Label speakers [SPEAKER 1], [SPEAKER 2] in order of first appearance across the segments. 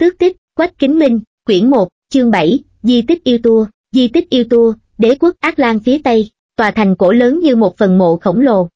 [SPEAKER 1] Tước tích, Quách Kính Minh, quyển 1, chương 7, di tích yêu tua. Di tích yêu tua, đế quốc Ác Lan phía Tây, tòa thành cổ lớn như một phần mộ khổng lồ.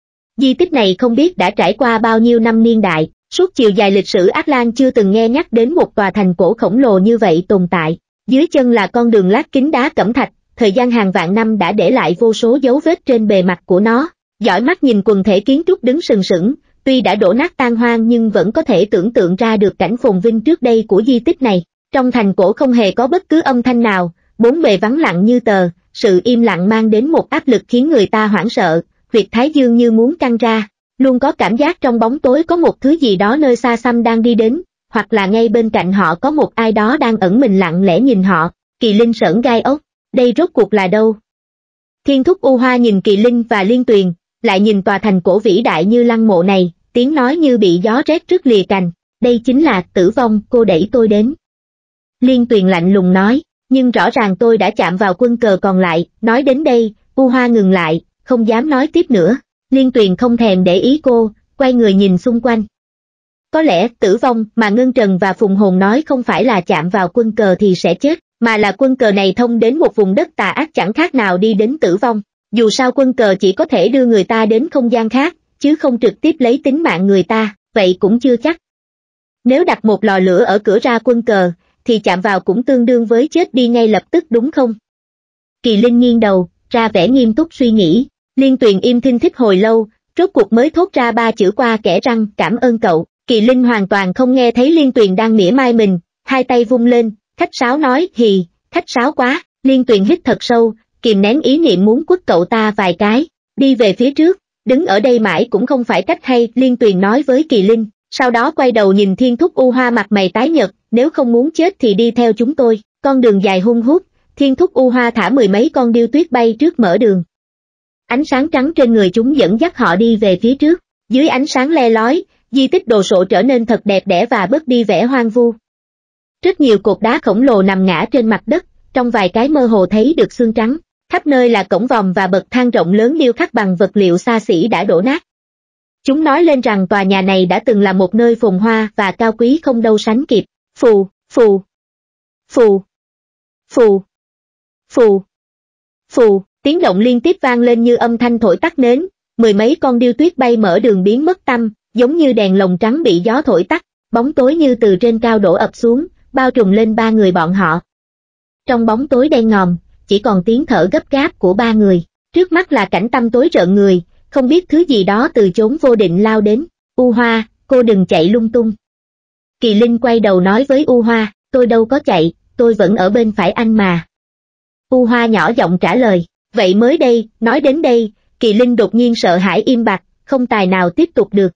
[SPEAKER 1] Di tích này không biết đã trải qua bao nhiêu năm niên đại, suốt chiều dài lịch sử Ác Lan chưa từng nghe nhắc đến một tòa thành cổ khổng lồ như vậy tồn tại. Dưới chân là con đường lát kính đá cẩm thạch, thời gian hàng vạn năm đã để lại vô số dấu vết trên bề mặt của nó. Dõi mắt nhìn quần thể kiến trúc đứng sừng sững, tuy đã đổ nát tan hoang nhưng vẫn có thể tưởng tượng ra được cảnh phồn vinh trước đây của di tích này. Trong thành cổ không hề có bất cứ âm thanh nào, bốn bề vắng lặng như tờ, sự im lặng mang đến một áp lực khiến người ta hoảng sợ, huyệt thái dương như muốn căng ra. Luôn có cảm giác trong bóng tối có một thứ gì đó nơi xa xăm đang đi đến, hoặc là ngay bên cạnh họ có một ai đó đang ẩn mình lặng lẽ nhìn họ. Kỳ Linh sởn gai ốc, đây rốt cuộc là đâu? Thiên Thúc U Hoa nhìn Kỳ Linh và Liên Tuyền, lại nhìn tòa thành cổ vĩ đại như lăng mộ này, tiếng nói như bị gió rét rứt lìa cành. Đây chính là tử vong cô đẩy tôi đến. Liên Tuyền lạnh lùng nói, nhưng rõ ràng tôi đã chạm vào quân cờ còn lại. Nói đến đây, U Hoa ngừng lại, không dám nói tiếp nữa. Liên Tuyền không thèm để ý cô, quay người nhìn xung quanh. Có lẽ tử vong mà Ngân Trần và Phùng Hồn nói không phải là chạm vào quân cờ thì sẽ chết, mà là quân cờ này thông đến một vùng đất tà ác chẳng khác nào đi đến tử vong. Dù sao quân cờ chỉ có thể đưa người ta đến không gian khác, chứ không trực tiếp lấy tính mạng người ta, vậy cũng chưa chắc. Nếu đặt một lò lửa ở cửa ra quân cờ, thì chạm vào cũng tương đương với chết đi ngay lập tức đúng không? Kỳ Linh nghiêng đầu, ra vẻ nghiêm túc suy nghĩ. Liên Tuyền im thinh thích hồi lâu, rốt cuộc mới thốt ra ba chữ qua kẽ răng, cảm ơn cậu. Kỳ Linh hoàn toàn không nghe thấy Liên Tuyền đang mỉa mai mình, hai tay vung lên, khách sáo nói, hì, khách sáo quá. Liên Tuyền hít thật sâu, kìm nén ý niệm muốn quất cậu ta vài cái, đi về phía trước, đứng ở đây mãi cũng không phải cách hay. Liên Tuyền nói với Kỳ Linh, sau đó quay đầu nhìn Thiên Thúc U Hoa mặt mày tái nhợt, nếu không muốn chết thì đi theo chúng tôi. Con đường dài hun hút, Thiên Thúc U Hoa thả mười mấy con điêu tuyết bay trước mở đường. Ánh sáng trắng trên người chúng dẫn dắt họ đi về phía trước, dưới ánh sáng le lói, di tích đồ sộ trở nên thật đẹp đẽ và bớt đi vẻ hoang vu. Rất nhiều cột đá khổng lồ nằm ngã trên mặt đất, trong vài cái mơ hồ thấy được xương trắng, khắp nơi là cổng vòm và bậc thang rộng lớn điêu khắc bằng vật liệu xa xỉ đã đổ nát. Chúng nói lên rằng tòa nhà này đã từng là một nơi phồn hoa và cao quý không đâu sánh kịp. Phù, phù, phù, phù, phù, phù, tiếng động liên tiếp vang lên như âm thanh thổi tắt nến, mười mấy con điêu tuyết bay mở đường biến mất tăm, giống như đèn lồng trắng bị gió thổi tắt, bóng tối như từ trên cao đổ ập xuống, bao trùm lên ba người bọn họ. Trong bóng tối đen ngòm, chỉ còn tiếng thở gấp gáp của ba người, trước mắt là cảnh tăm tối rợn người, không biết thứ gì đó từ chốn vô định lao đến. U Hoa, cô đừng chạy lung tung. Kỳ Linh quay đầu nói với U Hoa, tôi đâu có chạy, tôi vẫn ở bên phải anh mà. U Hoa nhỏ giọng trả lời, vậy mới đây. Nói đến đây, Kỳ Linh đột nhiên sợ hãi im bặt, không tài nào tiếp tục được.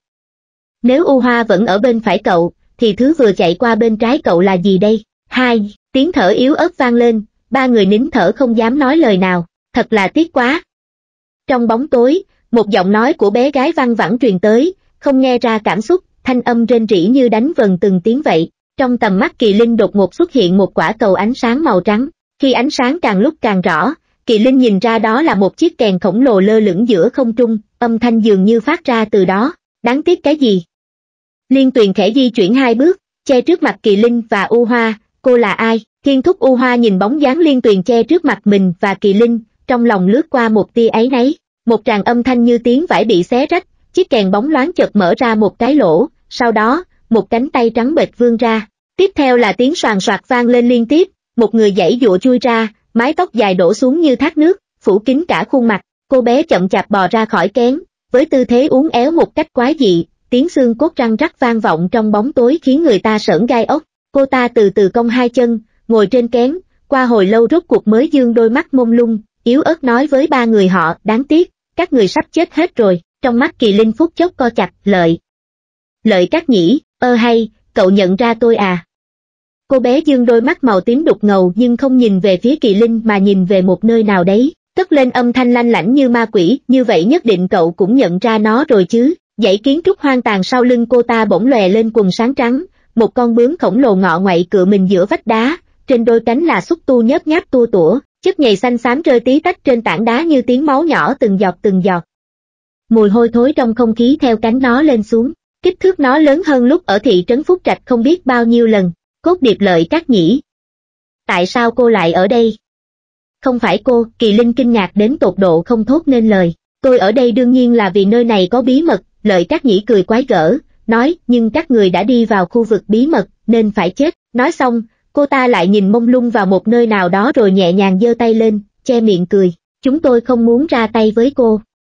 [SPEAKER 1] Nếu U Hoa vẫn ở bên phải cậu, thì thứ vừa chạy qua bên trái cậu là gì đây? Hai, tiếng thở yếu ớt vang lên, ba người nín thở không dám nói lời nào, thật là tiếc quá. Trong bóng tối, một giọng nói của bé gái văng vẳng truyền tới, không nghe ra cảm xúc, thanh âm rên rỉ như đánh vần từng tiếng vậy. Trong tầm mắt Kỳ Linh đột ngột xuất hiện một quả cầu ánh sáng màu trắng, khi ánh sáng càng lúc càng rõ, Kỳ Linh nhìn ra đó là một chiếc kèn khổng lồ lơ lửng giữa không trung, âm thanh dường như phát ra từ đó. Đáng tiếc cái gì? Liên Tuyền khẽ di chuyển hai bước, che trước mặt Kỳ Linh và U Hoa. Cô là ai? Thiên Thúc U Hoa nhìn bóng dáng Liên Tuyền che trước mặt mình và Kỳ Linh, trong lòng lướt qua một tia áy náy. Một tràng âm thanh như tiếng vải bị xé rách, chiếc kèn bóng loáng chợt mở ra một cái lỗ, sau đó, một cánh tay trắng bệch vươn ra. Tiếp theo là tiếng xoàn xoạc vang lên liên tiếp, một người giãy giụa chui ra, mái tóc dài đổ xuống như thác nước, phủ kín cả khuôn mặt. Cô bé chậm chạp bò ra khỏi kén, với tư thế uốn éo một cách quái dị, tiếng xương cốt răng rắc vang vọng trong bóng tối khiến người ta sởn gai ốc. Cô ta từ từ cong hai chân, ngồi trên kén, qua hồi lâu rốt cuộc mới dương đôi mắt mông lung, yếu ớt nói với ba người họ, đáng tiếc, các người sắp chết hết rồi. Trong mắt Kỳ Linh phút chốc co chặt, lợi các nhỉ, hay, cậu nhận ra tôi à? Cô bé dương đôi mắt màu tím đục ngầu nhưng không nhìn về phía Kỳ Linh mà nhìn về một nơi nào đấy, cất lên âm thanh lanh lảnh như ma quỷ, như vậy nhất định cậu cũng nhận ra nó rồi chứ. Dãy kiến trúc hoang tàn sau lưng cô ta bỗng lòe lên quầng sáng trắng, một con bướm khổng lồ ngọ ngoậy cựa mình giữa vách đá, trên đôi cánh là xúc tu nhớp nháp tua tủa, chất nhầy xanh xám rơi tí tách trên tảng đá như tiếng máu nhỏ từng giọt từng giọt. Mùi hôi thối trong không khí theo cánh nó lên xuống, kích thước nó lớn hơn lúc ở thị trấn Phúc Trạch không biết bao nhiêu lần. Cốt điệp Lợi Các Nhĩ. Tại sao cô lại ở đây? Không phải cô, Kỳ Linh kinh ngạc đến tột độ không thốt nên lời. Tôi ở đây đương nhiên là vì nơi này có bí mật, Lợi Các Nhĩ cười quái gở, nói, nhưng các người đã đi vào khu vực bí mật, nên phải chết. Nói xong, cô ta lại nhìn mông lung vào một nơi nào đó rồi nhẹ nhàng giơ tay lên, che miệng cười. Chúng tôi không muốn ra tay với cô.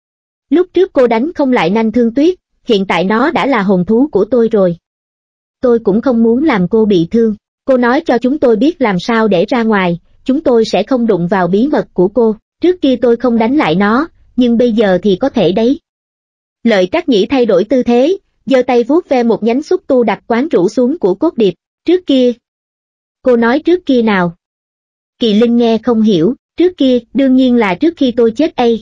[SPEAKER 1] Lúc trước cô đánh không lại Nanh Thương Tuyết, hiện tại nó đã là hồn thú của tôi rồi. Tôi cũng không muốn làm cô bị thương. Cô nói cho chúng tôi biết làm sao để ra ngoài, chúng tôi sẽ không đụng vào bí mật của cô. Trước kia tôi không đánh lại nó, nhưng bây giờ thì có thể đấy. Lợi Các Nhĩ thay đổi tư thế, giơ tay vuốt ve một nhánh xúc tu đặc quán rũ xuống của cốt điệp. Trước kia. Cô nói trước kia nào? Kỳ Linh nghe không hiểu, trước kia, đương nhiên là trước khi tôi chết ấy.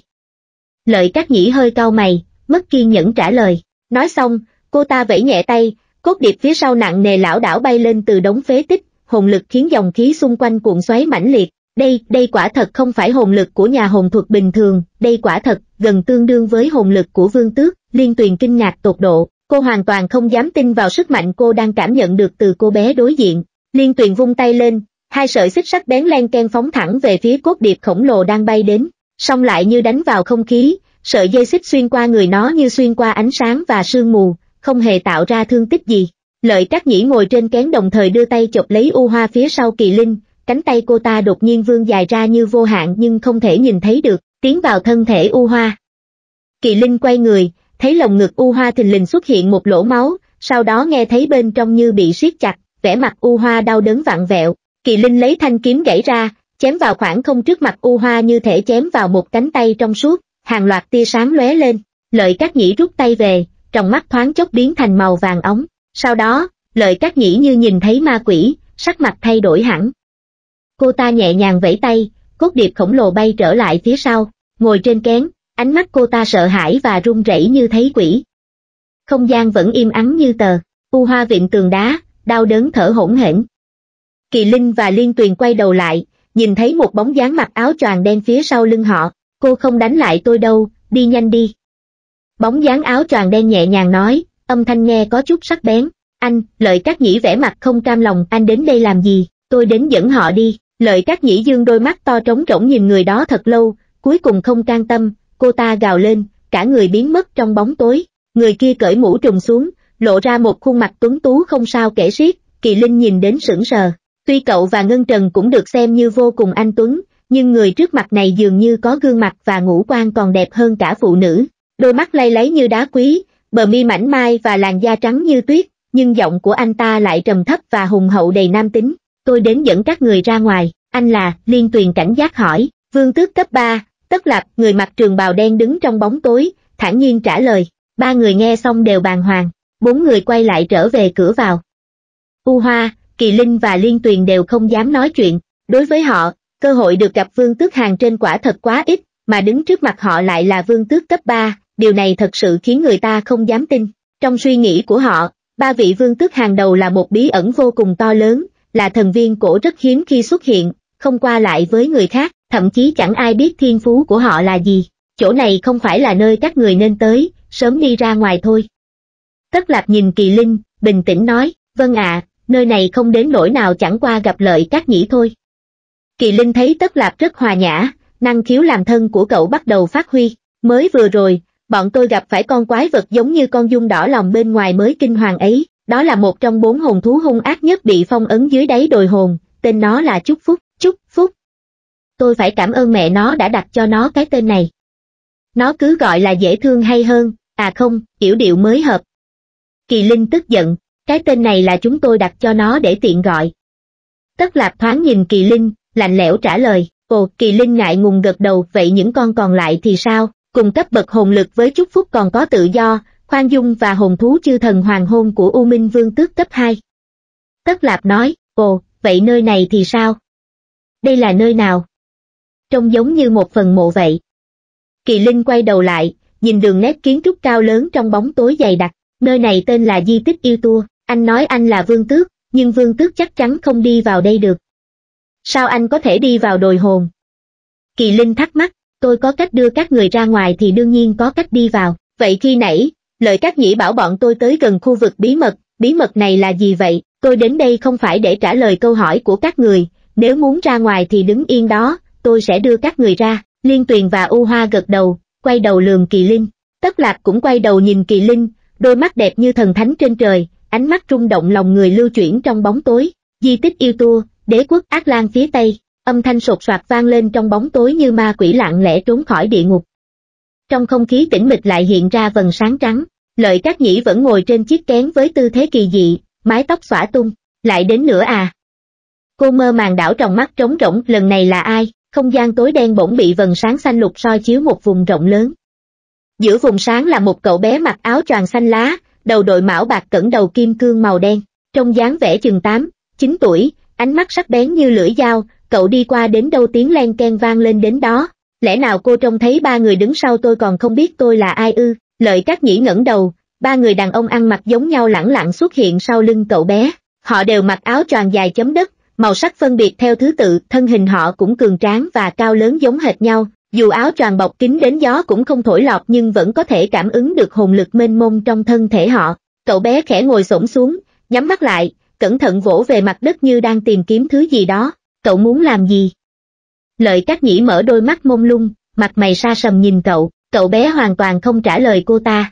[SPEAKER 1] Lợi Các Nhĩ hơi cau mày, mất kiên nhẫn trả lời. Nói xong, cô ta vẫy nhẹ tay, cốt điệp phía sau nặng nề lảo đảo bay lên từ đống phế tích, hồn lực khiến dòng khí xung quanh cuộn xoáy mãnh liệt. Đây quả thật không phải hồn lực của nhà hồn thuật bình thường, đây quả thật gần tương đương với hồn lực của Vương Tước. Liên Tuyền kinh ngạc tột độ, cô hoàn toàn không dám tin vào sức mạnh cô đang cảm nhận được từ cô bé đối diện. Liên Tuyền vung tay lên, hai sợi xích sắc bén len ken phóng thẳng về phía cốt điệp khổng lồ đang bay đến, song lại như đánh vào không khí, sợi dây xích xuyên qua người nó như xuyên qua ánh sáng và sương mù, không hề tạo ra thương tích gì. Lợi Các Nhĩ ngồi trên kén đồng thời đưa tay chộp lấy u hoa phía sau Kỳ Linh, cánh tay cô ta đột nhiên vươn dài ra như vô hạn nhưng không thể nhìn thấy được, tiến vào thân thể u hoa. Kỳ Linh quay người, thấy lồng ngực u hoa thình lình xuất hiện một lỗ máu, sau đó nghe thấy bên trong như bị siết chặt, vẻ mặt u hoa đau đớn vặn vẹo. Kỳ Linh lấy thanh kiếm gãy ra, chém vào khoảng không trước mặt u hoa như thể chém vào một cánh tay trong suốt, hàng loạt tia sáng lóe lên. Lợi Các Nhĩ rút tay về, trong mắt thoáng chốc biến thành màu vàng óng. Sau đó, Lợi Các Nhĩ như nhìn thấy ma quỷ, sắc mặt thay đổi hẳn. Cô ta nhẹ nhàng vẫy tay, cốt điệp khổng lồ bay trở lại phía sau, ngồi trên kén, ánh mắt cô ta sợ hãi và run rẩy như thấy quỷ. Không gian vẫn im ắng như tờ, u hoa vịn tường đá, đau đớn thở hổn hển. Kỳ Linh và Liên Tuyền quay đầu lại, nhìn thấy một bóng dáng mặc áo choàng đen phía sau lưng họ. Cô không đánh lại tôi đâu, đi nhanh đi. Bóng dáng áo choàng đen nhẹ nhàng nói, âm thanh nghe có chút sắc bén. Anh, Lợi Các Nhĩ vẻ mặt không cam lòng, anh đến đây làm gì? Tôi đến dẫn họ đi. Lợi Các Nhĩ dương đôi mắt to trống rỗng nhìn người đó thật lâu, cuối cùng không can tâm, cô ta gào lên, cả người biến mất trong bóng tối. Người kia cởi mũ trùm xuống, lộ ra một khuôn mặt tuấn tú không sao kể xiết. Kỳ Linh nhìn đến sững sờ. Tuy cậu và Ngân Trần cũng được xem như vô cùng anh tuấn, nhưng người trước mặt này dường như có gương mặt và ngũ quan còn đẹp hơn cả phụ nữ. Đôi mắt lay láy như đá quý, bờ mi mảnh mai và làn da trắng như tuyết, nhưng giọng của anh ta lại trầm thấp và hùng hậu đầy nam tính. Tôi đến dẫn các người ra ngoài, anh là? Liên Tuyền cảnh giác hỏi. Vương Tước cấp 3, Tất Lạp, người mặc trường bào đen đứng trong bóng tối, thản nhiên trả lời. Ba người nghe xong đều bàng hoàng, bốn người quay lại trở về cửa vào. U Hoa, Kỳ Linh và Liên Tuyền đều không dám nói chuyện, đối với họ, cơ hội được gặp Vương Tước Hàng trên quả thật quá ít, mà đứng trước mặt họ lại là Vương Tước cấp 3, điều này thật sự khiến người ta không dám tin. Trong suy nghĩ của họ, ba vị Vương Tước hàng đầu là một bí ẩn vô cùng to lớn, là thần viên cổ rất hiếm khi xuất hiện, không qua lại với người khác, thậm chí chẳng ai biết thiên phú của họ là gì. Chỗ này không phải là nơi các người nên tới, sớm đi ra ngoài thôi. Tất Lạp nhìn Kỳ Linh, bình tĩnh nói, vâng ạ, nơi này không đến nỗi nào, chẳng qua gặp Lợi Các Nhĩ thôi. Kỳ Linh thấy Tất Lạp rất hòa nhã, năng khiếu làm thân của cậu bắt đầu phát huy. Mới vừa rồi, bọn tôi gặp phải con quái vật giống như con giun đỏ lòng bên ngoài mới kinh hoàng ấy, đó là một trong 4 hồn thú hung ác nhất bị phong ấn dưới đáy đồi hồn, tên nó là Chúc Phúc. Chúc Phúc. Tôi phải cảm ơn mẹ nó đã đặt cho nó cái tên này. Nó cứ gọi là dễ thương hay hơn, à không, yểu điệu mới hợp. Kỳ Linh tức giận, cái tên này là chúng tôi đặt cho nó để tiện gọi. Tất Lạp thoáng nhìn Kỳ Linh, lạnh lẽo trả lời, ồ. Kỳ Linh ngại ngùng gật đầu, vậy những con còn lại thì sao? Cùng cấp bậc hồn lực với Chúc Phúc còn có Tự Do, Khoan Dung và hồn thú chư thần hoàng hôn của U Minh Vương Tước cấp 2. Tất Lạp nói, ồ, vậy nơi này thì sao? Đây là nơi nào? Trông giống như một phần mộ vậy. Kỳ Linh quay đầu lại, nhìn đường nét kiến trúc cao lớn trong bóng tối dày đặc, nơi này tên là di tích yêu tua, anh nói anh là Vương Tước, nhưng Vương Tước chắc chắn không đi vào đây được. Sao anh có thể đi vào đồi hồn? Kỳ Linh thắc mắc, tôi có cách đưa các người ra ngoài thì đương nhiên có cách đi vào, vậy khi nãy, Lợi Các Nhĩ bảo bọn tôi tới gần khu vực bí mật này là gì vậy? tôi đến đây không phải để trả lời câu hỏi của các người, nếu muốn ra ngoài thì đứng yên đó, tôi sẽ đưa các người ra. Liên Tuyền và U Hoa gật đầu, quay đầu lườm Kỳ Linh. Tất Lạc cũng quay đầu nhìn Kỳ Linh, đôi mắt đẹp như thần thánh trên trời, ánh mắt rung động lòng người lưu chuyển trong bóng tối. Di tích yêu tua, đế quốc Ác Lan phía Tây, âm thanh sột soạt vang lên trong bóng tối như ma quỷ lặng lẽ trốn khỏi địa ngục. Trong không khí tĩnh mịch lại hiện ra vầng sáng trắng, Lợi Các Nhĩ vẫn ngồi trên chiếc kén với tư thế kỳ dị, mái tóc xõa tung. Lại đến nữa à? Cô mơ màng đảo tròng mắt trống rỗng, lần này là ai? Không gian tối đen bỗng bị vầng sáng xanh lục soi chiếu một vùng rộng lớn. Giữa vùng sáng là một cậu bé mặc áo choàng xanh lá, đầu đội mão bạc cẩn đầu kim cương màu đen, trông dáng vẻ chừng 8, 9 tuổi, ánh mắt sắc bén như lưỡi dao, cậu đi qua đến đâu tiếng len ken vang lên đến đó. Lẽ nào cô trông thấy ba người đứng sau tôi còn không biết tôi là ai ư? Lợi Các Nhĩ ngẩng đầu, ba người đàn ông ăn mặc giống nhau lẳng lặng xuất hiện sau lưng cậu bé. Họ đều mặc áo choàng dài chấm đất, màu sắc phân biệt theo thứ tự, thân hình họ cũng cường tráng và cao lớn giống hệt nhau. Dù áo choàng bọc kín đến gió cũng không thổi lọt nhưng vẫn có thể cảm ứng được hồn lực mênh mông trong thân thể họ. Cậu bé khẽ ngồi xổm xuống, nhắm mắt lại, cẩn thận vỗ về mặt đất như đang tìm kiếm thứ gì đó. Cậu muốn làm gì? Lợi Các Nhĩ mở đôi mắt mông lung, mặt mày sa sầm nhìn cậu bé hoàn toàn không trả lời cô ta.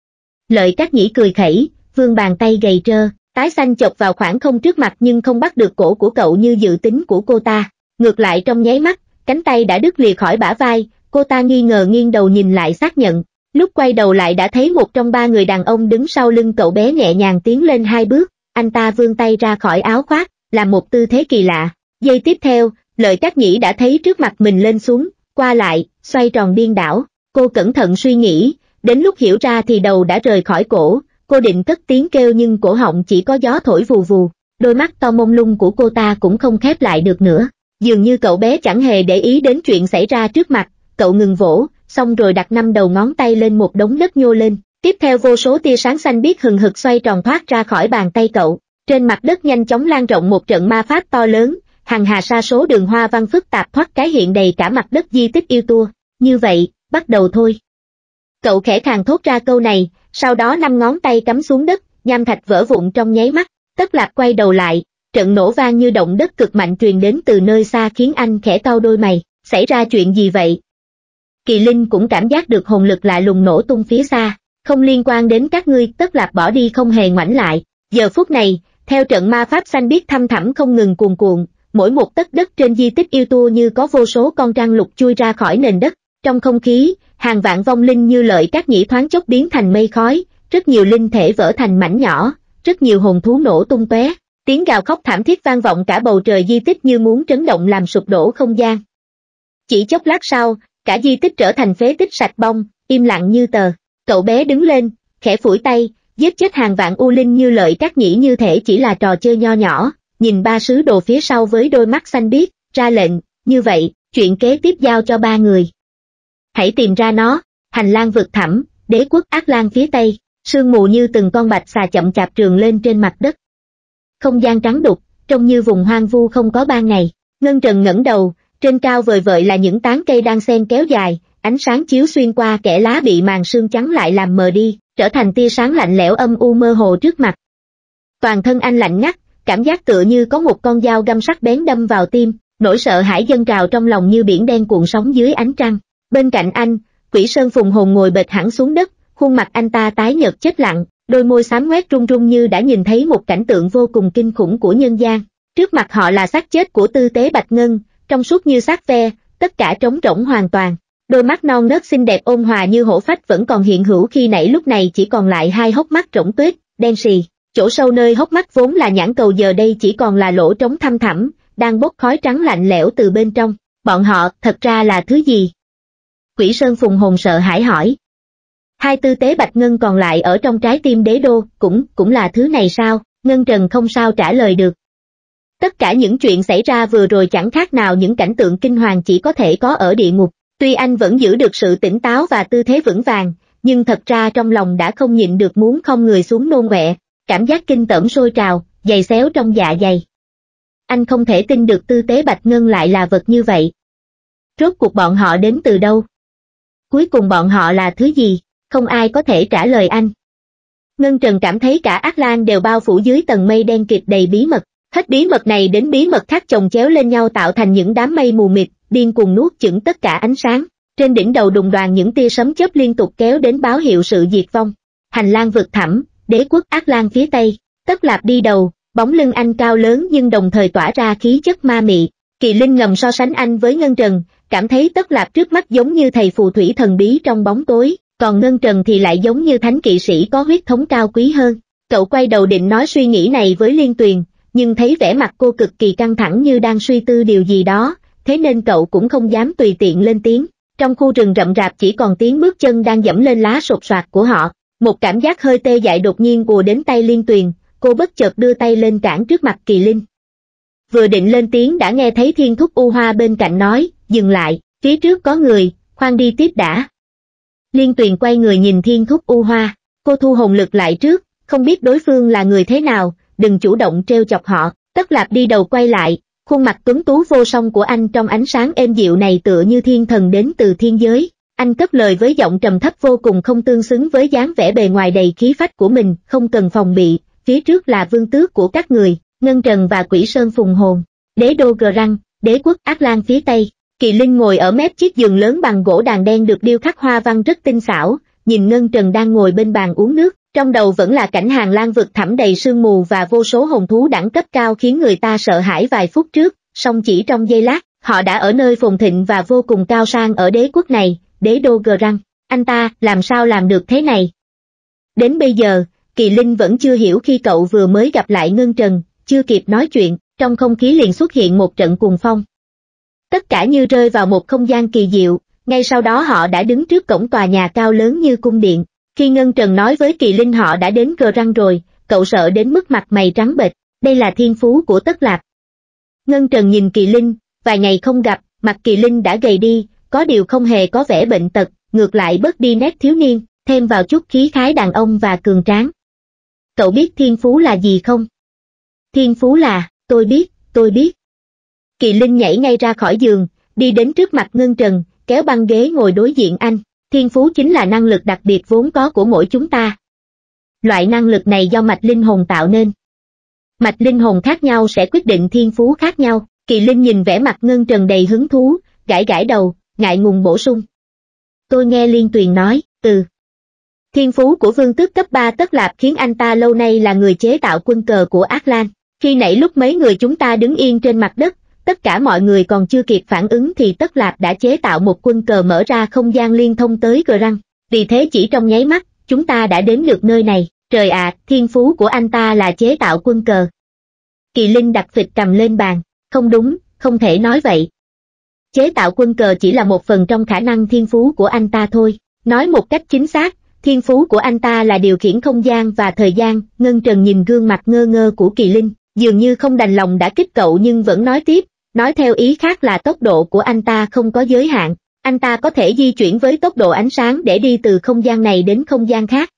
[SPEAKER 1] Lợi Các Nhĩ cười khẩy, vươn bàn tay gầy trơ, tái xanh chộp vào khoảng không trước mặt nhưng không bắt được cổ của cậu như dự tính của cô ta. Ngược lại trong nháy mắt, cánh tay đã đứt lìa khỏi bả vai, cô ta nghi ngờ nghiêng đầu nhìn lại xác nhận. Lúc quay đầu lại đã thấy một trong ba người đàn ông đứng sau lưng cậu bé nhẹ nhàng tiến lên 2 bước, anh ta vươn tay ra khỏi áo khoác, làm một tư thế kỳ lạ. Giây tiếp theo, Lợi Các Nhĩ đã thấy trước mặt mình lên xuống, qua lại, xoay tròn điên đảo. Cô cẩn thận suy nghĩ, đến lúc hiểu ra thì đầu đã rời khỏi cổ, cô định cất tiếng kêu nhưng cổ họng chỉ có gió thổi vù vù, đôi mắt to mông lung của cô ta cũng không khép lại được nữa. Dường như cậu bé chẳng hề để ý đến chuyện xảy ra trước mặt, cậu ngừng vỗ, xong rồi đặt 5 đầu ngón tay lên một đống đất nhô lên. Tiếp theo vô số tia sáng xanh biếc hừng hực xoay tròn thoát ra khỏi bàn tay cậu. Trên mặt đất nhanh chóng lan rộng một trận ma pháp to lớn, hằng hà sa số đường hoa văn phức tạp thoát cái hiện đầy cả mặt đất di tích yêu tua. Như vậy, bắt đầu thôi. Cậu khẽ khàng thốt ra câu này, sau đó 5 ngón tay cắm xuống đất, nham thạch vỡ vụn trong nháy mắt. Tất Lạc quay đầu lại, trận nổ vang như động đất cực mạnh truyền đến từ nơi xa khiến anh khẽ cau đôi mày. Xảy ra chuyện gì vậy? Kỳ Linh cũng cảm giác được hồn lực lạ lùng nổ tung phía xa. Không liên quan đến các ngươi. Tất Lạc bỏ đi không hề ngoảnh lại. Giờ phút này, theo trận ma pháp xanh biếc thăm thẳm không ngừng cuồn cuộn, mỗi một tấc đất trên di tích yêu tua như có vô số con trăng lục chui ra khỏi nền đất. Trong không khí, hàng vạn vong linh như Lợi Các Nhĩ thoáng chốc biến thành mây khói, rất nhiều linh thể vỡ thành mảnh nhỏ, rất nhiều hồn thú nổ tung tóe, tiếng gào khóc thảm thiết vang vọng cả bầu trời di tích như muốn trấn động làm sụp đổ không gian. Chỉ chốc lát sau, cả di tích trở thành phế tích sạch bong, im lặng như tờ. Cậu bé đứng lên, khẽ phủi tay, giết chết hàng vạn u linh như Lợi Các Nhĩ như thể chỉ là trò chơi nho nhỏ, nhìn ba sứ đồ phía sau với đôi mắt xanh biếc, ra lệnh, như vậy, chuyện kế tiếp giao cho ba người. Hãy tìm ra nó. Hành lang vực thẳm, đế quốc Ác Lan phía Tây, sương mù như từng con bạch xà chậm chạp trườn lên trên mặt đất. Không gian trắng đục, trông như vùng hoang vu không có ban ngày. Ngân Trần ngẩng đầu, trên cao vời vợi là những tán cây đang xen kéo dài, ánh sáng chiếu xuyên qua kẽ lá bị màn sương trắng lại làm mờ đi, trở thành tia sáng lạnh lẽo âm u mơ hồ trước mặt. Toàn thân anh lạnh ngắt, cảm giác tựa như có một con dao găm sắc bén đâm vào tim, nỗi sợ hãi dâng trào trong lòng như biển đen cuộn sóng dưới ánh trăng. Bên cạnh anh, Quỷ Sơn Phùng Hồn ngồi bệt hẳn xuống đất, khuôn mặt anh ta tái nhợt chết lặng, đôi môi xám ngoét run run như đã nhìn thấy một cảnh tượng vô cùng kinh khủng của nhân gian. Trước mặt họ là xác chết của tư tế Bạch Ngân, trong suốt như xác ve, tất cả trống rỗng hoàn toàn. Đôi mắt non nớt xinh đẹp ôn hòa như hổ phách vẫn còn hiện hữu khi nãy lúc này chỉ còn lại 2 hốc mắt rỗng tuếch, đen sì. Chỗ sâu nơi hốc mắt vốn là nhãn cầu giờ đây chỉ còn là lỗ trống thăm thẳm, đang bốc khói trắng lạnh lẽo từ bên trong. Bọn họ thật ra là thứ gì? Quỷ Sơn Phùng Hồn sợ hãi hỏi. 2 tư tế Bạch Ngân còn lại ở trong trái tim đế đô, cũng là thứ này sao? Ngân Trần không sao trả lời được. Tất cả những chuyện xảy ra vừa rồi chẳng khác nào những cảnh tượng kinh hoàng chỉ có thể có ở địa ngục. Tuy anh vẫn giữ được sự tỉnh táo và tư thế vững vàng, nhưng thật ra trong lòng đã không nhịn được muốn khom người xuống nôn ọe, cảm giác kinh tởm sôi trào, giày xéo trong dạ dày. Anh không thể tin được tư tế Bạch Ngân lại là vật như vậy. Rốt cuộc bọn họ đến từ đâu? Cuối cùng bọn họ là thứ gì? Không ai có thể trả lời anh. Ngân Trần cảm thấy cả Ác Lan đều bao phủ dưới tầng mây đen kịt đầy bí mật, hết bí mật này đến bí mật khác chồng chéo lên nhau tạo thành những đám mây mù mịt, điên cuồng nuốt chửng tất cả ánh sáng. Trên đỉnh đầu đùng đoàn những tia sấm chớp liên tục kéo đến báo hiệu sự diệt vong. Hành lang vực thẳm, đế quốc Ác Lan phía tây, Tất Lạp đi đầu, bóng lưng anh cao lớn nhưng đồng thời tỏa ra khí chất ma mị. Kỳ Linh ngầm so sánh anh với Ngân Trần, cảm thấy Tất Lạp trước mắt giống như thầy phù thủy thần bí trong bóng tối, còn Ngân Trần thì lại giống như thánh kỵ sĩ có huyết thống cao quý hơn. Cậu quay đầu định nói suy nghĩ này với Liên Tuyền, nhưng thấy vẻ mặt cô cực kỳ căng thẳng như đang suy tư điều gì đó, thế nên cậu cũng không dám tùy tiện lên tiếng. Trong khu rừng rậm rạp chỉ còn tiếng bước chân đang dẫm lên lá sột soạt của họ. Một cảm giác hơi tê dại đột nhiên ùa đến tay Liên Tuyền, cô bất chợt đưa tay lên cản trước mặt Kỳ Linh. Vừa định lên tiếng đã nghe thấy Thiên Thúc U Hoa bên cạnh nói, dừng lại, phía trước có người, khoan đi tiếp đã. Liên Tuyền quay người nhìn Thiên Thúc U Hoa, cô thu hồn lực lại trước, không biết đối phương là người thế nào, đừng chủ động trêu chọc họ. Tất Lạp đi đầu quay lại, khuôn mặt tuấn tú vô song của anh trong ánh sáng êm dịu này tựa như thiên thần đến từ thiên giới. Anh cất lời với giọng trầm thấp vô cùng không tương xứng với dáng vẻ bề ngoài đầy khí phách của mình, không cần phòng bị, phía trước là vương tước của các người, Ngân Trần và Quỷ Sơn Phùng Hồn, đế đô Grang, đế quốc Ác Lan phía tây. Kỳ Linh ngồi ở mép chiếc giường lớn bằng gỗ đàn đen được điêu khắc hoa văn rất tinh xảo, nhìn Ngân Trần đang ngồi bên bàn uống nước, trong đầu vẫn là cảnh hàng lang vực thẳm đầy sương mù và vô số hồn thú đẳng cấp cao khiến người ta sợ hãi vài phút trước, song chỉ trong giây lát, họ đã ở nơi phồn thịnh và vô cùng cao sang ở đế quốc này, đế đô Grang. Anh ta làm sao làm được thế này? Đến bây giờ, Kỳ Linh vẫn chưa hiểu khi cậu vừa mới gặp lại Ngân Trần, chưa kịp nói chuyện, trong không khí liền xuất hiện một trận cuồng phong. Tất cả như rơi vào một không gian kỳ diệu, ngay sau đó họ đã đứng trước cổng tòa nhà cao lớn như cung điện. Khi Ngân Trần nói với Kỳ Linh họ đã đến Grang rồi, cậu sợ đến mức mặt mày trắng bệch, đây là thiên phú của Tất Lạp. Ngân Trần nhìn Kỳ Linh, vài ngày không gặp, mặt Kỳ Linh đã gầy đi, có điều không hề có vẻ bệnh tật, ngược lại bớt đi nét thiếu niên, thêm vào chút khí khái đàn ông và cường tráng. Cậu biết thiên phú là gì không? Thiên phú là, tôi biết. Kỳ Linh nhảy ngay ra khỏi giường, đi đến trước mặt Ngân Trần, kéo băng ghế ngồi đối diện anh. Thiên phú chính là năng lực đặc biệt vốn có của mỗi chúng ta. Loại năng lực này do mạch linh hồn tạo nên. Mạch linh hồn khác nhau sẽ quyết định thiên phú khác nhau. Kỳ Linh nhìn vẻ mặt Ngân Trần đầy hứng thú, gãi gãi đầu, ngại ngùng bổ sung. Tôi nghe Liên Tuyền nói, thiên phú của vương tước cấp 3 Tất Lạp khiến anh ta lâu nay là người chế tạo quân cờ của Ác Lan. Khi nãy lúc mấy người chúng ta đứng yên trên mặt đất, tất cả mọi người còn chưa kịp phản ứng thì Tất Lạp đã chế tạo một quân cờ mở ra không gian liên thông tới Grang. Vì thế chỉ trong nháy mắt, chúng ta đã đến được nơi này. Trời ạ, thiên phú của anh ta là chế tạo quân cờ. Kỳ Linh đặt phịch cầm lên bàn. Không đúng, không thể nói vậy. Chế tạo quân cờ chỉ là một phần trong khả năng thiên phú của anh ta thôi. Nói một cách chính xác, thiên phú của anh ta là điều khiển không gian và thời gian. Ngân Trần nhìn gương mặt ngơ ngơ của Kỳ Linh, dường như không đành lòng đã kích cậu nhưng vẫn nói tiếp. Nói theo ý khác là tốc độ của anh ta không có giới hạn, anh ta có thể di chuyển với tốc độ ánh sáng để đi từ không gian này đến không gian khác.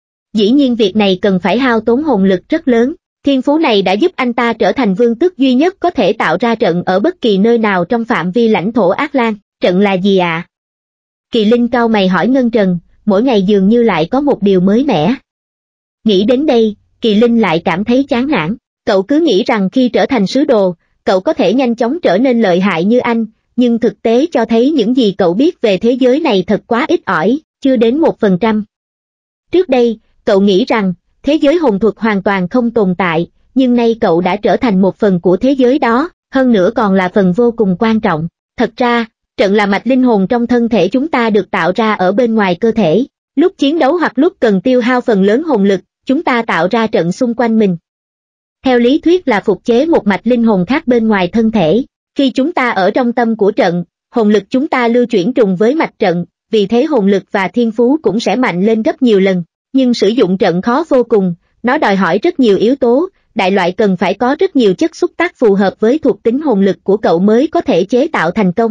[SPEAKER 1] Dĩ nhiên việc này cần phải hao tốn hồn lực rất lớn, thiên phú này đã giúp anh ta trở thành vương tước duy nhất có thể tạo ra trận ở bất kỳ nơi nào trong phạm vi lãnh thổ Ác Lan. Trận là gì ạ? Kỳ Linh cau mày hỏi Ngân Trần, mỗi ngày dường như lại có một điều mới mẻ. Nghĩ đến đây, Kỳ Linh lại cảm thấy chán nản, cậu cứ nghĩ rằng khi trở thành sứ đồ, cậu có thể nhanh chóng trở nên lợi hại như anh, nhưng thực tế cho thấy những gì cậu biết về thế giới này thật quá ít ỏi, chưa đến 1%. Trước đây, cậu nghĩ rằng, thế giới hồn thuật hoàn toàn không tồn tại, nhưng nay cậu đã trở thành một phần của thế giới đó, hơn nữa còn là phần vô cùng quan trọng. Thật ra, trận là mạch linh hồn trong thân thể chúng ta được tạo ra ở bên ngoài cơ thể. Lúc chiến đấu hoặc lúc cần tiêu hao phần lớn hồn lực, chúng ta tạo ra trận xung quanh mình. Theo lý thuyết là phục chế một mạch linh hồn khác bên ngoài thân thể. Khi chúng ta ở trong tâm của trận, hồn lực chúng ta lưu chuyển trùng với mạch trận, vì thế hồn lực và thiên phú cũng sẽ mạnh lên gấp nhiều lần. Nhưng sử dụng trận khó vô cùng, nó đòi hỏi rất nhiều yếu tố, đại loại cần phải có rất nhiều chất xúc tác phù hợp với thuộc tính hồn lực của cậu mới có thể chế tạo thành công.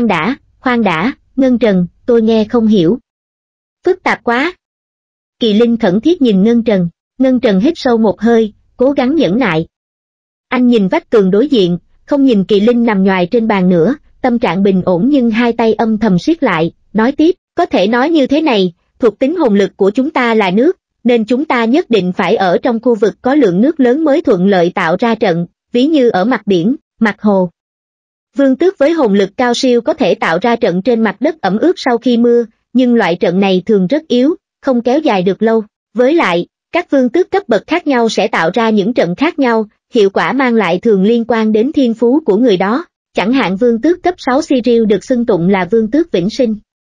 [SPEAKER 1] Khoan đã, Ngân Trần, tôi nghe không hiểu. Phức tạp quá. Kỳ Linh khẩn thiết nhìn Ngân Trần hít sâu một hơi, cố gắng nhẫn nại. Anh nhìn vách tường đối diện, không nhìn Kỳ Linh nằm nhoài trên bàn nữa, tâm trạng bình ổn nhưng hai tay âm thầm siết lại, nói tiếp, có thể nói như thế này, thuộc tính hồn lực của chúng ta là nước, nên chúng ta nhất định phải ở trong khu vực có lượng nước lớn mới thuận lợi tạo ra trận, ví như ở mặt biển, mặt hồ. Vương tước với hồn lực cao siêu có thể tạo ra trận trên mặt đất ẩm ướt sau khi mưa, nhưng loại trận này thường rất yếu, không kéo dài được lâu. Với lại, các vương tước cấp bậc khác nhau sẽ tạo ra những trận khác nhau, hiệu quả mang lại thường liên quan đến thiên phú của người đó. Chẳng hạn vương tước cấp 6 Cyril được xưng tụng là vương tước vĩnh sinh.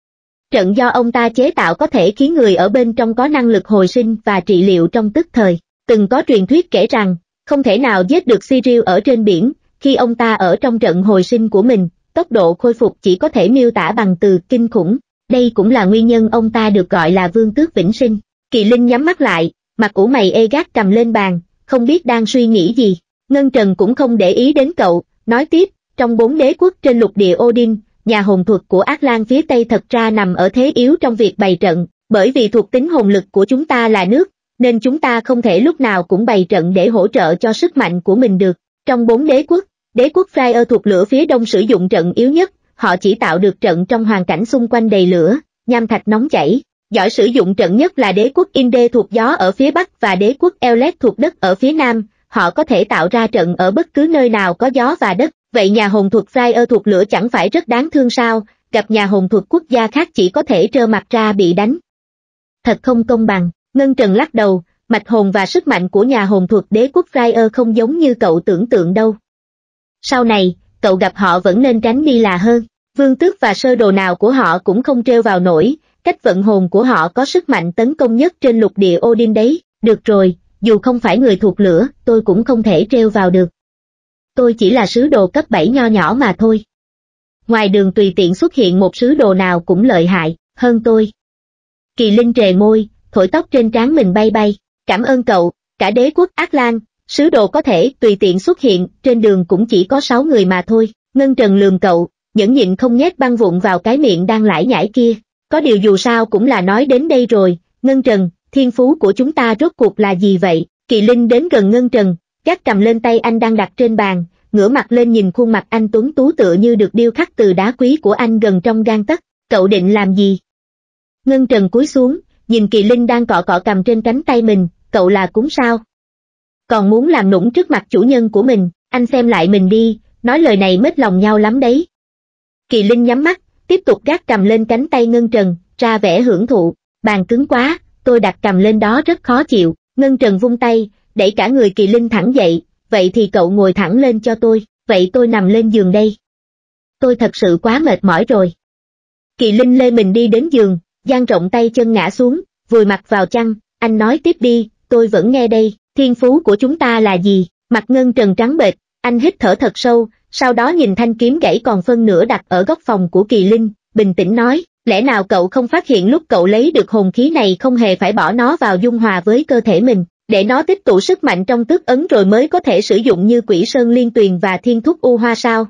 [SPEAKER 1] Trận do ông ta chế tạo có thể khiến người ở bên trong có năng lực hồi sinh và trị liệu trong tức thời. Từng có truyền thuyết kể rằng, không thể nào giết được Cyril ở trên biển, khi ông ta ở trong trận hồi sinh của mình, tốc độ khôi phục chỉ có thể miêu tả bằng từ kinh khủng. Đây cũng là nguyên nhân ông ta được gọi là vương tước vĩnh sinh. Kỳ Linh nhắm mắt lại, mặt ủ mày gác cầm lên bàn, không biết đang suy nghĩ gì. Ngân Trần cũng không để ý đến cậu, nói tiếp, trong 4 đế quốc trên lục địa Odin, nhà hồn thuật của Ác Lan phía Tây thật ra nằm ở thế yếu trong việc bày trận, bởi vì thuộc tính hồn lực của chúng ta là nước, nên chúng ta không thể lúc nào cũng bày trận để hỗ trợ cho sức mạnh của mình được. Trong 4 đế quốc Freyr thuộc lửa phía Đông sử dụng trận yếu nhất, họ chỉ tạo được trận trong hoàn cảnh xung quanh đầy lửa, nham thạch nóng chảy. Giỏi sử dụng trận nhất là đế quốc Inde thuộc gió ở phía Bắc và đế quốc Ellet thuộc đất ở phía Nam, họ có thể tạo ra trận ở bất cứ nơi nào có gió và đất. Vậy nhà hồn thuật Freyr thuộc lửa chẳng phải rất đáng thương sao, gặp nhà hồn thuật quốc gia khác chỉ có thể trơ mặt ra bị đánh. Thật không công bằng, Ngân Trần lắc đầu, mạch hồn và sức mạnh của nhà hồn thuật đế quốc Freyr không giống như cậu tưởng tượng đâu. Sau này, cậu gặp họ vẫn nên tránh đi là hơn, vương tước và sơ đồ nào của họ cũng không trêu vào nổi, cách vận hồn của họ có sức mạnh tấn công nhất trên lục địa Odin đấy. Được rồi, dù không phải người thuộc lửa, tôi cũng không thể trêu vào được. Tôi chỉ là sứ đồ cấp 7 nho nhỏ mà thôi. Ngoài đường tùy tiện xuất hiện một sứ đồ nào cũng lợi hại hơn tôi. Kỳ Linh trề môi, thổi tóc trên trán mình bay bay. Cảm ơn cậu, cả đế quốc Ác Lan, sứ đồ có thể tùy tiện xuất hiện, trên đường cũng chỉ có 6 người mà thôi. Ngân Trần lườm cậu, nhẫn nhịn không nhét băng vụn vào cái miệng đang lải nhải kia. Có điều dù sao cũng là nói đến đây rồi, Ngân Trần, thiên phú của chúng ta rốt cuộc là gì vậy? Kỳ Linh đến gần Ngân Trần, gác cầm lên tay anh đang đặt trên bàn, ngửa mặt lên nhìn khuôn mặt anh tuấn tú tựa như được điêu khắc từ đá quý của anh gần trong gang tấc. Cậu định làm gì? Ngân Trần cúi xuống, nhìn Kỳ Linh đang cọ cọ cầm trên cánh tay mình, cậu là cún sao? Còn muốn làm nũng trước mặt chủ nhân của mình, anh xem lại mình đi, nói lời này mết lòng nhau lắm đấy. Kỳ Linh nhắm mắt, tiếp tục gác cầm lên cánh tay Ngân Trần, ra vẻ hưởng thụ, bàn cứng quá, tôi đặt cầm lên đó rất khó chịu. Ngân Trần vung tay, đẩy cả người Kỳ Linh thẳng dậy, vậy thì cậu ngồi thẳng lên cho tôi, vậy tôi nằm lên giường đây. Tôi thật sự quá mệt mỏi rồi. Kỳ Linh lê mình đi đến giường, dang rộng tay chân ngã xuống, vùi mặt vào chăn, anh nói tiếp đi, tôi vẫn nghe đây, thiên phú của chúng ta là gì? Mặt Ngân Trần trắng bệch, anh hít thở thật sâu, sau đó nhìn thanh kiếm gãy còn phân nửa đặt ở góc phòng của Kỳ Linh, bình tĩnh nói, lẽ nào cậu không phát hiện lúc cậu lấy được hồn khí này không hề phải bỏ nó vào dung hòa với cơ thể mình, để nó tích tụ sức mạnh trong tước ấn rồi mới có thể sử dụng như Quỷ Sơn Liên Tuyền và Thiên Thúc U Hoa sao?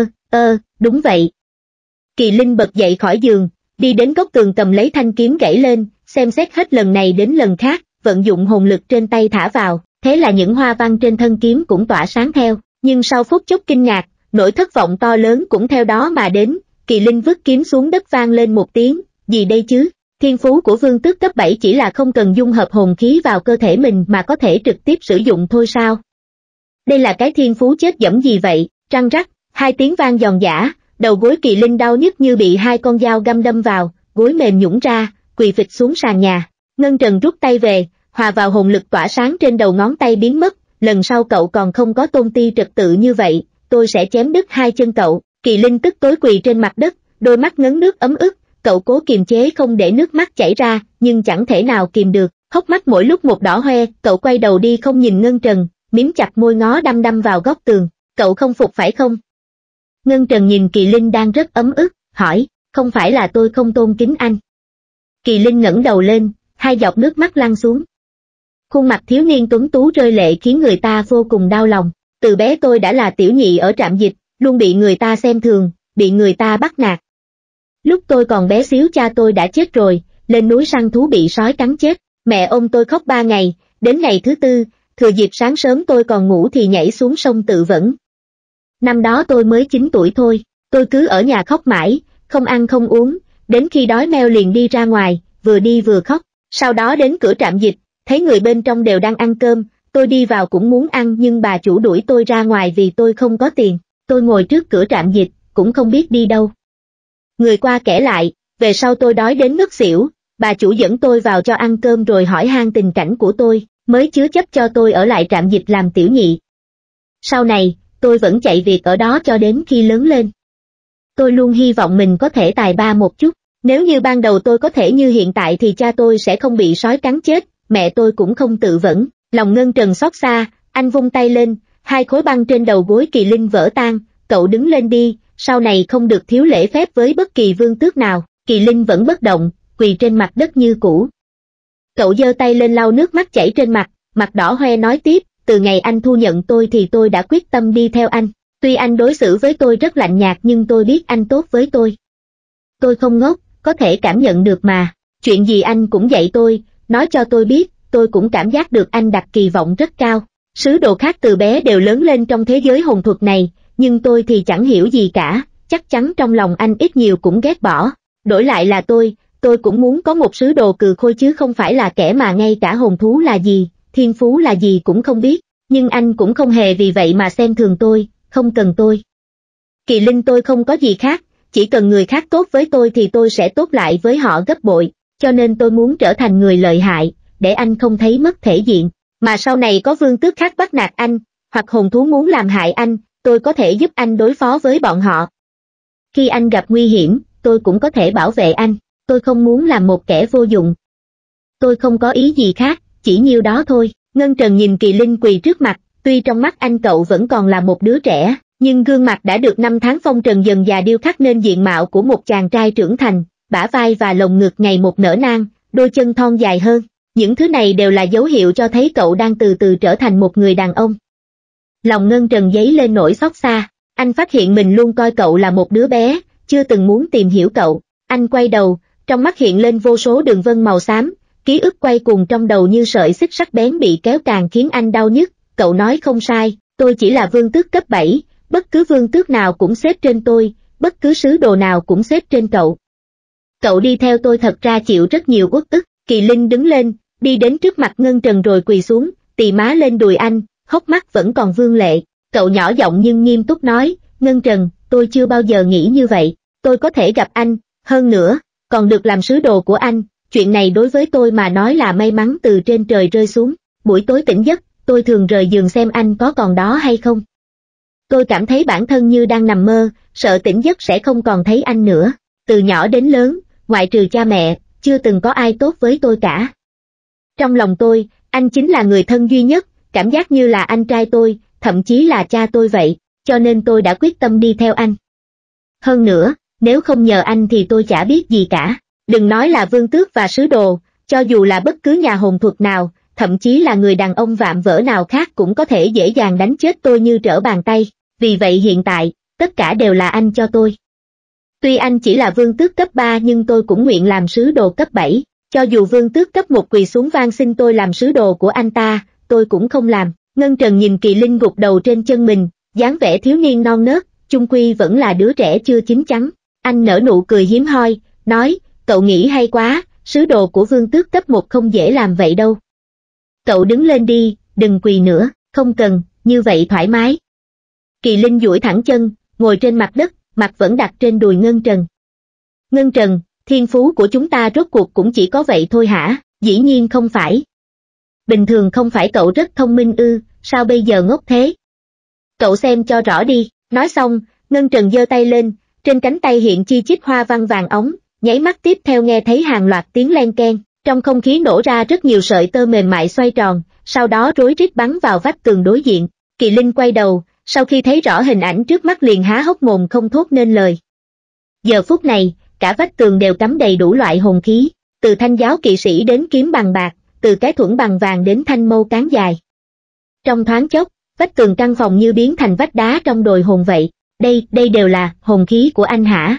[SPEAKER 1] Đúng vậy. Kỳ Linh bật dậy khỏi giường, đi đến góc tường cầm lấy thanh kiếm gãy lên, xem xét hết lần này đến lần khác, vận dụng hồn lực trên tay thả vào, thế là những hoa văn trên thân kiếm cũng tỏa sáng theo, nhưng sau phút chốc kinh ngạc, nỗi thất vọng to lớn cũng theo đó mà đến. Kỳ Linh vứt kiếm xuống đất vang lên một tiếng, gì đây chứ? Thiên phú của vương tước cấp 7 chỉ là không cần dung hợp hồn khí vào cơ thể mình mà có thể trực tiếp sử dụng thôi sao? Đây là cái thiên phú chết dẫm gì vậy? Răng rắc, hai tiếng vang giòn giã, đầu gối Kỳ Linh đau nhức như bị hai con dao găm đâm vào, gối mềm nhũn ra, quỳ phịch xuống sàn nhà. Ngân Trần rút tay về, hòa vào hồn lực tỏa sáng trên đầu ngón tay biến mất, lần sau cậu còn không có tôn ti trật tự như vậy, tôi sẽ chém đứt hai chân cậu. Kỳ Linh tức tối quỳ trên mặt đất, đôi mắt ngấn nước ấm ức, cậu cố kiềm chế không để nước mắt chảy ra, nhưng chẳng thể nào kìm được, hốc mắt mỗi lúc một đỏ hoe, cậu quay đầu đi không nhìn Ngân Trần, mím chặt môi ngó đăm đăm vào góc tường, cậu không phục phải không? Ngân Trần nhìn Kỳ Linh đang rất ấm ức, hỏi, không phải là tôi không tôn kính anh. Kỳ Linh ngẩng đầu lên, hai giọt nước mắt lăn xuống. Khuôn mặt thiếu niên tuấn tú rơi lệ khiến người ta vô cùng đau lòng, từ bé tôi đã là tiểu nhị ở trạm dịch, luôn bị người ta xem thường, bị người ta bắt nạt. Lúc tôi còn bé xíu cha tôi đã chết rồi, lên núi săn thú bị sói cắn chết, mẹ ôm tôi khóc 3 ngày, đến ngày thứ 4, thừa dịp sáng sớm tôi còn ngủ thì nhảy xuống sông tự vẫn. Năm đó tôi mới 9 tuổi thôi, tôi cứ ở nhà khóc mãi, không ăn không uống, đến khi đói meo liền đi ra ngoài, vừa đi vừa khóc, sau đó đến cửa trạm dịch, thấy người bên trong đều đang ăn cơm, tôi đi vào cũng muốn ăn nhưng bà chủ đuổi tôi ra ngoài vì tôi không có tiền, tôi ngồi trước cửa trạm dịch, cũng không biết đi đâu. Người qua kể lại, về sau tôi đói đến ngất xỉu, bà chủ dẫn tôi vào cho ăn cơm rồi hỏi han tình cảnh của tôi, mới chứa chấp cho tôi ở lại trạm dịch làm tiểu nhị. Sau này, tôi vẫn chạy việc ở đó cho đến khi lớn lên. Tôi luôn hy vọng mình có thể tài ba một chút, nếu như ban đầu tôi có thể như hiện tại thì cha tôi sẽ không bị sói cắn chết, mẹ tôi cũng không tự vẫn. Lòng Ngân Trần xót xa, anh vung tay lên, 2 khối băng trên đầu gối Kỳ Linh vỡ tan, cậu đứng lên đi, sau này không được thiếu lễ phép với bất kỳ vương tước nào. Kỳ Linh vẫn bất động, quỳ trên mặt đất như cũ. Cậu giơ tay lên lau nước mắt chảy trên mặt, mặt đỏ hoe nói tiếp, từ ngày anh thu nhận tôi thì tôi đã quyết tâm đi theo anh. Tuy anh đối xử với tôi rất lạnh nhạt nhưng tôi biết anh tốt với tôi. Tôi không ngốc, có thể cảm nhận được mà. Chuyện gì anh cũng dạy tôi, nói cho tôi biết, tôi cũng cảm giác được anh đặt kỳ vọng rất cao. Sứ đồ khác từ bé đều lớn lên trong thế giới hồn thuật này, nhưng tôi thì chẳng hiểu gì cả, chắc chắn trong lòng anh ít nhiều cũng ghét bỏ. Đổi lại là tôi cũng muốn có một sứ đồ cừ khôi chứ không phải là kẻ mà ngay cả hồn thú là gì, thiên phú là gì cũng không biết. Nhưng anh cũng không hề vì vậy mà xem thường tôi, không cần tôi. Kỳ Linh, tôi không có gì khác, chỉ cần người khác tốt với tôi thì tôi sẽ tốt lại với họ gấp bội, cho nên tôi muốn trở thành người lợi hại, để anh không thấy mất thể diện, mà sau này có vương tước khác bắt nạt anh, hoặc hồn thú muốn làm hại anh, tôi có thể giúp anh đối phó với bọn họ. Khi anh gặp nguy hiểm, tôi cũng có thể bảo vệ anh, tôi không muốn làm một kẻ vô dụng. Tôi không có ý gì khác, chỉ nhiêu đó thôi. Ngân Trần nhìn Kỳ Linh quỳ trước mặt, tuy trong mắt anh cậu vẫn còn là một đứa trẻ, nhưng gương mặt đã được 5 tháng phong trần dần già điêu khắc nên diện mạo của một chàng trai trưởng thành, bả vai và lồng ngực ngày một nở nang, đôi chân thon dài hơn. Những thứ này đều là dấu hiệu cho thấy cậu đang từ từ trở thành một người đàn ông. Lòng Ngân Trần dấy lên nỗi xót xa, anh phát hiện mình luôn coi cậu là một đứa bé, chưa từng muốn tìm hiểu cậu. Anh quay đầu, trong mắt hiện lên vô số đường vân màu xám, ký ức quay cuồng trong đầu như sợi xích sắc bén bị kéo càng khiến anh đau nhức. Cậu nói không sai, tôi chỉ là vương tước cấp 7, bất cứ vương tước nào cũng xếp trên tôi, bất cứ sứ đồ nào cũng xếp trên cậu. Cậu đi theo tôi thật ra chịu rất nhiều uất ức. Kỳ Linh đứng lên, đi đến trước mặt Ngân Trần rồi quỳ xuống, tì má lên đùi anh, hốc mắt vẫn còn vương lệ. Cậu nhỏ giọng nhưng nghiêm túc nói, Ngân Trần, tôi chưa bao giờ nghĩ như vậy, tôi có thể gặp anh, hơn nữa, còn được làm sứ đồ của anh, chuyện này đối với tôi mà nói là may mắn từ trên trời rơi xuống. Buổi tối tỉnh giấc, tôi thường rời giường xem anh có còn đó hay không. Tôi cảm thấy bản thân như đang nằm mơ, sợ tỉnh giấc sẽ không còn thấy anh nữa. Từ nhỏ đến lớn, ngoại trừ cha mẹ, chưa từng có ai tốt với tôi cả. Trong lòng tôi, anh chính là người thân duy nhất, cảm giác như là anh trai tôi, thậm chí là cha tôi vậy, cho nên tôi đã quyết tâm đi theo anh. Hơn nữa, nếu không nhờ anh thì tôi chả biết gì cả. Đừng nói là vương tước và sứ đồ, cho dù là bất cứ nhà hồn thuật nào, thậm chí là người đàn ông vạm vỡ nào khác cũng có thể dễ dàng đánh chết tôi như trở bàn tay. Vì vậy hiện tại, tất cả đều là anh cho tôi. Tuy anh chỉ là vương tước cấp 3 nhưng tôi cũng nguyện làm sứ đồ cấp 7, cho dù vương tước cấp 1 quỳ xuống van xin tôi làm sứ đồ của anh ta, tôi cũng không làm. Ngân Trần nhìn Kỳ Linh gục đầu trên chân mình, dáng vẻ thiếu niên non nớt, chung quy vẫn là đứa trẻ chưa chín chắn. Anh nở nụ cười hiếm hoi, nói, cậu nghĩ hay quá, sứ đồ của vương tước cấp 1 không dễ làm vậy đâu. Cậu đứng lên đi, đừng quỳ nữa, không cần, như vậy thoải mái. Kỳ Linh duỗi thẳng chân, ngồi trên mặt đất, mặt vẫn đặt trên đùi Ngân Trần. Ngân Trần, thiên phú của chúng ta rốt cuộc cũng chỉ có vậy thôi hả? Dĩ nhiên không phải. Bình thường không phải cậu rất thông minh ư, sao bây giờ ngốc thế? Cậu xem cho rõ đi. Nói xong, Ngân Trần giơ tay lên, trên cánh tay hiện chi chít hoa văn vàng óng, nháy mắt tiếp theo nghe thấy hàng loạt tiếng len keng, trong không khí nổ ra rất nhiều sợi tơ mềm mại xoay tròn, sau đó rối rít bắn vào vách tường đối diện. Kỳ Linh quay đầu, sau khi thấy rõ hình ảnh trước mắt liền há hốc mồm không thốt nên lời. Giờ phút này, cả vách tường đều cắm đầy đủ loại hồn khí, từ thanh giáo kỵ sĩ đến kiếm bằng bạc, từ cái thuẫn bằng vàng đến thanh mâu cán dài. Trong thoáng chốc, vách tường căn phòng như biến thành vách đá trong đồi hồn vậy. Đây đều là hồn khí của anh hả?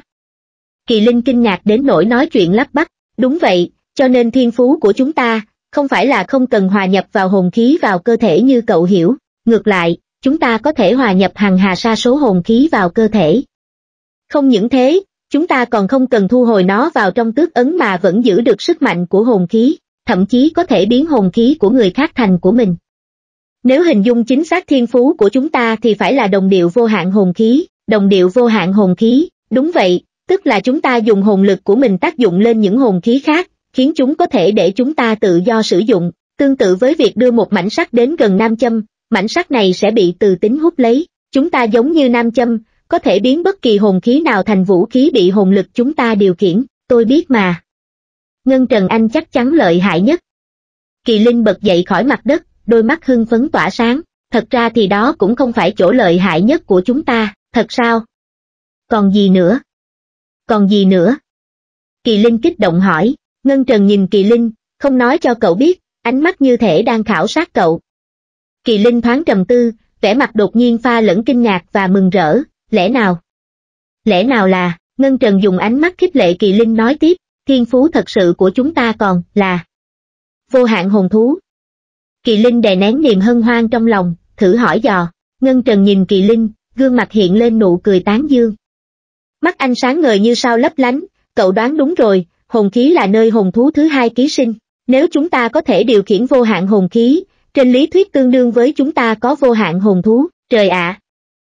[SPEAKER 1] Kỳ Linh kinh ngạc đến nỗi nói chuyện lắp bắp. Đúng vậy, cho nên thiên phú của chúng ta, không phải là không cần hòa nhập vào hồn khí vào cơ thể như cậu hiểu. Ngược lại, chúng ta có thể hòa nhập hằng hà sa số hồn khí vào cơ thể. Không những thế, chúng ta còn không cần thu hồi nó vào trong tước ấn mà vẫn giữ được sức mạnh của hồn khí. thậm chí có thể biến hồn khí của người khác thành của mình. Nếu hình dung chính xác thiên phú của chúng ta thì phải là đồng điệu vô hạn hồn khí, đồng điệu vô hạn hồn khí, đúng vậy, tức là chúng ta dùng hồn lực của mình tác dụng lên những hồn khí khác, khiến chúng có thể để chúng ta tự do sử dụng, tương tự với việc đưa một mảnh sắt đến gần nam châm, mảnh sắt này sẽ bị từ tính hút lấy, chúng ta giống như nam châm, có thể biến bất kỳ hồn khí nào thành vũ khí bị hồn lực chúng ta điều khiển, tôi biết mà. Ngân Trần Anh chắc chắn lợi hại nhất. Kỳ Linh bật dậy khỏi mặt đất, đôi mắt hưng phấn tỏa sáng, thật ra thì đó cũng không phải chỗ lợi hại nhất của chúng ta, thật sao? Còn gì nữa? Còn gì nữa? Kỳ Linh kích động hỏi, Ngân Trần nhìn Kỳ Linh, không nói cho cậu biết, ánh mắt như thể đang khảo sát cậu. Kỳ Linh thoáng trầm tư, vẻ mặt đột nhiên pha lẫn kinh ngạc và mừng rỡ, lẽ nào? Lẽ nào là, Ngân Trần dùng ánh mắt khích lệ Kỳ Linh nói tiếp, thiên phú thật sự của chúng ta còn là vô hạn hồn thú. Kỳ Linh đè nén niềm hân hoan trong lòng, thử hỏi dò, Ngân Trần nhìn Kỳ Linh, gương mặt hiện lên nụ cười tán dương. Mắt anh sáng ngời như sao lấp lánh, cậu đoán đúng rồi, hồn khí là nơi hồn thú thứ hai ký sinh, nếu chúng ta có thể điều khiển vô hạn hồn khí, trên lý thuyết tương đương với chúng ta có vô hạn hồn thú, trời ạ!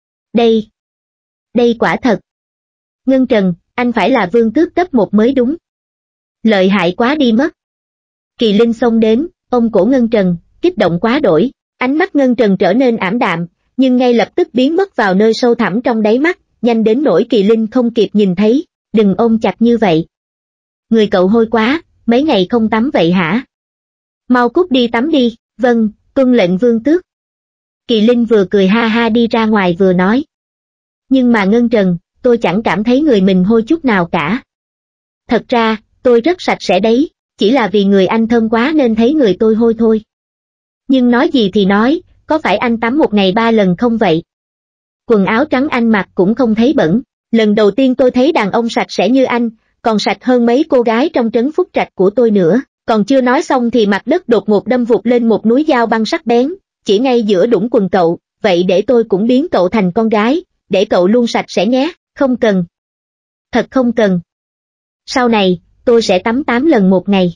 [SPEAKER 1] Đây quả thật. Ngân Trần, anh phải là vương tước cấp 1 mới đúng. Lợi hại quá đi mất. Kỳ Linh xông đến, ôm cổ Ngân Trần, kích động quá đổi, ánh mắt Ngân Trần trở nên ảm đạm, nhưng ngay lập tức biến mất vào nơi sâu thẳm trong đáy mắt, nhanh đến nỗi Kỳ Linh không kịp nhìn thấy, đừng ôm chặt như vậy. Người cậu hôi quá, mấy ngày không tắm vậy hả? Mau cút đi tắm đi, vâng, tuân lệnh vương tước. Kỳ Linh vừa cười ha ha đi ra ngoài vừa nói. Nhưng mà Ngân Trần, tôi chẳng cảm thấy người mình hôi chút nào cả. Thật ra, tôi rất sạch sẽ đấy, chỉ là vì người anh thơm quá nên thấy người tôi hôi thôi. Nhưng nói gì thì nói, có phải anh tắm một ngày 3 lần không vậy? Quần áo trắng anh mặc cũng không thấy bẩn, lần đầu tiên tôi thấy đàn ông sạch sẽ như anh, còn sạch hơn mấy cô gái trong trấn Phúc Trạch của tôi nữa, còn chưa nói xong thì mặt đất đột ngột đâm vụt lên một núi dao băng sắc bén, chỉ ngay giữa đũng quần cậu, vậy để tôi cũng biến cậu thành con gái, để cậu luôn sạch sẽ nhé, không cần. Thật không cần. Sau này, tôi sẽ tắm 8 lần một ngày.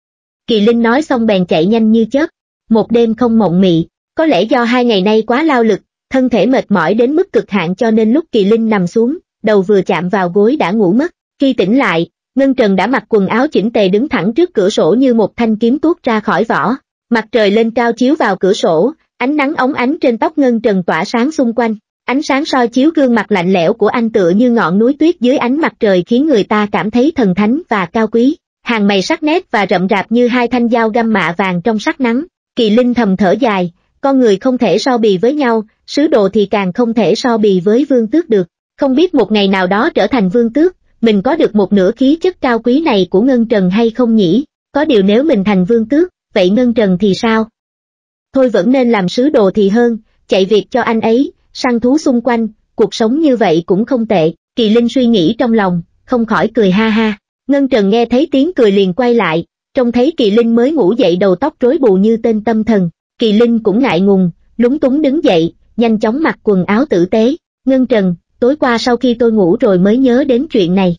[SPEAKER 1] Kỳ Linh nói xong bèn chạy nhanh như chớp, một đêm không mộng mị, có lẽ do 2 ngày nay quá lao lực, thân thể mệt mỏi đến mức cực hạn cho nên lúc Kỳ Linh nằm xuống, đầu vừa chạm vào gối đã ngủ mất, khi tỉnh lại, Ngân Trần đã mặc quần áo chỉnh tề đứng thẳng trước cửa sổ như một thanh kiếm tuốt ra khỏi vỏ, mặt trời lên cao chiếu vào cửa sổ, ánh nắng óng ánh trên tóc Ngân Trần tỏa sáng xung quanh, ánh sáng soi chiếu gương mặt lạnh lẽo của anh tựa như ngọn núi tuyết dưới ánh mặt trời khiến người ta cảm thấy thần thánh và cao quý, hàng mày sắc nét và rậm rạp như hai thanh dao găm mạ vàng trong sắc nắng. Kỳ Linh thầm thở dài, con người không thể so bì với nhau, sứ đồ thì càng không thể so bì với vương tước được, không biết một ngày nào đó trở thành vương tước, mình có được một nửa khí chất cao quý này của Ngân Trần hay không nhỉ? Có điều nếu mình thành vương tước, vậy Ngân Trần thì sao? Thôi vẫn nên làm sứ đồ thì hơn, chạy việc cho anh ấy, săn thú xung quanh, cuộc sống như vậy cũng không tệ. Kỳ Linh suy nghĩ trong lòng, không khỏi cười ha ha. Ngân Trần nghe thấy tiếng cười liền quay lại, trông thấy Kỳ Linh mới ngủ dậy đầu tóc rối bù như tên tâm thần. Kỳ Linh cũng ngại ngùng, lúng túng đứng dậy, nhanh chóng mặc quần áo tử tế. Ngân Trần, tối qua sau khi tôi ngủ rồi mới nhớ đến chuyện này.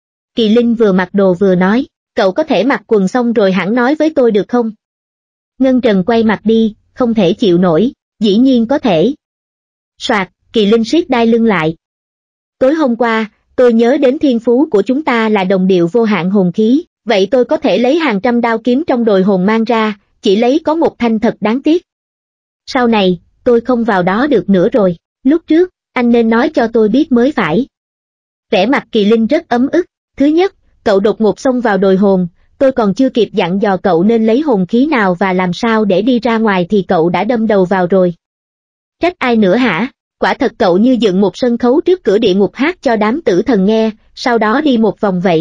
[SPEAKER 1] Kỳ Linh vừa mặc đồ vừa nói, cậu có thể mặc quần xong rồi hẳn nói với tôi được không? Ngân Trần quay mặt đi, không thể chịu nổi, dĩ nhiên có thể. Soạt, Kỳ Linh siết đai lưng lại. Tối hôm qua, tôi nhớ đến thiên phú của chúng ta là đồng điệu vô hạn hồn khí, vậy tôi có thể lấy hàng trăm đao kiếm trong đồi hồn mang ra, chỉ lấy có một thanh thật đáng tiếc. Sau này, tôi không vào đó được nữa rồi, lúc trước, anh nên nói cho tôi biết mới phải. Vẻ mặt Kỳ Linh rất ấm ức, thứ nhất, cậu đột ngột xông vào đồi hồn, tôi còn chưa kịp dặn dò cậu nên lấy hồn khí nào và làm sao để đi ra ngoài thì cậu đã đâm đầu vào rồi. Trách ai nữa hả? Quả thật cậu như dựng một sân khấu trước cửa địa ngục hát cho đám tử thần nghe, sau đó đi một vòng vậy.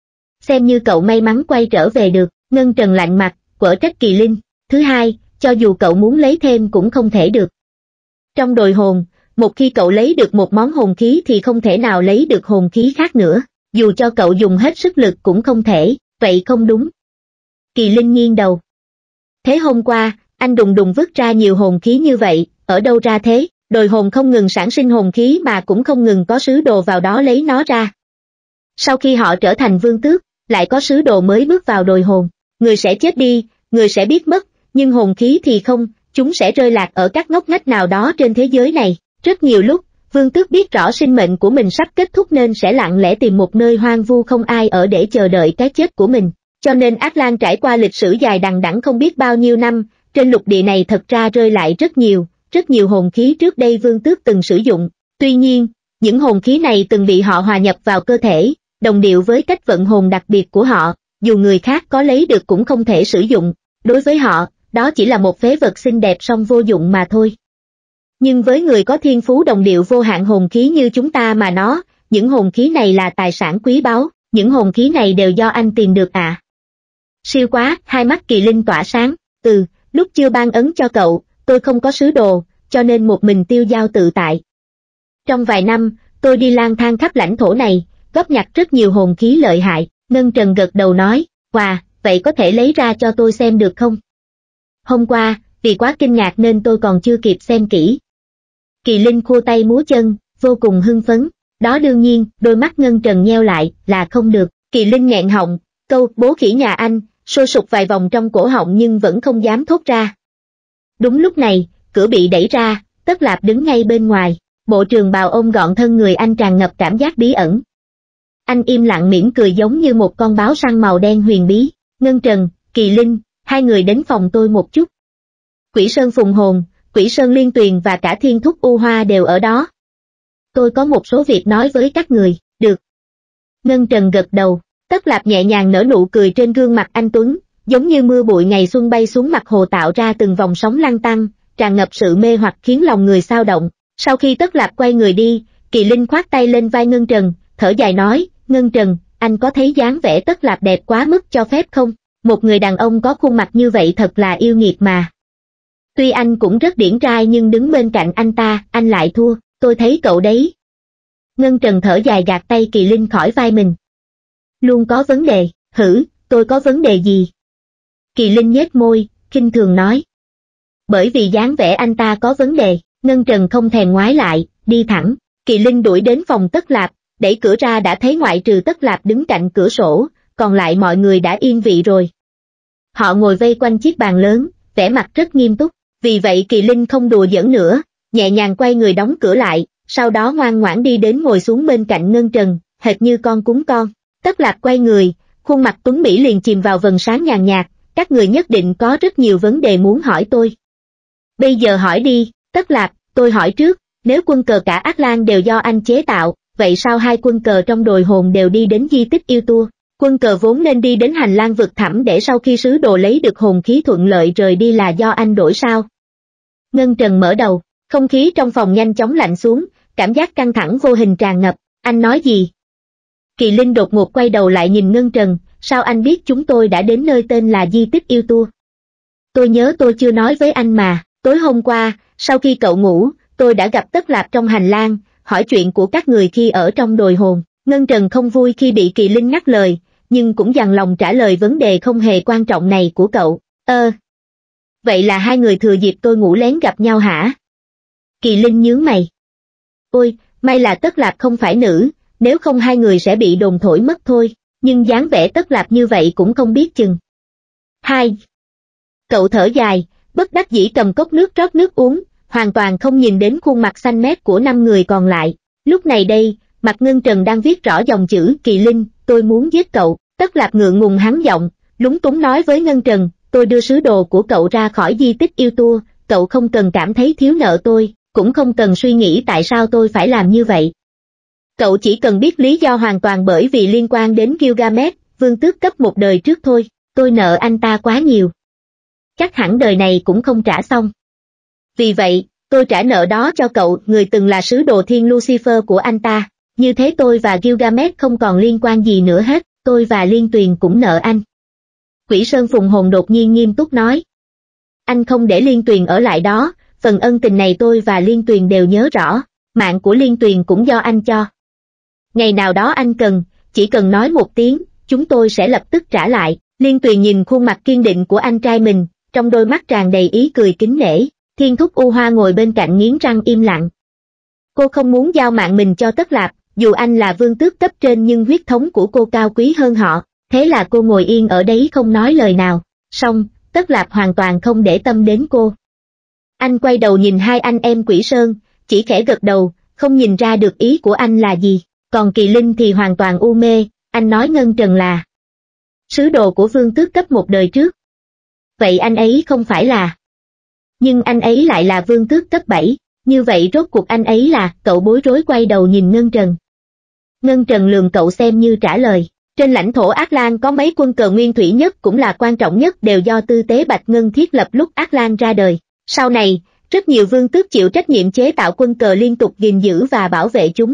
[SPEAKER 1] Xem như cậu may mắn quay trở về được, Ngân Trần lạnh mặt, quở trách Kỳ Linh. Thứ hai, cho dù cậu muốn lấy thêm cũng không thể được. Trong đồi hồn, một khi cậu lấy được một món hồn khí thì không thể nào lấy được hồn khí khác nữa, dù cho cậu dùng hết sức lực cũng không thể, vậy không đúng. Kỳ Linh nghiêng đầu. Thế hôm qua, anh đùng đùng vứt ra nhiều hồn khí như vậy, ở đâu ra thế? Đồi hồn không ngừng sản sinh hồn khí mà cũng không ngừng có sứ đồ vào đó lấy nó ra. Sau khi họ trở thành vương tước, lại có sứ đồ mới bước vào đồi hồn. Người sẽ chết đi, người sẽ biết mất, nhưng hồn khí thì không, chúng sẽ rơi lạc ở các ngóc ngách nào đó trên thế giới này. Rất nhiều lúc, Vương Tước biết rõ sinh mệnh của mình sắp kết thúc nên sẽ lặng lẽ tìm một nơi hoang vu không ai ở để chờ đợi cái chết của mình. Cho nên Ác Lan trải qua lịch sử dài đằng đẵng không biết bao nhiêu năm, trên lục địa này thật ra rơi lại rất nhiều hồn khí trước đây Vương Tước từng sử dụng. Tuy nhiên, những hồn khí này từng bị họ hòa nhập vào cơ thể, đồng điệu với cách vận hồn đặc biệt của họ, dù người khác có lấy được cũng không thể sử dụng. Đối với họ, đó chỉ là một phế vật xinh đẹp song vô dụng mà thôi. Nhưng với người có thiên phú đồng điệu vô hạn hồn khí như chúng ta mà những hồn khí này là tài sản quý báu, những hồn khí này đều do anh tìm được à? Siêu quá, hai mắt Kỳ Linh tỏa sáng, lúc chưa ban ấn cho cậu, tôi không có sứ đồ, cho nên một mình tiêu dao tự tại. Trong vài năm, tôi đi lang thang khắp lãnh thổ này, góp nhặt rất nhiều hồn khí lợi hại, Ngân Trần gật đầu nói, wow, vậy có thể lấy ra cho tôi xem được không? Hôm qua, vì quá kinh ngạc nên tôi còn chưa kịp xem kỹ. Kỳ Linh khua tay múa chân, vô cùng hưng phấn, đó đương nhiên, đôi mắt Ngân Trần nheo lại, là không được. Kỳ Linh nghẹn họng, câu bố khỉ nhà anh, sôi sục vài vòng trong cổ họng nhưng vẫn không dám thốt ra. Đúng lúc này, cửa bị đẩy ra, Tất Lạp đứng ngay bên ngoài, bộ trường bào ôm gọn thân người anh tràn ngập cảm giác bí ẩn. Anh im lặng mỉm cười giống như một con báo săn màu đen huyền bí. Ngân Trần, Kỳ Linh, hai người đến phòng tôi một chút. Quỷ Sơn Phùng Hồn, Quỷ Sơn Liên Tuyền và cả Thiên Thúc U Hoa đều ở đó. Tôi có một số việc nói với các người, được. Ngân Trần gật đầu, Tất Lạp nhẹ nhàng nở nụ cười trên gương mặt anh tuấn, giống như mưa bụi ngày xuân bay xuống mặt hồ tạo ra từng vòng sóng lăn tăn, tràn ngập sự mê hoặc khiến lòng người xao động. Sau khi Tất Lạp quay người đi, Kỳ Linh khoác tay lên vai Ngân Trần, thở dài nói, Ngân Trần, anh có thấy dáng vẻ Tất Lạp đẹp quá mức cho phép không? Một người đàn ông có khuôn mặt như vậy thật là yêu nghiệt mà. Tuy anh cũng rất điển trai nhưng đứng bên cạnh anh ta, anh lại thua, tôi thấy cậu đấy. Ngân Trần thở dài gạt tay Kỳ Linh khỏi vai mình. Luôn có vấn đề, tôi có vấn đề gì? Kỳ Linh nhếch môi, khinh thường nói. Bởi vì dáng vẻ anh ta có vấn đề, Ngân Trần không thèm ngoái lại, đi thẳng. Kỳ Linh đuổi đến phòng Tất Lạp, đẩy cửa ra đã thấy ngoại trừ Tất Lạp đứng cạnh cửa sổ, còn lại mọi người đã yên vị rồi. Họ ngồi vây quanh chiếc bàn lớn, vẻ mặt rất nghiêm túc, vì vậy Kỳ Linh không đùa giỡn nữa, nhẹ nhàng quay người đóng cửa lại, sau đó ngoan ngoãn đi đến ngồi xuống bên cạnh Ngân Trần, hệt như con cún con. Tất Lạp quay người, khuôn mặt tuấn mỹ liền chìm vào vầng sáng nhàn nhạt, các người nhất định có rất nhiều vấn đề muốn hỏi tôi. Bây giờ hỏi đi, Tất Lạp, tôi hỏi trước, nếu quân cờ cả Ác Lan đều do anh chế tạo, vậy sao hai quân cờ trong đồi hồn đều đi đến di tích yêu tua? Quân cờ vốn nên đi đến hành lang vực thẳm để sau khi sứ đồ lấy được hồn khí thuận lợi rời đi là do anh đổi sao? Ngân Trần mở đầu, không khí trong phòng nhanh chóng lạnh xuống, cảm giác căng thẳng vô hình tràn ngập, anh nói gì? Kỳ Linh đột ngột quay đầu lại nhìn Ngân Trần, sao anh biết chúng tôi đã đến nơi tên là di tích yêu tua? Tôi nhớ tôi chưa nói với anh mà, tối hôm qua, sau khi cậu ngủ, tôi đã gặp Tất Lạp trong hành lang, hỏi chuyện của các người khi ở trong đồi hồn. Ngân Trần không vui khi bị Kỳ Linh ngắt lời, nhưng cũng dằn lòng trả lời vấn đề không hề quan trọng này của cậu. Vậy là hai người thừa dịp tôi ngủ lén gặp nhau hả? Kỳ Linh nhướng mày. Ôi, may là Tất Lạp không phải nữ, nếu không hai người sẽ bị đồn thổi mất thôi, nhưng dáng vẻ Tất Lạp như vậy cũng không biết chừng. Hai. Cậu thở dài, bất đắc dĩ cầm cốc nước rót nước uống, hoàn toàn không nhìn đến khuôn mặt xanh mét của 5 người còn lại. Lúc này đây, mặt Ngân Trần đang viết rõ dòng chữ Kỳ Linh, tôi muốn giết cậu. Tất Lạp ngượng ngùng hắn giọng, lúng túng nói với Ngân Trần, tôi đưa sứ đồ của cậu ra khỏi di tích yêu tua, cậu không cần cảm thấy thiếu nợ tôi, cũng không cần suy nghĩ tại sao tôi phải làm như vậy. Cậu chỉ cần biết lý do hoàn toàn bởi vì liên quan đến Gilgamesh, vương tước cấp một đời trước thôi, tôi nợ anh ta quá nhiều. Chắc hẳn đời này cũng không trả xong. Vì vậy, tôi trả nợ đó cho cậu, người từng là sứ đồ thiên Lucifer của anh ta. Như thế tôi và Gilgamesh không còn liên quan gì nữa hết, tôi và Liên Tuyền cũng nợ anh. Quỷ Sơn Phùng Hồn đột nhiên nghiêm túc nói. Anh không để Liên Tuyền ở lại đó, phần ân tình này tôi và Liên Tuyền đều nhớ rõ, mạng của Liên Tuyền cũng do anh cho. Ngày nào đó anh cần, chỉ cần nói một tiếng, chúng tôi sẽ lập tức trả lại. Liên Tuyền nhìn khuôn mặt kiên định của anh trai mình, trong đôi mắt tràn đầy ý cười kính nể. Thiên Thúc U Hoa ngồi bên cạnh nghiến răng im lặng. Cô không muốn giao mạng mình cho Tất Lạp, dù anh là vương tước cấp trên nhưng huyết thống của cô cao quý hơn họ. Thế là cô ngồi yên ở đấy không nói lời nào, xong, Tất Lạp hoàn toàn không để tâm đến cô. Anh quay đầu nhìn hai anh em Quỷ Sơn, chỉ khẽ gật đầu, không nhìn ra được ý của anh là gì, còn Kỳ Linh thì hoàn toàn u mê, anh nói Ngân Trần là sứ đồ của Vương Tước cấp 1 đời trước. Vậy anh ấy không phải là... Nhưng anh ấy lại là Vương Tước cấp 7, như vậy rốt cuộc anh ấy là... Cậu bối rối quay đầu nhìn Ngân Trần. Ngân Trần lườm cậu xem như trả lời, trên lãnh thổ Ác Lan có mấy quân cờ nguyên thủy nhất cũng là quan trọng nhất đều do Tư Tế Bạch Ngân thiết lập lúc Ác Lan ra đời. Sau này, rất nhiều vương tước chịu trách nhiệm chế tạo quân cờ liên tục gìn giữ và bảo vệ chúng.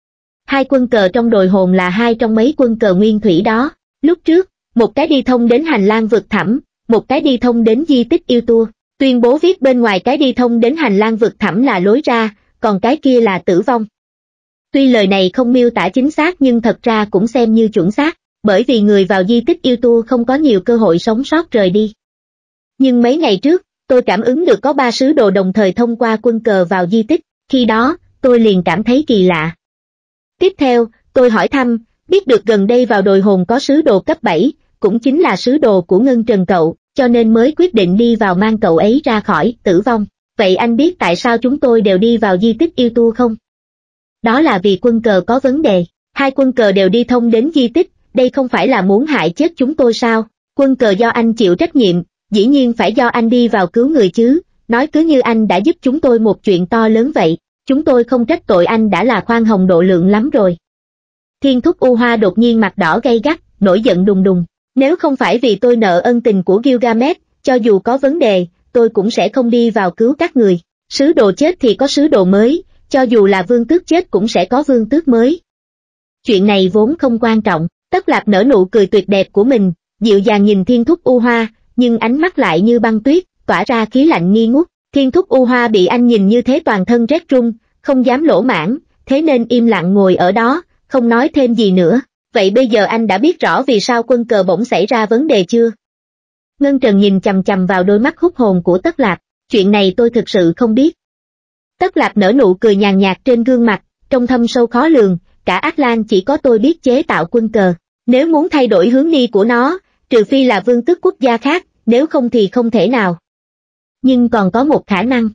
[SPEAKER 1] Hai quân cờ trong đồi hồn là hai trong mấy quân cờ nguyên thủy đó. Lúc trước, một cái đi thông đến hành lang vực thẳm, một cái đi thông đến di tích yêu tua. Tuyên bố viết bên ngoài cái đi thông đến hành lang vực thẳm là lối ra, còn cái kia là tử vong. Tuy lời này không miêu tả chính xác nhưng thật ra cũng xem như chuẩn xác, bởi vì người vào di tích yêu tua không có nhiều cơ hội sống sót rời đi. Nhưng mấy ngày trước, tôi cảm ứng được có 3 sứ đồ đồng thời thông qua quân cờ vào di tích, khi đó, tôi liền cảm thấy kỳ lạ. Tiếp theo, tôi hỏi thăm, biết được gần đây vào đồi hồn có sứ đồ cấp 7, cũng chính là sứ đồ của Ngân Trần cậu, cho nên mới quyết định đi vào mang cậu ấy ra khỏi tử vong. Vậy anh biết tại sao chúng tôi đều đi vào di tích yêu tu không? Đó là vì quân cờ có vấn đề, hai quân cờ đều đi thông đến di tích, đây không phải là muốn hại chết chúng tôi sao? Quân cờ do anh chịu trách nhiệm, dĩ nhiên phải do anh đi vào cứu người chứ, nói cứ như anh đã giúp chúng tôi một chuyện to lớn vậy, chúng tôi không trách tội anh đã là khoan hồng độ lượng lắm rồi. Thiên Thúc U Hoa đột nhiên mặt đỏ gay gắt, nổi giận đùng đùng, nếu không phải vì tôi nợ ân tình của Gilgamesh, cho dù có vấn đề, tôi cũng sẽ không đi vào cứu các người, sứ đồ chết thì có sứ đồ mới, cho dù là vương tước chết cũng sẽ có vương tước mới. Chuyện này vốn không quan trọng, Tất Lạp nở nụ cười tuyệt đẹp của mình, dịu dàng nhìn Thiên Thúc U Hoa, nhưng ánh mắt lại như băng tuyết, tỏa ra khí lạnh nghi ngút. Thiên Thúc U Hoa bị anh nhìn như thế toàn thân rét run, không dám lỗ mãng, thế nên im lặng ngồi ở đó, không nói thêm gì nữa. Vậy bây giờ anh đã biết rõ vì sao quân cờ bỗng xảy ra vấn đề chưa? Ngân Trần nhìn chằm chằm vào đôi mắt hút hồn của Tất Lạp, chuyện này tôi thực sự không biết. Tất Lạp nở nụ cười nhàn nhạt trên gương mặt, trông thâm sâu khó lường, cả Ác Lan chỉ có tôi biết chế tạo quân cờ, nếu muốn thay đổi hướng đi của nó, trừ phi là vương tước quốc gia khác, nếu không thì không thể nào. Nhưng còn có một khả năng.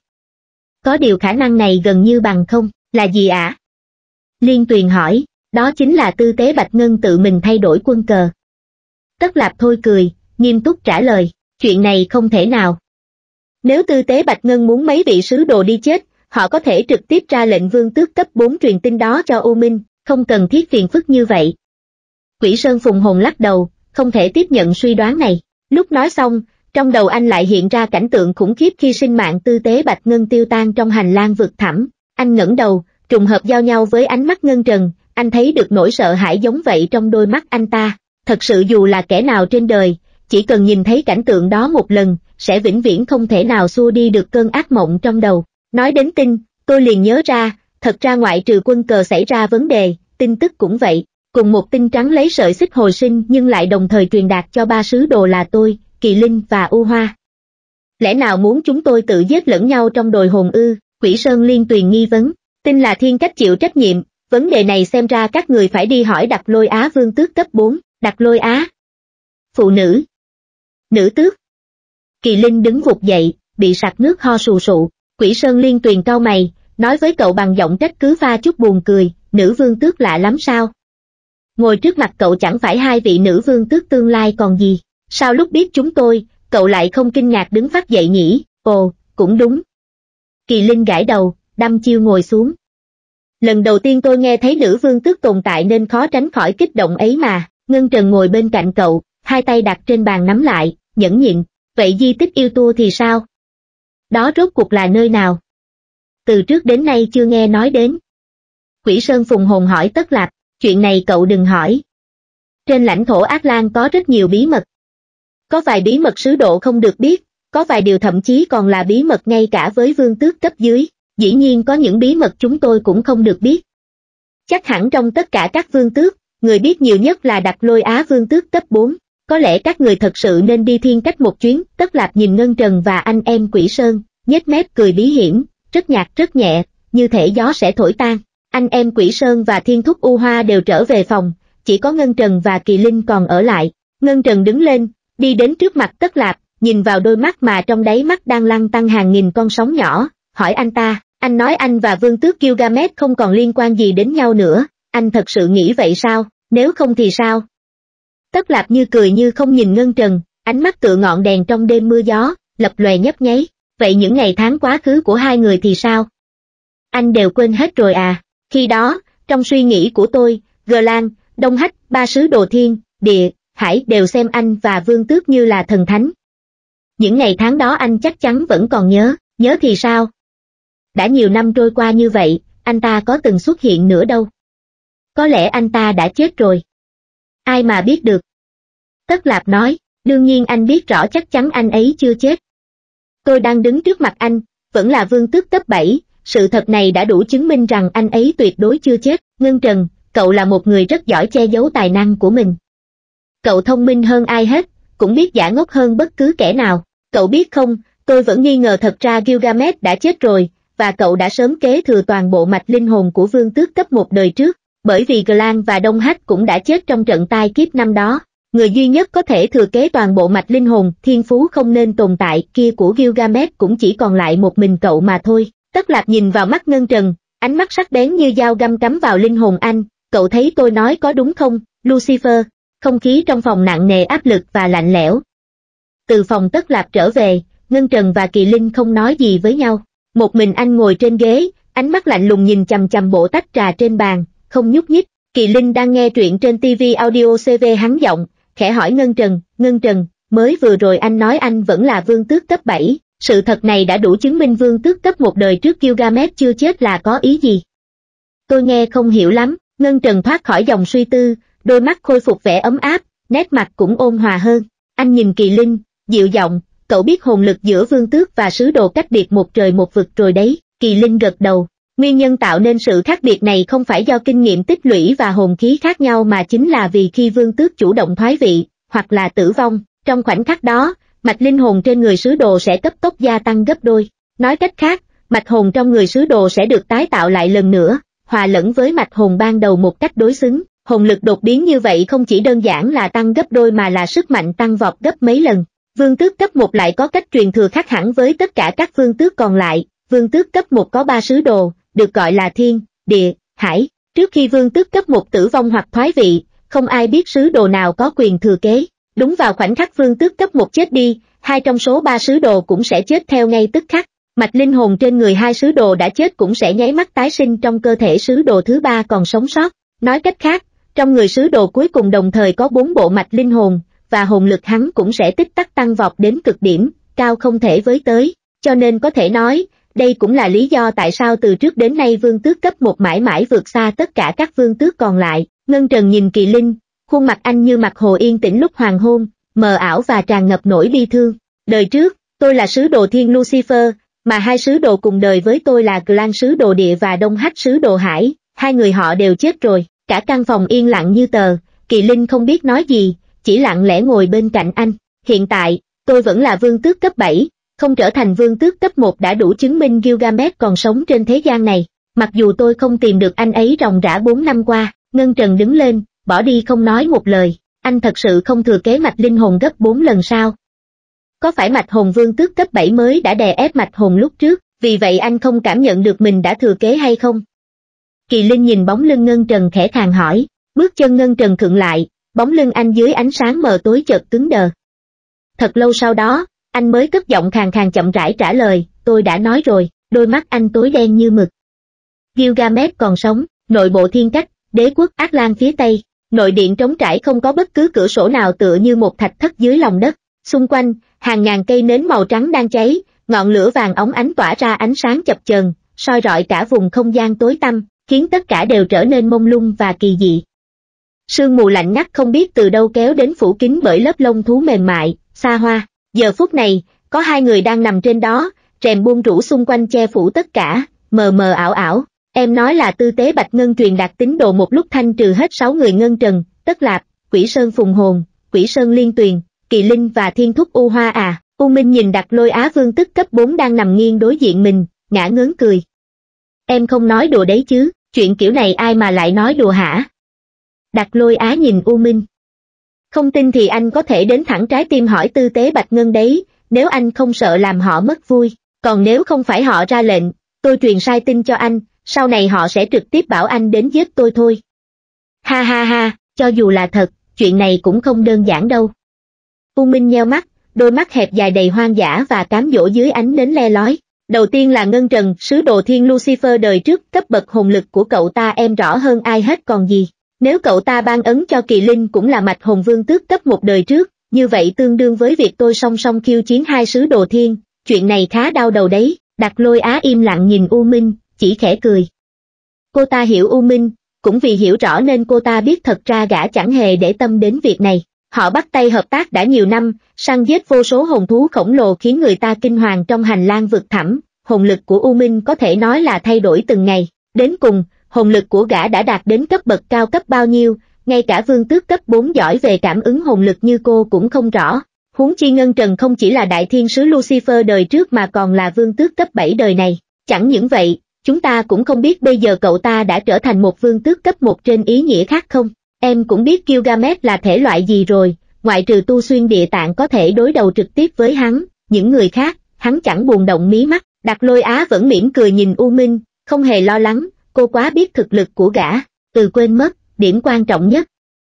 [SPEAKER 1] Có điều khả năng này gần như bằng không, là gì ạ? Liên Tuyền hỏi, đó chính là Tư Tế Bạch Ngân tự mình thay đổi quân cờ. Tất Lạp thôi cười, nghiêm túc trả lời, chuyện này không thể nào. Nếu Tư Tế Bạch Ngân muốn mấy vị sứ đồ đi chết, họ có thể trực tiếp ra lệnh vương tước cấp 4 truyền tin đó cho U Minh, không cần thiết phiền phức như vậy. Quỷ Sơn Phùng Hồn lắc đầu, không thể tiếp nhận suy đoán này. Lúc nói xong, trong đầu anh lại hiện ra cảnh tượng khủng khiếp khi sinh mạng Tư Tế Bạch Ngân tiêu tan trong hành lang vực thẳm. Anh ngẩng đầu, trùng hợp giao nhau với ánh mắt Ngân Trần, anh thấy được nỗi sợ hãi giống vậy trong đôi mắt anh ta. Thật sự dù là kẻ nào trên đời, chỉ cần nhìn thấy cảnh tượng đó một lần, sẽ vĩnh viễn không thể nào xua đi được cơn ác mộng trong đầu. Nói đến tin, tôi liền nhớ ra, thật ra ngoại trừ quân cờ xảy ra vấn đề, tin tức cũng vậy. Cùng một tin trắng lấy sợi xích hồi sinh nhưng lại đồng thời truyền đạt cho 3 sứ đồ là tôi, Kỳ Linh và U Hoa. Lẽ nào muốn chúng tôi tự giết lẫn nhau trong đồi hồn ư? Quỷ Sơn Liên Tuyền nghi vấn, tin là thiên cách chịu trách nhiệm, vấn đề này xem ra các người phải đi hỏi Đặc Lôi Á vương tước cấp 4, Đặc Lôi Á. Phụ nữ. Nữ tước. Kỳ Linh đứng vụt dậy, bị sặc nước ho sù sụ, Quỷ Sơn Liên Tuyền cau mày, nói với cậu bằng giọng trách cứ pha chút buồn cười, nữ vương tước lạ lắm sao? Ngồi trước mặt cậu chẳng phải hai vị nữ vương tước tương lai còn gì, sao lúc biết chúng tôi, cậu lại không kinh ngạc đứng phát dậy nhỉ? Ồ, cũng đúng. Kỳ Linh gãi đầu, đăm chiêu ngồi xuống. Lần đầu tiên tôi nghe thấy nữ vương tước tồn tại nên khó tránh khỏi kích động ấy mà. Ngân Trần ngồi bên cạnh cậu, hai tay đặt trên bàn nắm lại, nhẫn nhịn. Vậy di tích yêu tua thì sao? Đó rốt cuộc là nơi nào? Từ trước đến nay chưa nghe nói đến. Quỷ Sơn Phùng Hồn hỏi Tất Lạp, chuyện này cậu đừng hỏi. Trên lãnh thổ Ác Lan có rất nhiều bí mật. Có vài bí mật sứ độ không được biết, có vài điều thậm chí còn là bí mật ngay cả với vương tước cấp dưới, dĩ nhiên có những bí mật chúng tôi cũng không được biết. Chắc hẳn trong tất cả các vương tước, người biết nhiều nhất là Đặc Lôi Á vương tước cấp 4, có lẽ các người thật sự nên đi thiên cách một chuyến. Tất Lạp nhìn Ngân Trần và anh em Quỷ Sơn, nhếch mép cười bí hiểm, rất nhạt rất nhẹ, như thể gió sẽ thổi tan. Anh em Quỷ Sơn và Thiên Thúc U Hoa đều trở về phòng, chỉ có Ngân Trần và Kỳ Linh còn ở lại. Ngân Trần đứng lên, đi đến trước mặt Tất Lạp, nhìn vào đôi mắt mà trong đáy mắt đang lăn tăn hàng nghìn con sóng nhỏ, hỏi anh ta, anh nói anh và Vương Tước Gilgamesh không còn liên quan gì đến nhau nữa, anh thật sự nghĩ vậy sao, nếu không thì sao? Tất Lạp như cười như không nhìn Ngân Trần, ánh mắt tựa ngọn đèn trong đêm mưa gió, lập lòe nhấp nháy, vậy những ngày tháng quá khứ của hai người thì sao? Anh đều quên hết rồi à? Khi đó, trong suy nghĩ của tôi, Gờ Lan, Đông Hách, ba sứ đồ thiên, địa, hải đều xem anh và Vương Tước như là thần thánh. Những ngày tháng đó anh chắc chắn vẫn còn nhớ thì sao? Đã nhiều năm trôi qua như vậy, anh ta có từng xuất hiện nữa đâu. Có lẽ anh ta đã chết rồi. Ai mà biết được? Tất Lạp nói, đương nhiên anh biết rõ chắc chắn anh ấy chưa chết. Tôi đang đứng trước mặt anh, vẫn là Vương Tước cấp 7, sự thật này đã đủ chứng minh rằng anh ấy tuyệt đối chưa chết. Ngân Trần, cậu là một người rất giỏi che giấu tài năng của mình. Cậu thông minh hơn ai hết, cũng biết giả ngốc hơn bất cứ kẻ nào. Cậu biết không, tôi vẫn nghi ngờ thật ra Gilgamesh đã chết rồi, và cậu đã sớm kế thừa toàn bộ mạch linh hồn của Vương Tước cấp 1 đời trước, bởi vì Glan và Đông Hách cũng đã chết trong trận tai kiếp năm đó. Người duy nhất có thể thừa kế toàn bộ mạch linh hồn, thiên phú không nên tồn tại kia của Gilgamesh cũng chỉ còn lại một mình cậu mà thôi. Tất Lạp nhìn vào mắt Ngân Trần, ánh mắt sắc bén như dao găm cắm vào linh hồn anh, cậu thấy tôi nói có đúng không, Lucifer? Không khí trong phòng nặng nề áp lực và lạnh lẽo. Từ phòng Tất Lạp trở về, Ngân Trần và Kỳ Linh không nói gì với nhau. Một mình anh ngồi trên ghế, ánh mắt lạnh lùng nhìn chằm chằm bộ tách trà trên bàn, không nhúc nhích. Kỳ Linh đang nghe truyện trên TV audio CV hắn giọng, khẽ hỏi Ngân Trần, mới vừa rồi anh nói anh vẫn là Vương Tước cấp 7, sự thật này đã đủ chứng minh Vương Tước cấp 1 đời trước Gilgamesh chưa chết là có ý gì? Tôi nghe không hiểu lắm. Ngân Trần thoát khỏi dòng suy tư, đôi mắt khôi phục vẻ ấm áp, nét mặt cũng ôn hòa hơn. Anh nhìn Kỳ Linh, dịu giọng, cậu biết hồn lực giữa Vương Tước và sứ đồ cách biệt một trời một vực rồi đấy. Kỳ Linh gật đầu. Nguyên nhân tạo nên sự khác biệt này không phải do kinh nghiệm tích lũy và hồn khí khác nhau mà chính là vì khi Vương Tước chủ động thoái vị, hoặc là tử vong, trong khoảnh khắc đó, mạch linh hồn trên người sứ đồ sẽ cấp tốc gia tăng gấp đôi. Nói cách khác, mạch hồn trong người sứ đồ sẽ được tái tạo lại lần nữa, hòa lẫn với mạch hồn ban đầu một cách đối xứng. Hồn lực đột biến như vậy không chỉ đơn giản là tăng gấp đôi mà là sức mạnh tăng vọt gấp mấy lần. Vương Tước cấp 1 lại có cách truyền thừa khác hẳn với tất cả các Vương Tước còn lại. Vương Tước cấp 1 có 3 sứ đồ, được gọi là thiên, địa, hải. Trước khi Vương Tước cấp 1 tử vong hoặc thoái vị, không ai biết sứ đồ nào có quyền thừa kế. Đúng vào khoảnh khắc Vương Tước cấp 1 chết đi, 2 trong số 3 sứ đồ cũng sẽ chết theo ngay tức khắc. Mạch linh hồn trên người 2 sứ đồ đã chết cũng sẽ nháy mắt tái sinh trong cơ thể sứ đồ thứ 3 còn sống sót. Nói cách khác, trong người sứ đồ cuối cùng đồng thời có 4 bộ mạch linh hồn, và hồn lực hắn cũng sẽ tích tắc tăng vọt đến cực điểm, cao không thể với tới. Cho nên có thể nói, đây cũng là lý do tại sao từ trước đến nay Vương Tước cấp 1 mãi mãi vượt xa tất cả các Vương Tước còn lại. Ngân Trần nhìn Kỳ Linh, khuôn mặt anh như mặt hồ yên tĩnh lúc hoàng hôn, mờ ảo và tràn ngập nỗi bi thương. Đời trước, tôi là sứ đồ thiên Lucifer, mà 2 sứ đồ cùng đời với tôi là Glan sứ đồ địa và Đông Hách sứ đồ hải, 2 người họ đều chết rồi. Cả căn phòng yên lặng như tờ, Kỳ Linh không biết nói gì, chỉ lặng lẽ ngồi bên cạnh anh. Hiện tại, tôi vẫn là Vương Tước cấp 7, không trở thành Vương Tước cấp 1 đã đủ chứng minh Gilgamesh còn sống trên thế gian này. Mặc dù tôi không tìm được anh ấy ròng rã 4 năm qua. Ngân Trần đứng lên, bỏ đi không nói một lời. Anh thật sự không thừa kế mạch linh hồn gấp 4 lần sao? Có phải mạch hồn Vương Tước cấp 7 mới đã đè ép mạch hồn lúc trước, vì vậy anh không cảm nhận được mình đã thừa kế hay không? Kỳ Linh nhìn bóng lưng Ngân Trần khẽ khàng hỏi. Bước chân Ngân Trần khựng lại, bóng lưng anh dưới ánh sáng mờ tối chợt cứng đờ. Thật lâu sau đó, anh mới cất giọng khàn khàn chậm rãi trả lời, tôi đã nói rồi. Đôi mắt anh tối đen như mực. Gilgamesh còn sống, nội bộ thiên cách, đế quốc Ác Lan phía Tây, nội điện trống trải không có bất cứ cửa sổ nào tựa như một thạch thất dưới lòng đất. Xung quanh, hàng ngàn cây nến màu trắng đang cháy, ngọn lửa vàng óng ánh tỏa ra ánh sáng chập chờn, soi rọi cả vùng không gian tối tăm, khiến tất cả đều trở nên mông lung và kỳ dị. Sương mù lạnh ngắt không biết từ đâu kéo đến phủ kín bởi lớp lông thú mềm mại, xa hoa. Giờ phút này, có 2 người đang nằm trên đó, rèm buông rủ xung quanh che phủ tất cả, mờ mờ ảo ảo. Em nói là tư tế Bạch Ngân truyền đạt tín đồ một lúc thanh trừ hết 6 người Ngân Trần, Tất Lạp, Quỷ Sơn Phùng Hồn, Quỷ Sơn Liên Tuyền, Kỳ Linh và Thiên Thúc U Hoa à. U Minh nhìn Đặt Lôi Á Vương Tức cấp 4 đang nằm nghiêng đối diện mình, ngả ngớn cười. Em không nói đùa đấy chứ, chuyện kiểu này ai mà lại nói đùa hả? Đặt Lôi Á nhìn U Minh. Không tin thì anh có thể đến thẳng trái tim hỏi tư tế Bạch Ngân đấy, nếu anh không sợ làm họ mất vui, còn nếu không phải họ ra lệnh, tôi truyền sai tin cho anh, sau này họ sẽ trực tiếp bảo anh đến giết tôi thôi. Ha ha ha, cho dù là thật, chuyện này cũng không đơn giản đâu. U Minh nheo mắt, đôi mắt hẹp dài đầy hoang dã và cám dỗ dưới ánh nến le lói. Đầu tiên là Ngân Trần, sứ đồ thiên Lucifer đời trước, cấp bậc hồn lực của cậu ta em rõ hơn ai hết còn gì. Nếu cậu ta ban ấn cho Kỳ Linh cũng là mạch hồn vương tước cấp một đời trước, như vậy tương đương với việc tôi song song khiêu chiến hai sứ đồ thiên, chuyện này khá đau đầu đấy. Đặt Lôi Á im lặng nhìn U Minh, chỉ khẽ cười. Cô ta hiểu U Minh, cũng vì hiểu rõ nên cô ta biết thật ra gã chẳng hề để tâm đến việc này. Họ bắt tay hợp tác đã nhiều năm, săn giết vô số hồn thú khổng lồ khiến người ta kinh hoàng trong hành lang vực thẳm, hồn lực của U Minh có thể nói là thay đổi từng ngày. Đến cùng, hồn lực của gã đã đạt đến cấp bậc cao cấp bao nhiêu, ngay cả vương tước cấp 4 giỏi về cảm ứng hồn lực như cô cũng không rõ. Huống chi Ngân Trần không chỉ là đại thiên sứ Lucifer đời trước mà còn là vương tước cấp 7 đời này. Chẳng những vậy, chúng ta cũng không biết bây giờ cậu ta đã trở thành một vương tước cấp 1 trên ý nghĩa khác không. Em cũng biết Gilgamesh là thể loại gì rồi, ngoại trừ tu xuyên địa tạng có thể đối đầu trực tiếp với hắn, những người khác, hắn chẳng buồn động mí mắt. Đặt Lôi Á vẫn mỉm cười nhìn U Minh, không hề lo lắng, cô quá biết thực lực của gã, quên mất, điểm quan trọng nhất.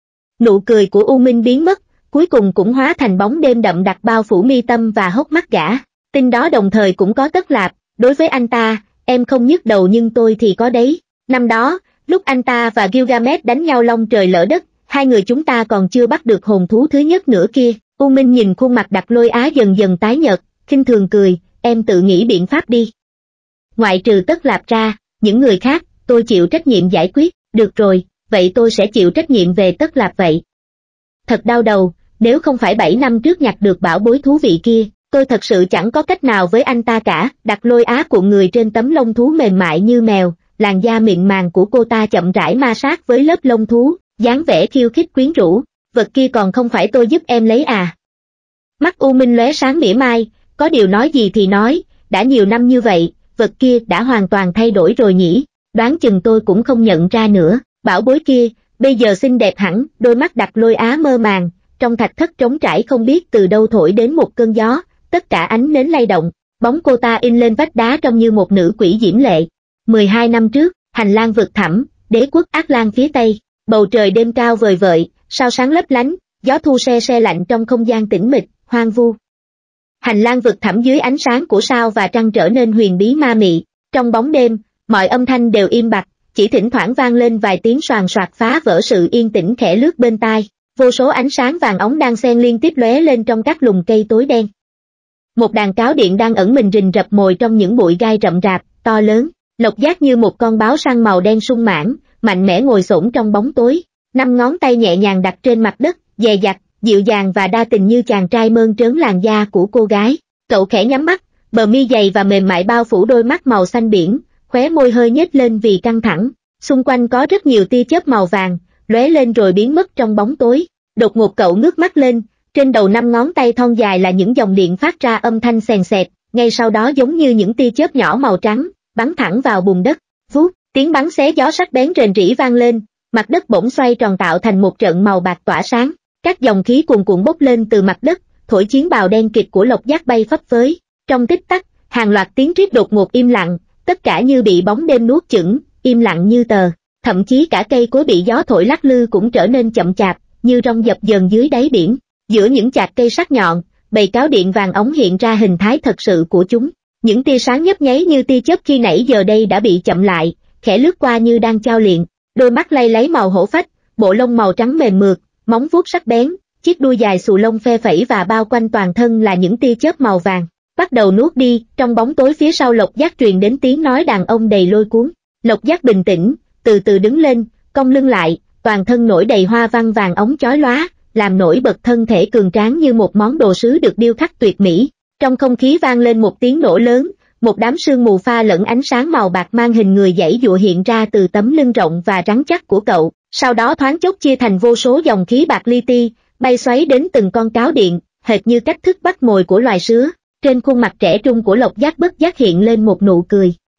[SPEAKER 1] Nụ cười của U Minh biến mất, cuối cùng cũng hóa thành bóng đêm đậm đặc bao phủ mi tâm và hốc mắt gã. Tin đó đồng thời cũng có Tất Lạp, đối với anh ta, em không nhức đầu nhưng tôi thì có đấy. Năm đó, lúc anh ta và Gilgamesh đánh nhau long trời lỡ đất, hai người chúng ta còn chưa bắt được hồn thú thứ nhất nữa kia. U Minh nhìn khuôn mặt Đặt Lôi Á dần dần tái nhợt, khinh thường cười, em tự nghĩ biện pháp đi. Ngoại trừ Tất Lạp ra, những người khác, tôi chịu trách nhiệm giải quyết. Được rồi, vậy tôi sẽ chịu trách nhiệm về Tất Lạp vậy. Thật đau đầu, nếu không phải 7 năm trước nhặt được bảo bối thú vị kia, tôi thật sự chẳng có cách nào với anh ta cả. Đặt Lôi Á cuộn người trên tấm lông thú mềm mại như mèo, làn da mịn màng của cô ta chậm rãi ma sát với lớp lông thú, dáng vẻ khiêu khích quyến rũ. Vật kia còn không phải tôi giúp em lấy à? Mắt U Minh lóe sáng mỉa mai, có điều nói gì thì nói, đã nhiều năm như vậy, vật kia đã hoàn toàn thay đổi rồi nhỉ, đoán chừng tôi cũng không nhận ra nữa. Bảo bối kia, bây giờ xinh đẹp hẳn. Đôi mắt Đặt Lôi Á mơ màng, trong thạch thất trống trải không biết từ đâu thổi đến một cơn gió, tất cả ánh nến lay động, bóng cô ta in lên vách đá trông như một nữ quỷ diễm lệ. 12 năm trước, hành lang vực thẳm, đế quốc Ác Lan phía tây, bầu trời đêm cao vời vợi, sao sáng lấp lánh, gió thu se se lạnh trong không gian tĩnh mịch, hoang vu. Hành lang vực thẳm dưới ánh sáng của sao và trăng trở nên huyền bí ma mị, trong bóng đêm, mọi âm thanh đều im bặt, chỉ thỉnh thoảng vang lên vài tiếng soàn soạt phá vỡ sự yên tĩnh khẽ lướt bên tai. Vô số ánh sáng vàng óng đan xen liên tiếp lóe lên trong các lùm cây tối đen. Một đàn cáo điện đang ẩn mình rình rập mồi trong những bụi gai rậm rạp, to lớn, lộc giác như một con báo săn màu đen sung mãn, mạnh mẽ ngồi xổm trong bóng tối, 5 ngón tay nhẹ nhàng đặt trên mặt đất, dè dặt, dịu dàng và đa tình như chàng trai mơn trớn làn da của cô gái. Cậu khẽ nhắm mắt, bờ mi dày và mềm mại bao phủ đôi mắt màu xanh biển, khóe môi hơi nhếch lên vì căng thẳng. Xung quanh có rất nhiều tia chớp màu vàng, lóe lên rồi biến mất trong bóng tối. Đột ngột cậu ngước mắt lên, trên đầu 5 ngón tay thon dài là những dòng điện phát ra âm thanh xèn xẹt, ngay sau đó giống như những tia chớp nhỏ màu trắng, bắn thẳng vào bùn đất. Vút, tiếng bắn xé gió sắc bén rền rĩ vang lên, mặt đất bỗng xoay tròn tạo thành một trận màu bạc tỏa sáng, các dòng khí cuồn cuộn bốc lên từ mặt đất, thổi chiến bào đen kịt của Lộc Giác bay phấp phới. Trong tích tắc, hàng loạt tiếng rít đột ngột im lặng, tất cả như bị bóng đêm nuốt chửng, im lặng như tờ, thậm chí cả cây cối bị gió thổi lắc lư cũng trở nên chậm chạp, như rong dập dờn dưới đáy biển. Giữa những chạc cây sắc nhọn, bầy cáo điện vàng ống hiện ra hình thái thật sự của chúng. Những tia sáng nhấp nháy như tia chớp khi nãy giờ đây đã bị chậm lại, khẽ lướt qua như đang chao luyện. Đôi mắt lay lấy màu hổ phách, bộ lông màu trắng mềm mượt, móng vuốt sắc bén, chiếc đuôi dài xù lông phe phẩy và bao quanh toàn thân là những tia chớp màu vàng. Bắt đầu nuốt đi. Trong bóng tối phía sau Lộc Giác truyền đến tiếng nói đàn ông đầy lôi cuốn. Lộc Giác bình tĩnh, từ từ đứng lên, cong lưng lại, toàn thân nổi đầy hoa văn vàng óng chói lóa, làm nổi bật thân thể cường tráng như một món đồ sứ được điêu khắc tuyệt mỹ. Trong không khí vang lên một tiếng nổ lớn, một đám sương mù pha lẫn ánh sáng màu bạc mang hình người giãy giụa hiện ra từ tấm lưng rộng và rắn chắc của cậu, sau đó thoáng chốc chia thành vô số dòng khí bạc li ti, bay xoáy đến từng con cáo điện, hệt như cách thức bắt mồi của loài sứa. Trên khuôn mặt trẻ trung của Lộc Giác bất giác hiện lên một nụ cười.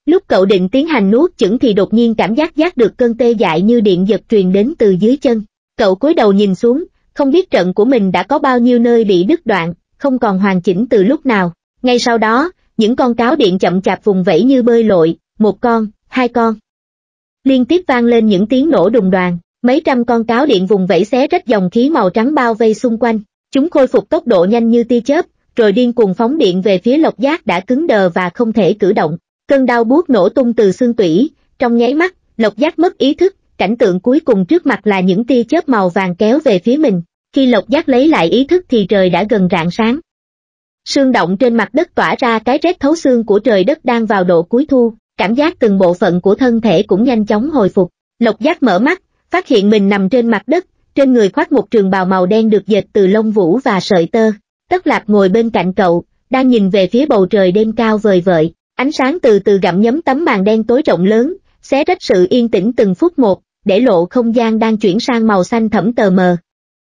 [SPEAKER 1] Lúc cậu định tiến hành nuốt chửng thì đột nhiên cảm giác được cơn tê dại như điện giật truyền đến từ dưới chân. Cậu cúi đầu nhìn xuống, không biết trận của mình đã có bao nhiêu nơi bị đứt đoạn, không còn hoàn chỉnh từ lúc nào. Ngay sau đó, những con cáo điện chậm chạp vùng vẫy như bơi lội, một con, hai con. Liên tiếp vang lên những tiếng nổ đùng đoàng, mấy trăm con cáo điện vùng vẫy xé rách dòng khí màu trắng bao vây xung quanh. Chúng khôi phục tốc độ nhanh như tia chớp, rồi điên cuồng phóng điện về phía Lộc Giác đã cứng đờ và không thể cử động. Cơn đau buốt nổ tung từ xương tủy, trong nháy mắt, Lộc Giác mất ý thức, cảnh tượng cuối cùng trước mặt là những tia chớp màu vàng kéo về phía mình. Khi Lộc Giác lấy lại ý thức thì trời đã gần rạng sáng. Sương động trên mặt đất tỏa ra cái rét thấu xương của trời đất đang vào độ cuối thu, cảm giác từng bộ phận của thân thể cũng nhanh chóng hồi phục. Lộc Giác mở mắt, phát hiện mình nằm trên mặt đất, trên người khoác một trường bào màu đen được dệt từ lông vũ và sợi tơ. Tất Lạp ngồi bên cạnh cậu, đang nhìn về phía bầu trời đêm cao vời vợi, ánh sáng từ từ gặm nhấm tấm màn đen tối rộng lớn, xé rách sự yên tĩnh từng phút một, để lộ không gian đang chuyển sang màu xanh thẫm tờ mờ.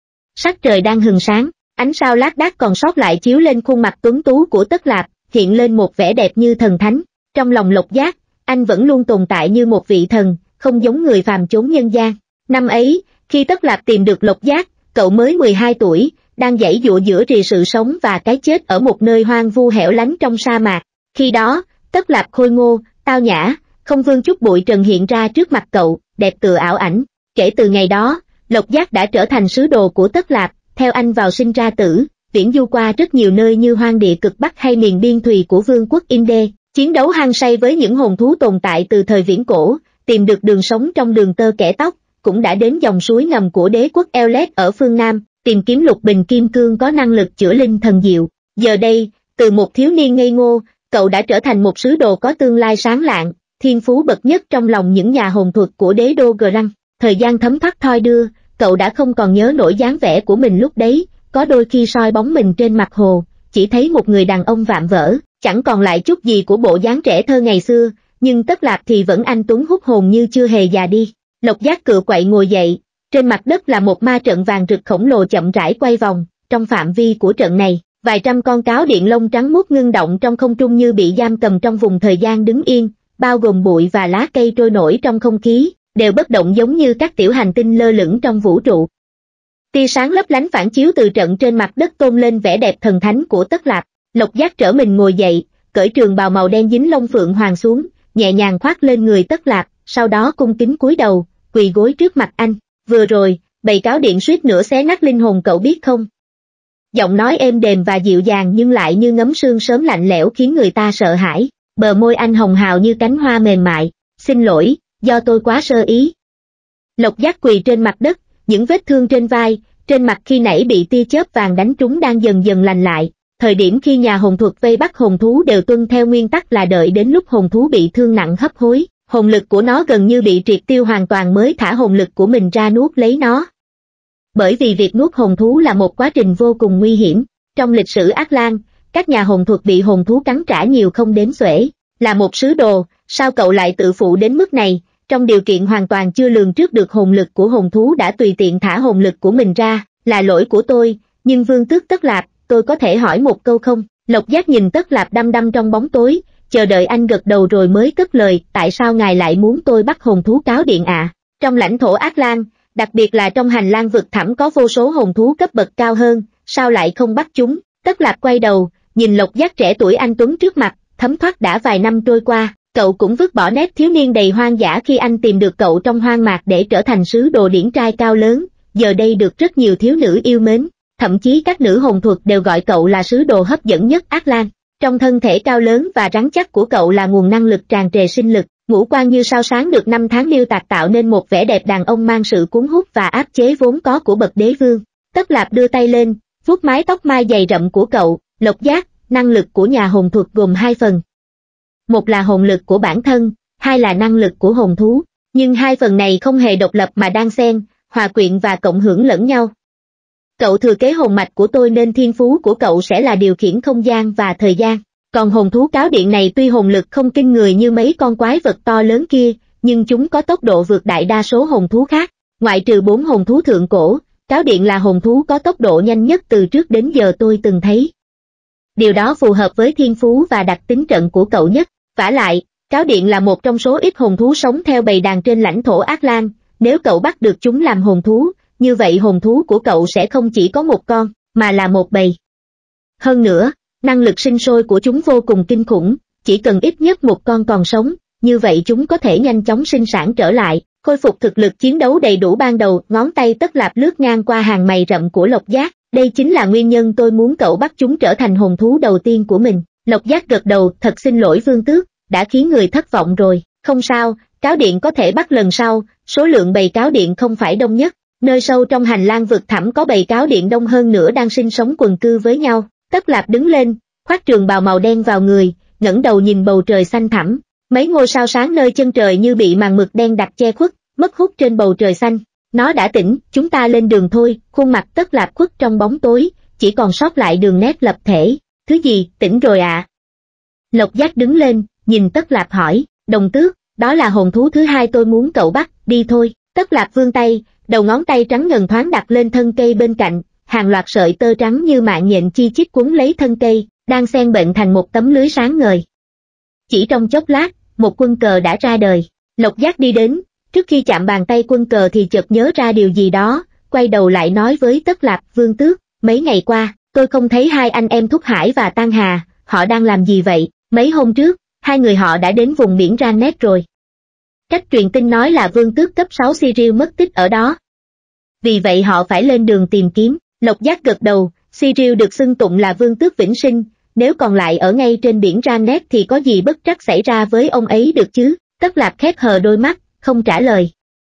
[SPEAKER 1] Sắc trời đang hừng sáng, ánh sao lác đác còn sót lại chiếu lên khuôn mặt tuấn tú của Tất Lạp, hiện lên một vẻ đẹp như thần thánh. Trong lòng Lộc Giác, anh vẫn luôn tồn tại như một vị thần, không giống người phàm chốn nhân gian. Năm ấy, khi Tất Lạp tìm được Lộc Giác, cậu mới 12 tuổi, đang giãy giụa giữa rìa sự sống và cái chết ở một nơi hoang vu hẻo lánh trong sa mạc. Khi đó, Tất Lạp khôi ngô, tao nhã, không vương chút bụi trần hiện ra trước mặt cậu, đẹp tựa ảo ảnh. Kể từ ngày đó, Lộc Giác đã trở thành sứ đồ của Tất Lạp, theo anh vào sinh ra tử, viễn du qua rất nhiều nơi như hoang địa cực Bắc hay miền biên thùy của vương quốc Inde, chiến đấu hăng say với những hồn thú tồn tại từ thời viễn cổ, tìm được đường sống trong đường tơ kẻ tóc, cũng đã đến dòng suối ngầm của đế quốc Ellet ở phương Nam, tìm kiếm lục bình kim cương có năng lực chữa linh thần diệu. Giờ đây, từ một thiếu niên ngây ngô, cậu đã trở thành một sứ đồ có tương lai sáng lạng, thiên phú bậc nhất trong lòng những nhà hồn thuật của đế đô Grang. Thời gian thấm thoát thoi đưa, cậu đã không còn nhớ nổi dáng vẻ của mình lúc đấy, có đôi khi soi bóng mình trên mặt hồ, chỉ thấy một người đàn ông vạm vỡ, chẳng còn lại chút gì của bộ dáng trẻ thơ ngày xưa, nhưng Tất Lạp thì vẫn anh tuấn hút hồn như chưa hề già đi. Lộc Giác cựa quậy ngồi dậy, trên mặt đất là một ma trận vàng rực khổng lồ chậm rãi quay vòng, trong phạm vi của trận này, vài trăm con cáo điện lông trắng muốt ngưng động trong không trung như bị giam cầm trong vùng thời gian đứng yên, bao gồm bụi và lá cây trôi nổi trong không khí, đều bất động giống như các tiểu hành tinh lơ lửng trong vũ trụ. Tia sáng lấp lánh phản chiếu từ trận trên mặt đất tôn lên vẻ đẹp thần thánh của Tất Lạp. Lộc Giác trở mình ngồi dậy, cởi trường bào màu đen dính lông phượng hoàng xuống, nhẹ nhàng khoác lên người Tất Lạp, sau đó cung kính cúi đầu, quỳ gối trước mặt anh. Vừa rồi, bầy cáo điện suýt nữa xé nát linh hồn cậu biết không? Giọng nói êm đềm và dịu dàng nhưng lại như ngấm sương sớm lạnh lẽo khiến người ta sợ hãi. Bờ môi anh hồng hào như cánh hoa mềm mại. Xin lỗi, do tôi quá sơ ý. Lộc Giác quỳ trên mặt đất, những vết thương trên vai, trên mặt khi nãy bị tia chớp vàng đánh trúng đang dần dần lành lại. Thời điểm khi nhà hồn thuật vây bắt hồn thú đều tuân theo nguyên tắc là đợi đến lúc hồn thú bị thương nặng hấp hối, hồn lực của nó gần như bị triệt tiêu hoàn toàn mới thả hồn lực của mình ra nuốt lấy nó. Bởi vì việc nuốt hồn thú là một quá trình vô cùng nguy hiểm. Trong lịch sử Ác Lan, các nhà hồn thuật bị hồn thú cắn trả nhiều không đếm xuể. Là một sứ đồ, sao cậu lại tự phụ đến mức này? Trong điều kiện hoàn toàn chưa lường trước được hồn lực của hồn thú đã tùy tiện thả hồn lực của mình ra, là lỗi của tôi, nhưng Vương Tước Tất Lạp, tôi có thể hỏi một câu không? Lộc Giác nhìn Tất Lạp đăm đăm trong bóng tối, chờ đợi anh gật đầu rồi mới cất lời, tại sao ngài lại muốn tôi bắt hồn thú cáo điện ạ? Trong lãnh thổ Ác Lan, đặc biệt là trong hành lang vực thẳm có vô số hồn thú cấp bậc cao hơn, sao lại không bắt chúng? Tất Lạp quay đầu, nhìn Lộc Giác trẻ tuổi anh tuấn trước mặt, thấm thoát đã vài năm trôi qua, cậu cũng vứt bỏ nét thiếu niên đầy hoang dã khi anh tìm được cậu trong hoang mạc để trở thành sứ đồ điển trai cao lớn, giờ đây được rất nhiều thiếu nữ yêu mến, thậm chí các nữ hồn thuật đều gọi cậu là sứ đồ hấp dẫn nhất Ác Lan. Trong thân thể cao lớn và rắn chắc của cậu là nguồn năng lực tràn trề sinh lực, ngũ quan như sao sáng được năm tháng điêu tạc tạo nên một vẻ đẹp đàn ông mang sự cuốn hút và áp chế vốn có của bậc đế vương. Tất Lạp đưa tay lên, vuốt mái tóc mai dày rậm của cậu. Lộc Giác, năng lực của nhà hồn thuật gồm hai phần. Một là hồn lực của bản thân, hai là năng lực của hồn thú, nhưng hai phần này không hề độc lập mà đan xen, hòa quyện và cộng hưởng lẫn nhau. Cậu thừa kế hồn mạch của tôi nên thiên phú của cậu sẽ là điều khiển không gian và thời gian. Còn hồn thú cáo điện này tuy hồn lực không kinh người như mấy con quái vật to lớn kia, nhưng chúng có tốc độ vượt đại đa số hồn thú khác. Ngoại trừ 4 hồn thú thượng cổ, cáo điện là hồn thú có tốc độ nhanh nhất từ trước đến giờ tôi từng thấy. Điều đó phù hợp với thiên phú và đặc tính trận của cậu nhất. Vả lại, Cáo Điện là một trong số ít hồn thú sống theo bầy đàn trên lãnh thổ Ác Lan, nếu cậu bắt được chúng làm hồn thú, như vậy hồn thú của cậu sẽ không chỉ có một con, mà là một bầy. Hơn nữa, năng lực sinh sôi của chúng vô cùng kinh khủng, chỉ cần ít nhất một con còn sống, như vậy chúng có thể nhanh chóng sinh sản trở lại, khôi phục thực lực chiến đấu đầy đủ ban đầu. Ngón tay Tất Lạp lướt ngang qua hàng mày rậm của Lộc Giác, đây chính là nguyên nhân tôi muốn cậu bắt chúng trở thành hồn thú đầu tiên của mình. Lộc Giác gật đầu, thật xin lỗi Vương Tước, đã khiến người thất vọng rồi, không sao, Cáo Điện có thể bắt lần sau, số lượng bầy cáo điện không phải đông nhất, nơi sâu trong hành lang vực thẳm có bầy cáo điện đông hơn nữa đang sinh sống quần cư với nhau. Tất Lạp đứng lên, khoác trường bào màu đen vào người, ngẩng đầu nhìn bầu trời xanh thẳm, mấy ngôi sao sáng nơi chân trời như bị màn mực đen đặc che khuất, mất hút trên bầu trời xanh. Nó đã tỉnh, chúng ta lên đường thôi. Khuôn mặt Tất Lạp khuất trong bóng tối, chỉ còn sót lại đường nét lập thể. Thứ gì, tỉnh rồi ạ? Lộc Giác đứng lên, nhìn Tất Lạp hỏi, Đồng Tước, đó là hồn thú thứ hai tôi muốn cậu bắt, đi thôi. Tất Lạp vươn tay, đầu ngón tay trắng ngần thoáng đặt lên thân cây bên cạnh, hàng loạt sợi tơ trắng như mạng nhện chi chít quấn lấy thân cây, đang xen bệnh thành một tấm lưới sáng ngời. Chỉ trong chốc lát, một quân cờ đã ra đời. Lộc Giác đi đến, trước khi chạm bàn tay quân cờ thì chợt nhớ ra điều gì đó, quay đầu lại nói với Tất Lạp, Vương Tước, mấy ngày qua, tôi không thấy hai anh em Thúc Hải và Tan Hà, họ đang làm gì vậy? Mấy hôm trước, hai người họ đã đến vùng biển Rannet rồi. Cách truyền tin nói là Vương Tước cấp 6 Cyril mất tích ở đó. Vì vậy họ phải lên đường tìm kiếm. Lộc Giác gật đầu, Cyril được xưng tụng là Vương Tước vĩnh sinh, nếu còn lại ở ngay trên biển Rannet thì có gì bất trắc xảy ra với ông ấy được chứ? Tất Lạp khép hờ đôi mắt, không trả lời.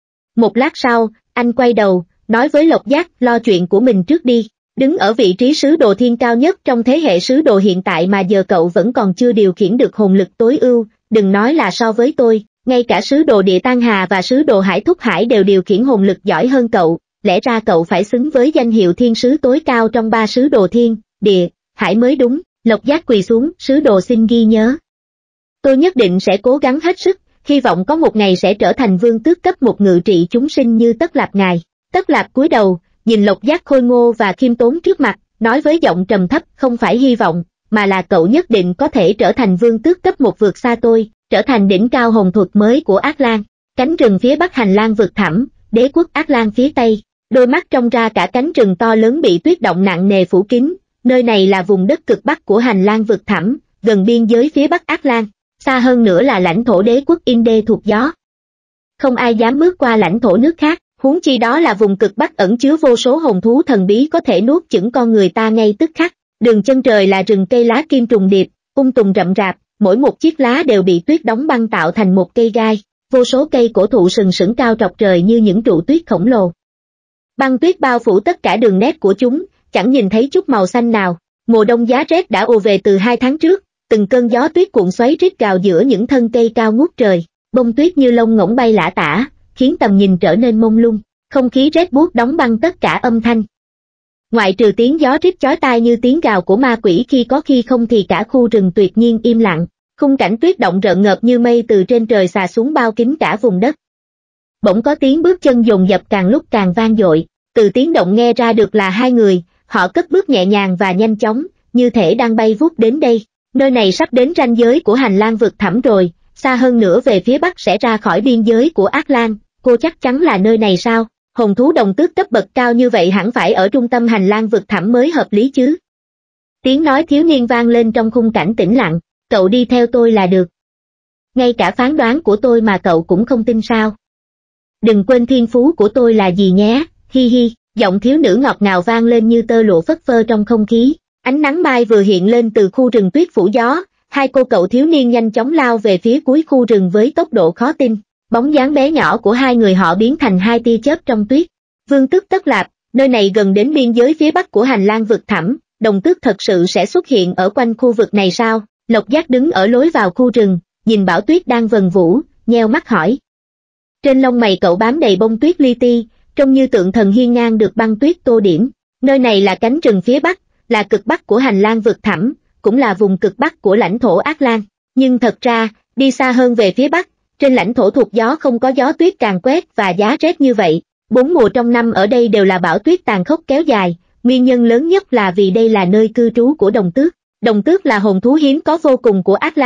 [SPEAKER 1] Một lát sau, anh quay đầu, nói với Lộc Giác, lo chuyện của mình trước đi. Đứng ở vị trí sứ đồ thiên cao nhất trong thế hệ sứ đồ hiện tại mà giờ cậu vẫn còn chưa điều khiển được hồn lực tối ưu, đừng nói là so với tôi, ngay cả sứ đồ địa Tan Hà và sứ đồ Hải Thúc Hải đều điều khiển hồn lực giỏi hơn cậu, lẽ ra cậu phải xứng với danh hiệu thiên sứ tối cao trong ba sứ đồ thiên, địa, hải mới đúng. Lộc Giác quỳ xuống, sứ đồ xin ghi nhớ. Tôi nhất định sẽ cố gắng hết sức, hy vọng có một ngày sẽ trở thành vương tước cấp một ngự trị chúng sinh như Tất Lạp ngài. Tất Lạp cúi đầu, nhìn Lộc Giác khôi ngô và khiêm tốn trước mặt, nói với giọng trầm thấp, không phải hy vọng, mà là cậu nhất định có thể trở thành vương tước cấp một vượt xa tôi, trở thành đỉnh cao hồn thuật mới của Ác Lan. Cánh rừng phía bắc hành lang vực thẳm, đế quốc Ác Lan phía tây, đôi mắt trông ra cả cánh rừng to lớn bị tuyết động nặng nề phủ kín. Nơi này là vùng đất cực bắc của hành lang vực thẳm, gần biên giới phía bắc Ác Lan, xa hơn nữa là lãnh thổ đế quốc Inde thuộc gió. Không ai dám bước qua lãnh thổ nước khác, huống chi đó là vùng cực bắc ẩn chứa vô số hồn thú thần bí có thể nuốt chửng con người ta ngay tức khắc. Đường chân trời là rừng cây lá kim trùng điệp, tùng rậm rạp, mỗi một chiếc lá đều bị tuyết đóng băng tạo thành một cây gai, vô số cây cổ thụ sừng sững cao trọc trời như những trụ tuyết khổng lồ. Băng tuyết bao phủ tất cả đường nét của chúng, chẳng nhìn thấy chút màu xanh nào. Mùa đông giá rét đã ùa về từ 2 tháng trước, từng cơn gió tuyết cuộn xoáy rít gào giữa những thân cây cao ngút trời, bông tuyết như lông ngỗng bay lả tả, khiến tầm nhìn trở nên mông lung, không khí rét buốt đóng băng tất cả âm thanh. Ngoại trừ tiếng gió rít chói tai như tiếng gào của ma quỷ khi có khi không thì cả khu rừng tuyệt nhiên im lặng, khung cảnh tuyết động rợn ngợp như mây từ trên trời xà xuống bao kín cả vùng đất. Bỗng có tiếng bước chân dồn dập càng lúc càng vang dội, từ tiếng động nghe ra được là hai người. Họ cất bước nhẹ nhàng và nhanh chóng, như thể đang bay vút đến đây. Nơi này sắp đến ranh giới của hành lang vực thẳm rồi, xa hơn nữa về phía bắc sẽ ra khỏi biên giới của Ác Lan. Cô chắc chắn là nơi này sao? Hồn thú đồng tước cấp bậc cao như vậy hẳn phải ở trung tâm hành lang vực thẳm mới hợp lý chứ. Tiếng nói thiếu niên vang lên trong khung cảnh tĩnh lặng, cậu đi theo tôi là được. Ngay cả phán đoán của tôi mà cậu cũng không tin sao? Đừng quên thiên phú của tôi là gì nhé, hi hi. Giọng thiếu nữ ngọt ngào vang lên như tơ lụa phất phơ trong không khí. Ánh nắng mai vừa hiện lên từ khu rừng tuyết phủ gió, hai cô cậu thiếu niên nhanh chóng lao về phía cuối khu rừng với tốc độ khó tin. Bóng dáng bé nhỏ của hai người họ biến thành hai tia chớp trong tuyết. Vương tước Tất Lạp, nơi này gần đến biên giới phía bắc của hành lang vực thẳm, đồng tước thật sự sẽ xuất hiện ở quanh khu vực này sao? Lộc Giác đứng ở lối vào khu rừng, nhìn bão tuyết đang vần vũ, nheo mắt hỏi. Trên lông mày cậu bám đầy bông tuyết li ti, trông như tượng thần hiên ngang được băng tuyết tô điểm. Nơi này là cánh rừng phía bắc, là cực bắc của hành lang vực thẳm, cũng là vùng cực bắc của lãnh thổ Ác Lan. Nhưng thật ra, đi xa hơn về phía bắc, trên lãnh thổ thuộc gió không có gió tuyết càn quét và giá rét như vậy. 4 mùa trong năm ở đây đều là bão tuyết tàn khốc kéo dài, nguyên nhân lớn nhất là vì đây là nơi cư trú của đồng tước. Đồng tước là hồn thú hiếm có vô cùng của Ác Lan,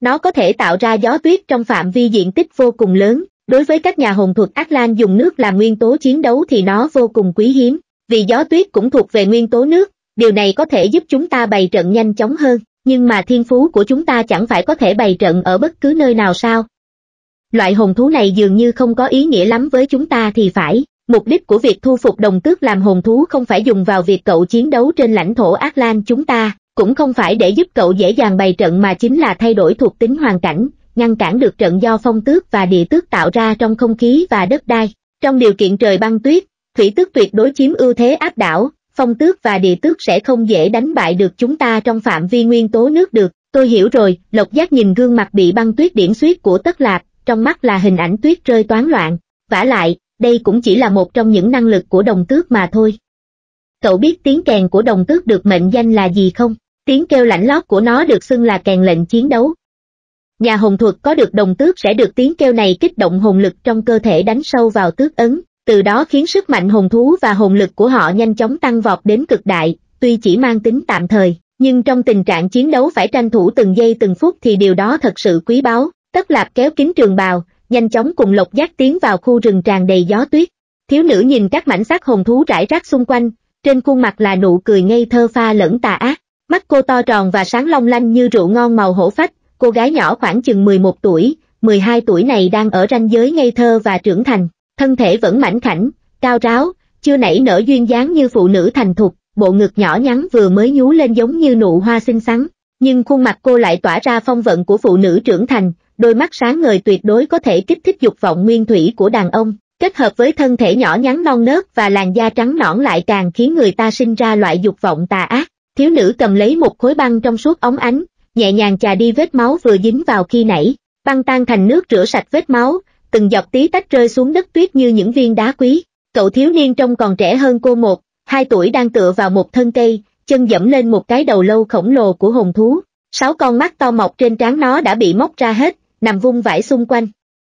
[SPEAKER 1] Nó có thể tạo ra gió tuyết trong phạm vi diện tích vô cùng lớn. Đối với các nhà hồn thuật Atlan dùng nước làm nguyên tố chiến đấu thì nó vô cùng quý hiếm. Vì gió tuyết cũng thuộc về nguyên tố nước, điều này có thể giúp chúng ta bày trận nhanh chóng hơn. Nhưng mà thiên phú của chúng ta chẳng phải có thể bày trận ở bất cứ nơi nào sao? Loại hồn thú này dường như không có ý nghĩa lắm với chúng ta thì phải. Mục đích của việc thu phục đồng tước làm hồn thú không phải dùng vào việc cậu chiến đấu trên lãnh thổ Atlan chúng ta, cũng không phải để giúp cậu dễ dàng bày trận mà chính là thay đổi thuộc tính hoàn cảnh, ngăn cản được trận do phong tước và địa tước tạo ra trong không khí và đất đai. Trong điều kiện trời băng tuyết, thủy tước tuyệt đối chiếm ưu thế áp đảo, phong tước và địa tước sẽ không dễ đánh bại được chúng ta trong phạm vi nguyên tố nước được. Tôi hiểu rồi. Lộc Giác nhìn gương mặt bị băng tuyết điểm xuyết của Tất Lạp, trong mắt là hình ảnh tuyết rơi toán loạn. Vả lại, đây cũng chỉ là một trong những năng lực của đồng tước mà thôi. Cậu biết tiếng kèn của đồng tước được mệnh danh là gì không? Tiếng kêu lạnh lót của nó được xưng là kèn lệnh chiến đấu. Nhà hồn thuật có được đồng tước sẽ được tiếng kêu này kích động hồn lực trong cơ thể đánh sâu vào tước ấn, từ đó khiến sức mạnh hồn thú và hồn lực của họ nhanh chóng tăng vọt đến cực đại, tuy chỉ mang tính tạm thời, nhưng trong tình trạng chiến đấu phải tranh thủ từng giây từng phút thì điều đó thật sự quý báu. Tất Lạp kéo kín trường bào, nhanh chóng cùng Lộc Giác tiến vào khu rừng tràn đầy gió tuyết. Thiếu nữ nhìn các mảnh xác hồn thú rải rác xung quanh, trên khuôn mặt là nụ cười ngây thơ pha lẫn tà ác. Mắt cô to tròn và sáng long lanh như rượu ngon màu hổ phách. Cô gái nhỏ khoảng chừng 11 tuổi, 12 tuổi này đang ở ranh giới ngây thơ và trưởng thành, thân thể vẫn mảnh khảnh, cao ráo, chưa nảy nở duyên dáng như phụ nữ thành thục, bộ ngực nhỏ nhắn vừa mới nhú lên giống như nụ hoa xinh xắn, nhưng khuôn mặt cô lại tỏa ra phong vận của phụ nữ trưởng thành, đôi mắt sáng ngời tuyệt đối có thể kích thích dục vọng nguyên thủy của đàn ông, kết hợp với thân thể nhỏ nhắn non nớt và làn da trắng nõn lại càng khiến người ta sinh ra loại dục vọng tà ác. Thiếu nữ cầm lấy một khối băng trong suốt óng ánh, nhẹ nhàng chà đi vết máu vừa dính vào khi nãy, băng tan thành nước rửa sạch vết máu, từng giọt tí tách rơi xuống đất tuyết như những viên đá quý. Cậu thiếu niên trông còn trẻ hơn cô 1-2 tuổi đang tựa vào một thân cây, chân dẫm lên một cái đầu lâu khổng lồ của hồn thú. 6 con mắt to mọc trên trán nó đã bị móc ra hết, nằm vung vãi xung quanh.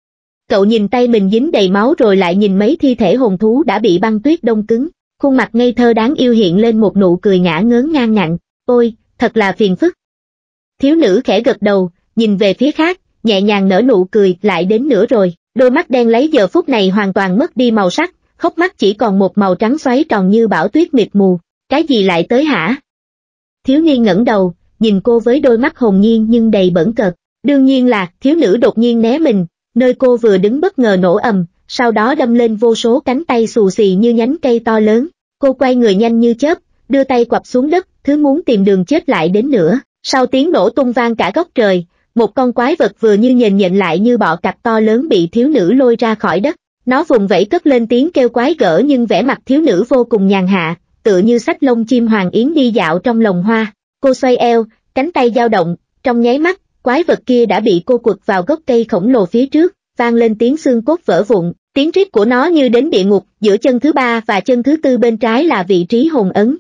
[SPEAKER 1] Cậu nhìn tay mình dính đầy máu rồi lại nhìn mấy thi thể hồn thú đã bị băng tuyết đông cứng, khuôn mặt ngây thơ đáng yêu hiện lên một nụ cười ngả ngớn ngang ngạnh. Ôi, thật là phiền phức. Thiếu nữ khẽ gật đầu, nhìn về phía khác, nhẹ nhàng nở nụ cười. Lại đến nữa rồi. Đôi mắt đen lấy giờ phút này hoàn toàn mất đi màu sắc, hốc mắt chỉ còn một màu trắng xoáy tròn như bão tuyết mịt mù. Cái gì lại tới hả? Thiếu niên ngẩng đầu, nhìn cô với đôi mắt hồn nhiên nhưng đầy bỡn cợt. Đương nhiên là, thiếu nữ đột nhiên né mình, nơi cô vừa đứng bất ngờ nổ ầm, sau đó đâm lên vô số cánh tay xù xì như nhánh cây to lớn. Cô quay người nhanh như chớp, đưa tay quặp xuống đất, thứ muốn tìm đường chết lại đến nữa. Sau tiếng nổ tung vang cả góc trời, một con quái vật vừa như nhện nhện lại như bọ cạp to lớn bị thiếu nữ lôi ra khỏi đất. Nó vùng vẫy cất lên tiếng kêu quái gở nhưng vẻ mặt thiếu nữ vô cùng nhàn hạ, tựa như xách lông chim hoàng yến đi dạo trong lồng hoa. Cô xoay eo, cánh tay dao động, trong nháy mắt, quái vật kia đã bị cô quật vào gốc cây khổng lồ phía trước, vang lên tiếng xương cốt vỡ vụn. Tiếng rít của nó như đến địa ngục, giữa chân thứ 3 và chân thứ 4 bên trái là vị trí hồn ấn.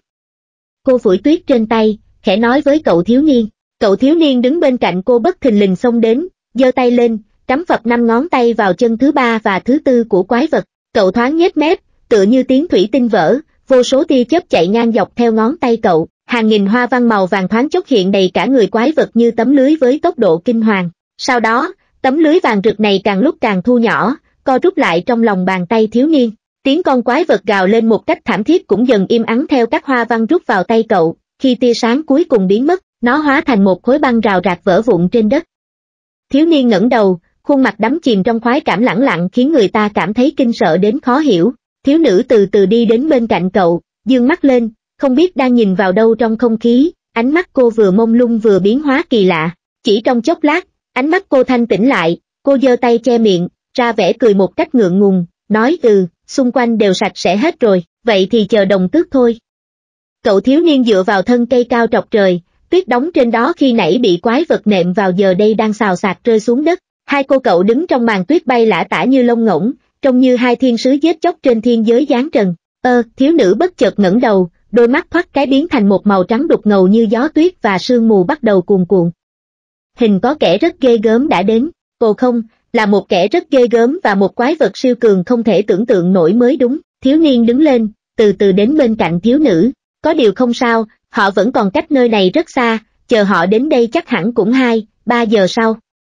[SPEAKER 1] Cô phủi tuyết trên tay, khẽ nói với cậu thiếu niên. Cậu thiếu niên đứng bên cạnh cô bất thình lình xông đến, giơ tay lên, cắm phập 5 ngón tay vào chân thứ 3 và thứ 4 của quái vật. Cậu thoáng nhếch mép, tựa như tiếng thủy tinh vỡ, vô số tia chớp chạy ngang dọc theo ngón tay cậu, hàng nghìn hoa văn màu vàng thoáng chốc hiện đầy cả người quái vật như tấm lưới với tốc độ kinh hoàng. Sau đó, tấm lưới vàng rực này càng lúc càng thu nhỏ, co rút lại trong lòng bàn tay thiếu niên. Tiếng con quái vật gào lên một cách thảm thiết cũng dần im ắng theo các hoa văn rút vào tay cậu. Khi tia sáng cuối cùng biến mất, nó hóa thành một khối băng rào rạc vỡ vụn trên đất. Thiếu niên ngẩng đầu, khuôn mặt đắm chìm trong khoái cảm lẳng lặng khiến người ta cảm thấy kinh sợ đến khó hiểu. Thiếu nữ từ từ đi đến bên cạnh cậu, dương mắt lên, không biết đang nhìn vào đâu trong không khí, ánh mắt cô vừa mông lung vừa biến hóa kỳ lạ. Chỉ trong chốc lát, ánh mắt cô thanh tĩnh lại, cô giơ tay che miệng, ra vẻ cười một cách ngượng ngùng, nói xung quanh đều sạch sẽ hết rồi, vậy thì chờ đồng tước thôi. Cậu thiếu niên dựa vào thân cây cao trọc trời, tuyết đóng trên đó khi nãy bị quái vật nện vào giờ đây đang xào xạc rơi xuống đất. Hai cô cậu đứng trong màn tuyết bay lả tả như lông ngỗng, trông như hai thiên sứ giết chóc trên thiên giới giáng trần. Thiếu nữ bất chợt ngẩng đầu, đôi mắt thoát cái biến thành một màu trắng đục ngầu như gió tuyết và sương mù bắt đầu cuồn cuộn. Hình có kẻ rất ghê gớm đã đến. Ồ không, là một kẻ rất ghê gớm và một quái vật siêu cường không thể tưởng tượng nổi mới đúng. Thiếu niên đứng lên, từ từ đến bên cạnh thiếu nữ. Có điều không sao, họ vẫn còn cách nơi này rất xa, chờ họ đến đây chắc hẳn cũng 2-3 giờ sau.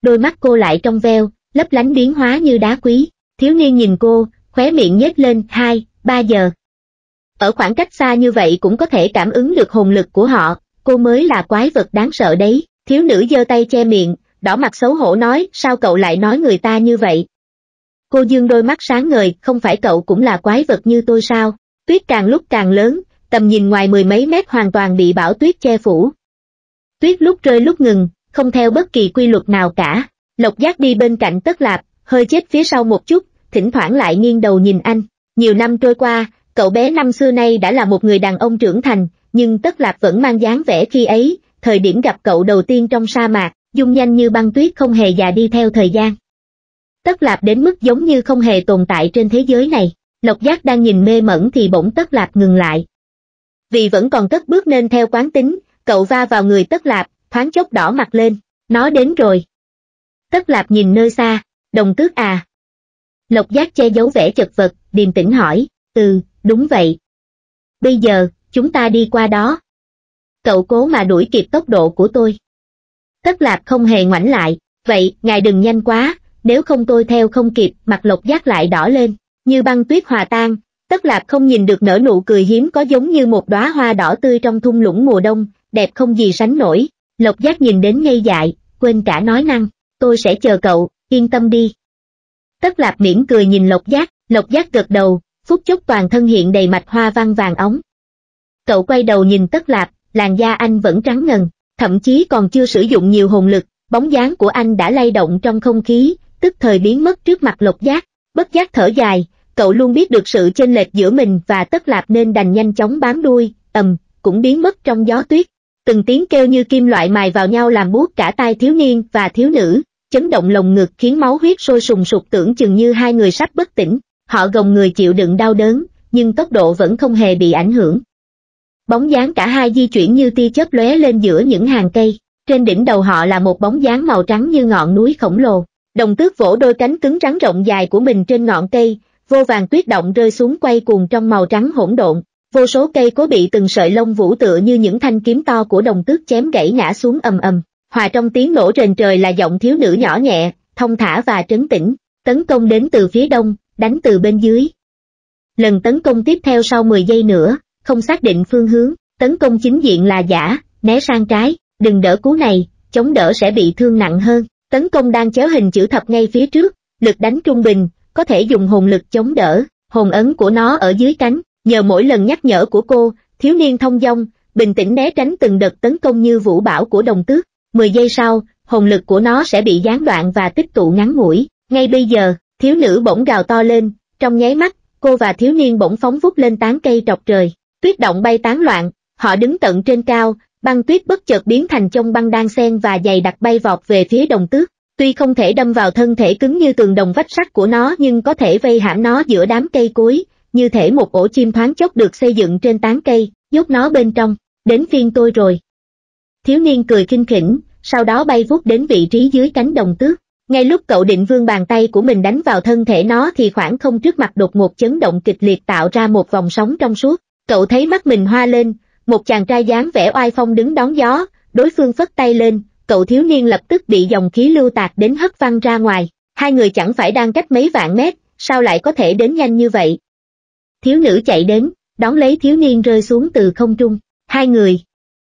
[SPEAKER 1] đôi mắt cô lại trong veo, lấp lánh biến hóa như đá quý. Thiếu niên nhìn cô, khóe miệng nhếch lên 2-3 giờ. Ở khoảng cách xa như vậy cũng có thể cảm ứng được hồn lực của họ, cô mới là quái vật đáng sợ đấy. Thiếu nữ giơ tay che miệng, đỏ mặt xấu hổ nói, sao cậu lại nói người ta như vậy? Cô dương đôi mắt sáng ngời, không phải cậu cũng là quái vật như tôi sao? Tuyết càng lúc càng lớn, tầm nhìn ngoài 10 mấy mét hoàn toàn bị bão tuyết che phủ. Tuyết lúc rơi lúc ngừng, không theo bất kỳ quy luật nào cả. Lộc Giác đi bên cạnh Tất Lạp, hơi chết phía sau một chút, thỉnh thoảng lại nghiêng đầu nhìn anh. Nhiều năm trôi qua, cậu bé năm xưa nay đã là một người đàn ông trưởng thành, nhưng Tất Lạp vẫn mang dáng vẻ khi ấy, thời điểm gặp cậu đầu tiên trong sa mạc, dung nhanh như băng tuyết không hề già đi theo thời gian. Tất Lạp đến mức giống như không hề tồn tại trên thế giới này. Lộc Giác đang nhìn mê mẩn thì bỗng Tất Lạp ngừng lại. Vì vẫn còn cất bước nên theo quán tính, cậu va vào người Tất Lạp, thoáng chốc đỏ mặt lên. Nó đến rồi. Tất Lạp nhìn nơi xa, Đồng Tước à? Lộc Giác che giấu vẻ chật vật, điềm tĩnh hỏi, đúng vậy. Bây giờ, chúng ta đi qua đó. Cậu cố mà đuổi kịp tốc độ của tôi. Tất Lạp không hề ngoảnh lại, vậy, ngài đừng nhanh quá, nếu không tôi theo không kịp. Mặt Lộc Giác lại đỏ lên, như băng tuyết hòa tan. Tất Lạp không nhìn được nở nụ cười hiếm có giống như một đóa hoa đỏ tươi trong thung lũng mùa đông, đẹp không gì sánh nổi. Lộc Giác nhìn đến ngây dại, quên cả nói năng, tôi sẽ chờ cậu, yên tâm đi. Tất Lạp mỉm cười nhìn Lộc Giác gật đầu, phút chốc toàn thân hiện đầy mạch hoa văn vàng óng. Cậu quay đầu nhìn Tất Lạp, làn da anh vẫn trắng ngần, thậm chí còn chưa sử dụng nhiều hồn lực, bóng dáng của anh đã lay động trong không khí, tức thời biến mất trước mặt Lộc Giác. Bất giác thở dài, cậu luôn biết được sự chênh lệch giữa mình và Tất Lạp nên đành nhanh chóng bám đuôi, cũng biến mất trong gió tuyết. Từng tiếng kêu như kim loại mài vào nhau làm buốt cả tai thiếu niên và thiếu nữ, chấn động lồng ngực khiến máu huyết sôi sùng sục, tưởng chừng như hai người sắp bất tỉnh. Họ gồng người chịu đựng đau đớn, nhưng tốc độ vẫn không hề bị ảnh hưởng. Bóng dáng cả hai di chuyển như tia chớp lóe lên giữa những hàng cây. Trên đỉnh đầu họ là một bóng dáng màu trắng như ngọn núi khổng lồ. Đồng Tước vỗ đôi cánh cứng rắn rộng dài của mình trên ngọn cây, vô vàn tuyết động rơi xuống quay cuồng trong màu trắng hỗn độn. Vô số cây cối bị từng sợi lông vũ tựa như những thanh kiếm to của Đồng Tước chém gãy ngã xuống ầm ầm. Hòa trong tiếng nổ rền trời là giọng thiếu nữ nhỏ nhẹ, thông thả và trấn tĩnh. Tấn công đến từ phía đông, đánh từ bên dưới. Lần tấn công tiếp theo sau 10 giây nữa, không xác định phương hướng, tấn công chính diện là giả, né sang trái, đừng đỡ cú này, chống đỡ sẽ bị thương nặng hơn. Tấn công đang chéo hình chữ thập ngay phía trước, lực đánh trung bình, có thể dùng hồn lực chống đỡ, hồn ấn của nó ở dưới cánh, nhờ mỗi lần nhắc nhở của cô, thiếu niên thông dong, bình tĩnh né tránh từng đợt tấn công như vũ bão của Đồng Tước. 10 giây sau, hồn lực của nó sẽ bị gián đoạn và tích tụ ngắn ngủi. Ngay bây giờ, thiếu nữ bỗng gào to lên, trong nháy mắt, cô và thiếu niên bỗng phóng vút lên tán cây trọc trời. Tuyết động bay tán loạn, họ đứng tận trên cao, băng tuyết bất chợt biến thành chông băng đan xen và dày đặc bay vọt về phía Đồng Tước. Tuy không thể đâm vào thân thể cứng như tường đồng vách sắt của nó nhưng có thể vây hãm nó giữa đám cây cối, như thể một ổ chim thoáng chốc được xây dựng trên tán cây, nhốt nó bên trong. Đến phiên tôi rồi. Thiếu niên cười khinh khỉnh, sau đó bay vút đến vị trí dưới cánh Đồng Tước. Ngay lúc cậu định vươn bàn tay của mình đánh vào thân thể nó thì khoảng không trước mặt đột ngột chấn động kịch liệt tạo ra một vòng sóng trong suốt. Cậu thấy mắt mình hoa lên, một chàng trai dáng vẻ oai phong đứng đón gió, đối phương phất tay lên, cậu thiếu niên lập tức bị dòng khí lưu tạt đến hất văng ra ngoài. Hai người chẳng phải đang cách mấy vạn mét, sao lại có thể đến nhanh như vậy? Thiếu nữ chạy đến, đón lấy thiếu niên rơi xuống từ không trung. Hai người.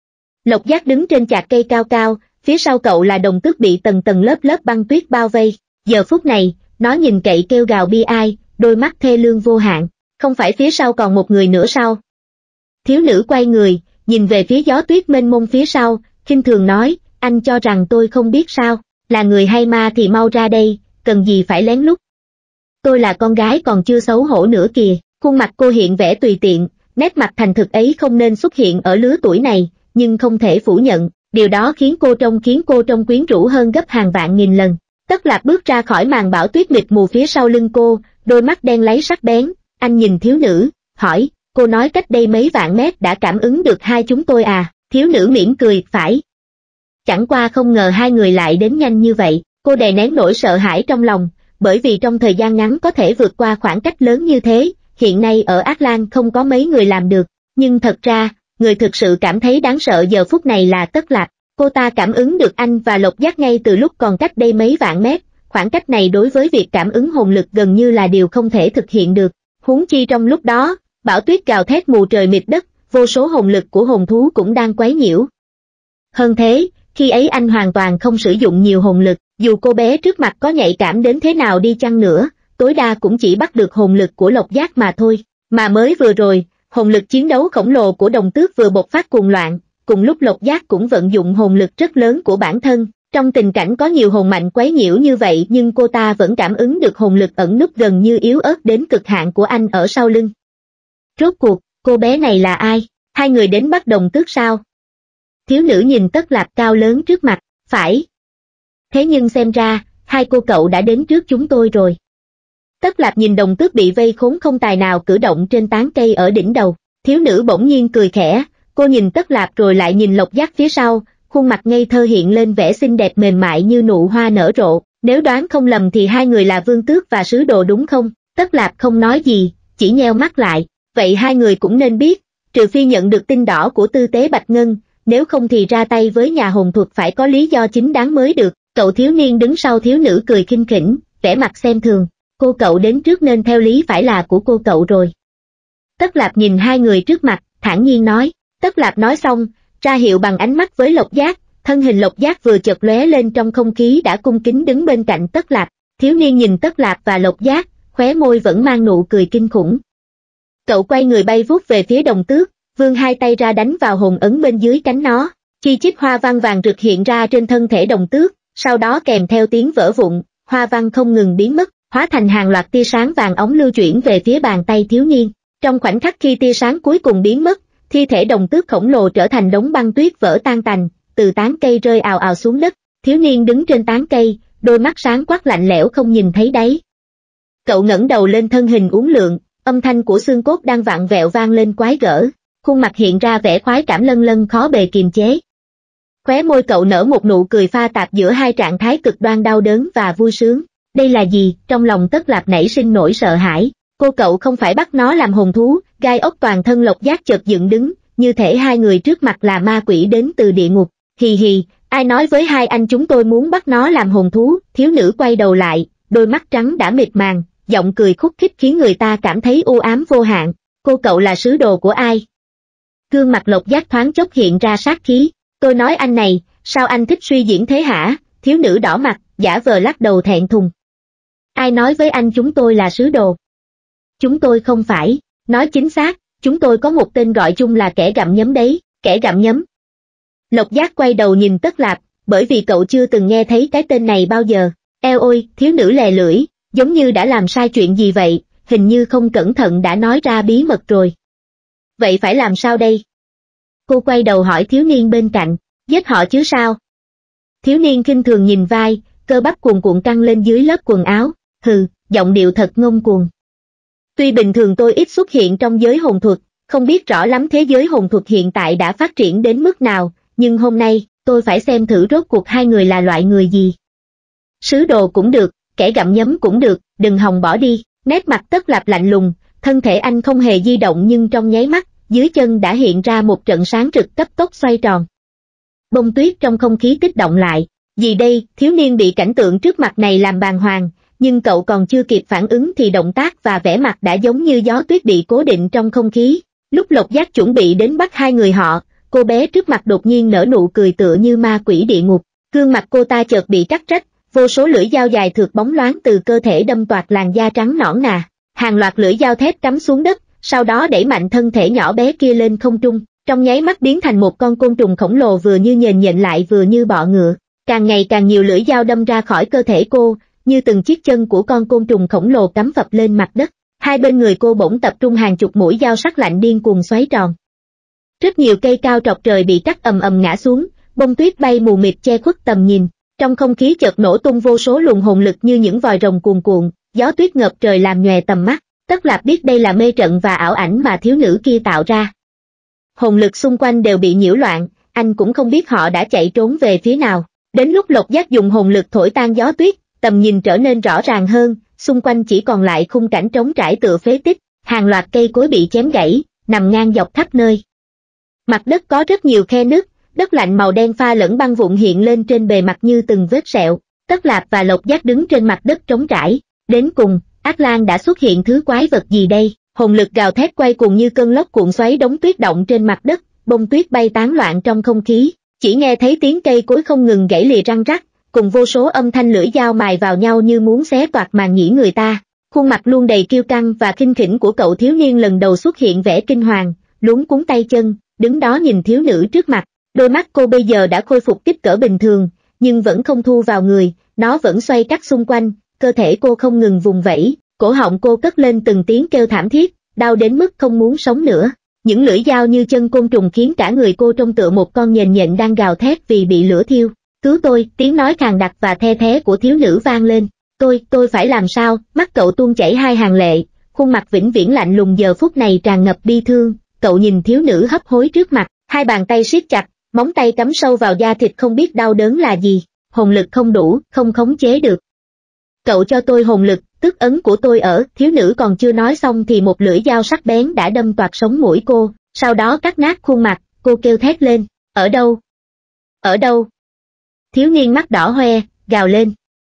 [SPEAKER 1] Lộc Giác đứng trên chạc cây cao cao, phía sau cậu là Đồng Tước bị tầng tầng lớp lớp băng tuyết bao vây. Giờ phút này, nó nhìn cậy kêu gào bi ai, đôi mắt thê lương vô hạn. Không phải phía sau còn một người nữa sao? Thiếu nữ quay người, nhìn về phía gió tuyết mênh mông phía sau, khinh thường nói, anh cho rằng tôi không biết sao, là người hay ma thì mau ra đây, cần gì phải lén lút. Tôi là con gái còn chưa xấu hổ nữa kìa. Khuôn mặt cô hiện vẻ tùy tiện, nét mặt thành thực ấy không nên xuất hiện ở lứa tuổi này, nhưng không thể phủ nhận, điều đó khiến cô trông quyến rũ hơn gấp hàng vạn nghìn lần. Tất Lạp bước ra khỏi màn bão tuyết mịt mù phía sau lưng cô, đôi mắt đen láy sắc bén, anh nhìn thiếu nữ, hỏi, cô nói cách đây mấy vạn mét đã cảm ứng được hai chúng tôi à? Thiếu nữ mỉm cười, phải. Chẳng qua không ngờ hai người lại đến nhanh như vậy, cô đè nén nỗi sợ hãi trong lòng, bởi vì trong thời gian ngắn có thể vượt qua khoảng cách lớn như thế, hiện nay ở Ác Lan không có mấy người làm được, nhưng thật ra, người thực sự cảm thấy đáng sợ giờ phút này là Tất Lạp. Cô ta cảm ứng được anh và Lộc Giác ngay từ lúc còn cách đây mấy vạn mét, khoảng cách này đối với việc cảm ứng hồn lực gần như là điều không thể thực hiện được. Huống chi trong lúc đó, bão tuyết gào thét mù trời mịt đất, vô số hồn lực của hồn thú cũng đang quấy nhiễu. Hơn thế, khi ấy anh hoàn toàn không sử dụng nhiều hồn lực, dù cô bé trước mặt có nhạy cảm đến thế nào đi chăng nữa, tối đa cũng chỉ bắt được hồn lực của Lộc Giác mà thôi. Mà mới vừa rồi, hồn lực chiến đấu khổng lồ của Đồng Tước vừa bộc phát cuồng loạn, cùng lúc Lộc Giác cũng vận dụng hồn lực rất lớn của bản thân. Trong tình cảnh có nhiều hồn mạnh quấy nhiễu như vậy nhưng cô ta vẫn cảm ứng được hồn lực ẩn núp gần như yếu ớt đến cực hạn của anh ở sau lưng. Rốt cuộc, cô bé này là ai? Hai người đến bắt Đồng Tước sao? Thiếu nữ nhìn Tất Lạp cao lớn trước mặt, phải. Thế nhưng xem ra, hai cô cậu đã đến trước chúng tôi rồi. Tất Lạp nhìn Đồng Tước bị vây khốn không tài nào cử động trên tán cây ở đỉnh đầu. Thiếu nữ bỗng nhiên cười khẽ, cô nhìn Tất Lạp rồi lại nhìn Lộc Giác phía sau, khuôn mặt ngây thơ hiện lên vẻ xinh đẹp mềm mại như nụ hoa nở rộ. Nếu đoán không lầm thì hai người là Vương Tước và Sứ Đồ đúng không? Tất Lạp không nói gì, chỉ nheo mắt lại. Vậy hai người cũng nên biết, trừ phi nhận được tin đỏ của tư tế Bạch Ngân, nếu không thì ra tay với nhà hồn thuật phải có lý do chính đáng mới được. Cậu thiếu niên đứng sau thiếu nữ cười khinh khỉnh, vẻ mặt xem thường. Cô cậu đến trước nên theo lý phải là của cô cậu rồi. Tất Lạp nhìn hai người trước mặt, thản nhiên nói. Tất Lạp nói xong, ra hiệu bằng ánh mắt với Lộc Giác, thân hình Lộc Giác vừa chợt lóe lên trong không khí đã cung kính đứng bên cạnh Tất Lạp. Thiếu niên nhìn Tất Lạp và Lộc Giác, khóe môi vẫn mang nụ cười kinh khủng. Cậu quay người bay vút về phía Đồng Tước, vươn hai tay ra đánh vào hồn ấn bên dưới cánh nó. Chi chít hoa văn vàng rực hiện ra trên thân thể Đồng Tước, sau đó kèm theo tiếng vỡ vụn, hoa văn không ngừng biến mất, hóa thành hàng loạt tia sáng vàng óng lưu chuyển về phía bàn tay thiếu niên. Trong khoảnh khắc khi tia sáng cuối cùng biến mất, thi thể Đồng Tước khổng lồ trở thành đống băng tuyết vỡ tan tành, từ tán cây rơi ào ào xuống đất. Thiếu niên đứng trên tán cây, đôi mắt sáng quắc lạnh lẽo không nhìn thấy đáy. Cậu ngẩng đầu lên, thân hình uốn lượn, âm thanh của xương cốt đang vặn vẹo vang lên quái gở, khuôn mặt hiện ra vẻ khoái cảm lân lân khó bề kiềm chế. Khóe môi cậu nở một nụ cười pha tạp giữa hai trạng thái cực đoan đau đớn và vui sướng. Đây là gì? Trong lòng Tất Lạp nảy sinh nỗi sợ hãi. Cô cậu không phải bắt nó làm hồn thú? Gai ốc toàn thân Lộc Giác chợt dựng đứng, như thể hai người trước mặt là ma quỷ đến từ địa ngục. Hì hì, ai nói với hai anh chúng tôi muốn bắt nó làm hồn thú? Thiếu nữ quay đầu lại, đôi mắt trắng đã mịt màng, giọng cười khúc khích khiến người ta cảm thấy u ám vô hạn. Cô cậu là sứ đồ của ai? Gương mặt Lộc Giác thoáng chốc hiện ra sát khí. Tôi nói anh này, sao anh thích suy diễn thế hả? Thiếu nữ đỏ mặt, giả vờ lắc đầu thẹn thùng. Ai nói với anh chúng tôi là sứ đồ? Chúng tôi không phải, nói chính xác, chúng tôi có một tên gọi chung là kẻ gặm nhấm đấy, kẻ gặm nhấm. Lộc Giác quay đầu nhìn Tất Lạp, bởi vì cậu chưa từng nghe thấy cái tên này bao giờ. Eo ôi, thiếu nữ lè lưỡi, giống như đã làm sai chuyện gì vậy, hình như không cẩn thận đã nói ra bí mật rồi. Vậy phải làm sao đây? Cô quay đầu hỏi thiếu niên bên cạnh, giết họ chứ sao? Thiếu niên khinh thường nhìn vai, cơ bắp cuồn cuộn căng lên dưới lớp quần áo, hừ, giọng điệu thật ngông cuồng. Tuy bình thường tôi ít xuất hiện trong giới hồn thuật, không biết rõ lắm thế giới hồn thuật hiện tại đã phát triển đến mức nào, nhưng hôm nay, tôi phải xem thử rốt cuộc hai người là loại người gì. Sứ đồ cũng được, kẻ gặm nhấm cũng được, đừng hòng bỏ đi. Nét mặt Tất Lạp lạnh lùng, thân thể anh không hề di động nhưng trong nháy mắt, dưới chân đã hiện ra một trận sáng rực cấp tốc xoay tròn. Bông tuyết trong không khí kích động lại. Gì đây? Thiếu niên bị cảnh tượng trước mặt này làm bàng hoàng, nhưng cậu còn chưa kịp phản ứng thì động tác và vẻ mặt đã giống như gió tuyết bị cố định trong không khí. Lúc Lộc Giác chuẩn bị đến bắt hai người họ, cô bé trước mặt đột nhiên nở nụ cười tựa như ma quỷ địa ngục. Gương mặt cô ta chợt bị cắt rách, vô số lưỡi dao dài thượt bóng loáng từ cơ thể đâm toạc làn da trắng nõn nà. Hàng loạt lưỡi dao thép cắm xuống đất, sau đó đẩy mạnh thân thể nhỏ bé kia lên không trung, trong nháy mắt biến thành một con côn trùng khổng lồ vừa như nhện nhện lại vừa như bọ ngựa. Càng ngày càng nhiều lưỡi dao đâm ra khỏi cơ thể cô, như từng chiếc chân của con côn trùng khổng lồ cắm phập lên mặt đất. Hai bên người cô bỗng tập trung hàng chục mũi dao sắc lạnh điên cuồng xoáy tròn. Rất nhiều cây cao trọc trời bị cắt ầm ầm ngã xuống, bông tuyết bay mù mịt che khuất tầm nhìn. Trong không khí chợt nổ tung vô số luồng hồn lực như những vòi rồng cuồn cuộn, gió tuyết ngập trời làm nhòe tầm mắt. Tất Lạp biết đây là mê trận và ảo ảnh mà thiếu nữ kia tạo ra. Hồn lực xung quanh đều bị nhiễu loạn, anh cũng không biết họ đã chạy trốn về phía nào. Đến lúc Lộc Giác dùng hồn lực thổi tan gió tuyết, tầm nhìn trở nên rõ ràng hơn, xung quanh chỉ còn lại khung cảnh trống trải tựa phế tích, hàng loạt cây cối bị chém gãy, nằm ngang dọc khắp nơi. Mặt đất có rất nhiều khe nứt, đất lạnh màu đen pha lẫn băng vụn hiện lên trên bề mặt như từng vết sẹo. Tất Lạp và Lộc Giác đứng trên mặt đất trống trải. Đến cùng, Ác Lan đã xuất hiện thứ quái vật gì đây? Hồn lực gào thét quay cuồng như cơn lốc cuộn xoáy đống tuyết động trên mặt đất, bông tuyết bay tán loạn trong không khí. Chỉ nghe thấy tiếng cây cối không ngừng gãy lìa răng rắc, cùng vô số âm thanh lưỡi dao mài vào nhau như muốn xé toạc màng nhĩ người ta. Khuôn mặt luôn đầy kiêu căng và khinh khỉnh của cậu thiếu niên lần đầu xuất hiện vẻ kinh hoàng, luống cuống tay chân, đứng đó nhìn thiếu nữ trước mặt. Đôi mắt cô bây giờ đã khôi phục kích cỡ bình thường, nhưng vẫn không thu vào người, nó vẫn xoay cắt xung quanh, cơ thể cô không ngừng vùng vẫy, cổ họng cô cất lên từng tiếng kêu thảm thiết, đau đến mức không muốn sống nữa. Những lưỡi dao như chân côn trùng khiến cả người cô trông tựa một con nhện nhện đang gào thét vì bị lửa thiêu. Cứu tôi, tiếng nói khàn đặc và the thé của thiếu nữ vang lên. Tôi phải làm sao? Mắt cậu tuôn chảy hai hàng lệ, khuôn mặt vĩnh viễn lạnh lùng giờ phút này tràn ngập bi thương. Cậu nhìn thiếu nữ hấp hối trước mặt, hai bàn tay siết chặt, móng tay cắm sâu vào da thịt không biết đau đớn là gì. Hồn lực không đủ, không khống chế được. Cậu cho tôi hồn lực, tức ấn của tôi ở. Thiếu nữ còn chưa nói xong thì một lưỡi dao sắc bén đã đâm toạc sống mũi cô, sau đó cắt nát khuôn mặt. Cô kêu thét lên, ở đâu? Ở đâu? Thiếu niên mắt đỏ hoe, gào lên.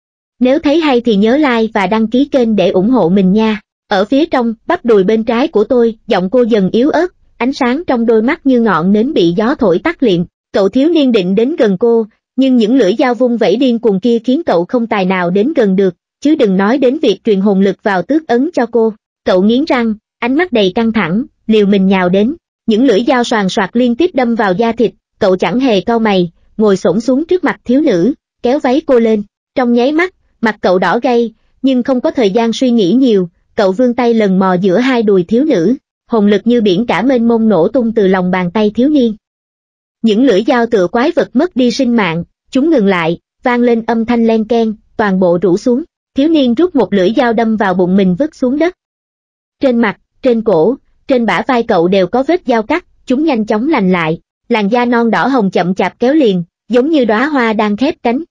[SPEAKER 1] Nếu thấy hay thì nhớ like và đăng ký kênh để ủng hộ mình nha. Ở phía trong, bắp đùi bên trái của tôi, giọng cô dần yếu ớt, ánh sáng trong đôi mắt như ngọn nến bị gió thổi tắt liệm. Cậu thiếu niên định đến gần cô, nhưng những lưỡi dao vung vẩy điên cuồng kia khiến cậu không tài nào đến gần được, chứ đừng nói đến việc truyền hồn lực vào tước ấn cho cô. Cậu nghiến răng, ánh mắt đầy căng thẳng, liều mình nhào đến. Những lưỡi dao xoàn xoạc liên tiếp đâm vào da thịt, cậu chẳng hề cau mày, ngồi xổm xuống trước mặt thiếu nữ, kéo váy cô lên. Trong nháy mắt, mặt cậu đỏ gay, nhưng không có thời gian suy nghĩ nhiều, cậu vươn tay lần mò giữa hai đùi thiếu nữ, hồn lực như biển cả mênh mông nổ tung từ lòng bàn tay thiếu niên. Những lưỡi dao tựa quái vật mất đi sinh mạng, chúng ngừng lại, vang lên âm thanh len keng, toàn bộ rũ xuống. Thiếu niên rút một lưỡi dao đâm vào bụng mình vứt xuống đất. Trên mặt, trên cổ, trên bả vai cậu đều có vết dao cắt, chúng nhanh chóng lành lại, làn da non đỏ hồng chậm chạp kéo liền, giống như đóa hoa đang khép cánh.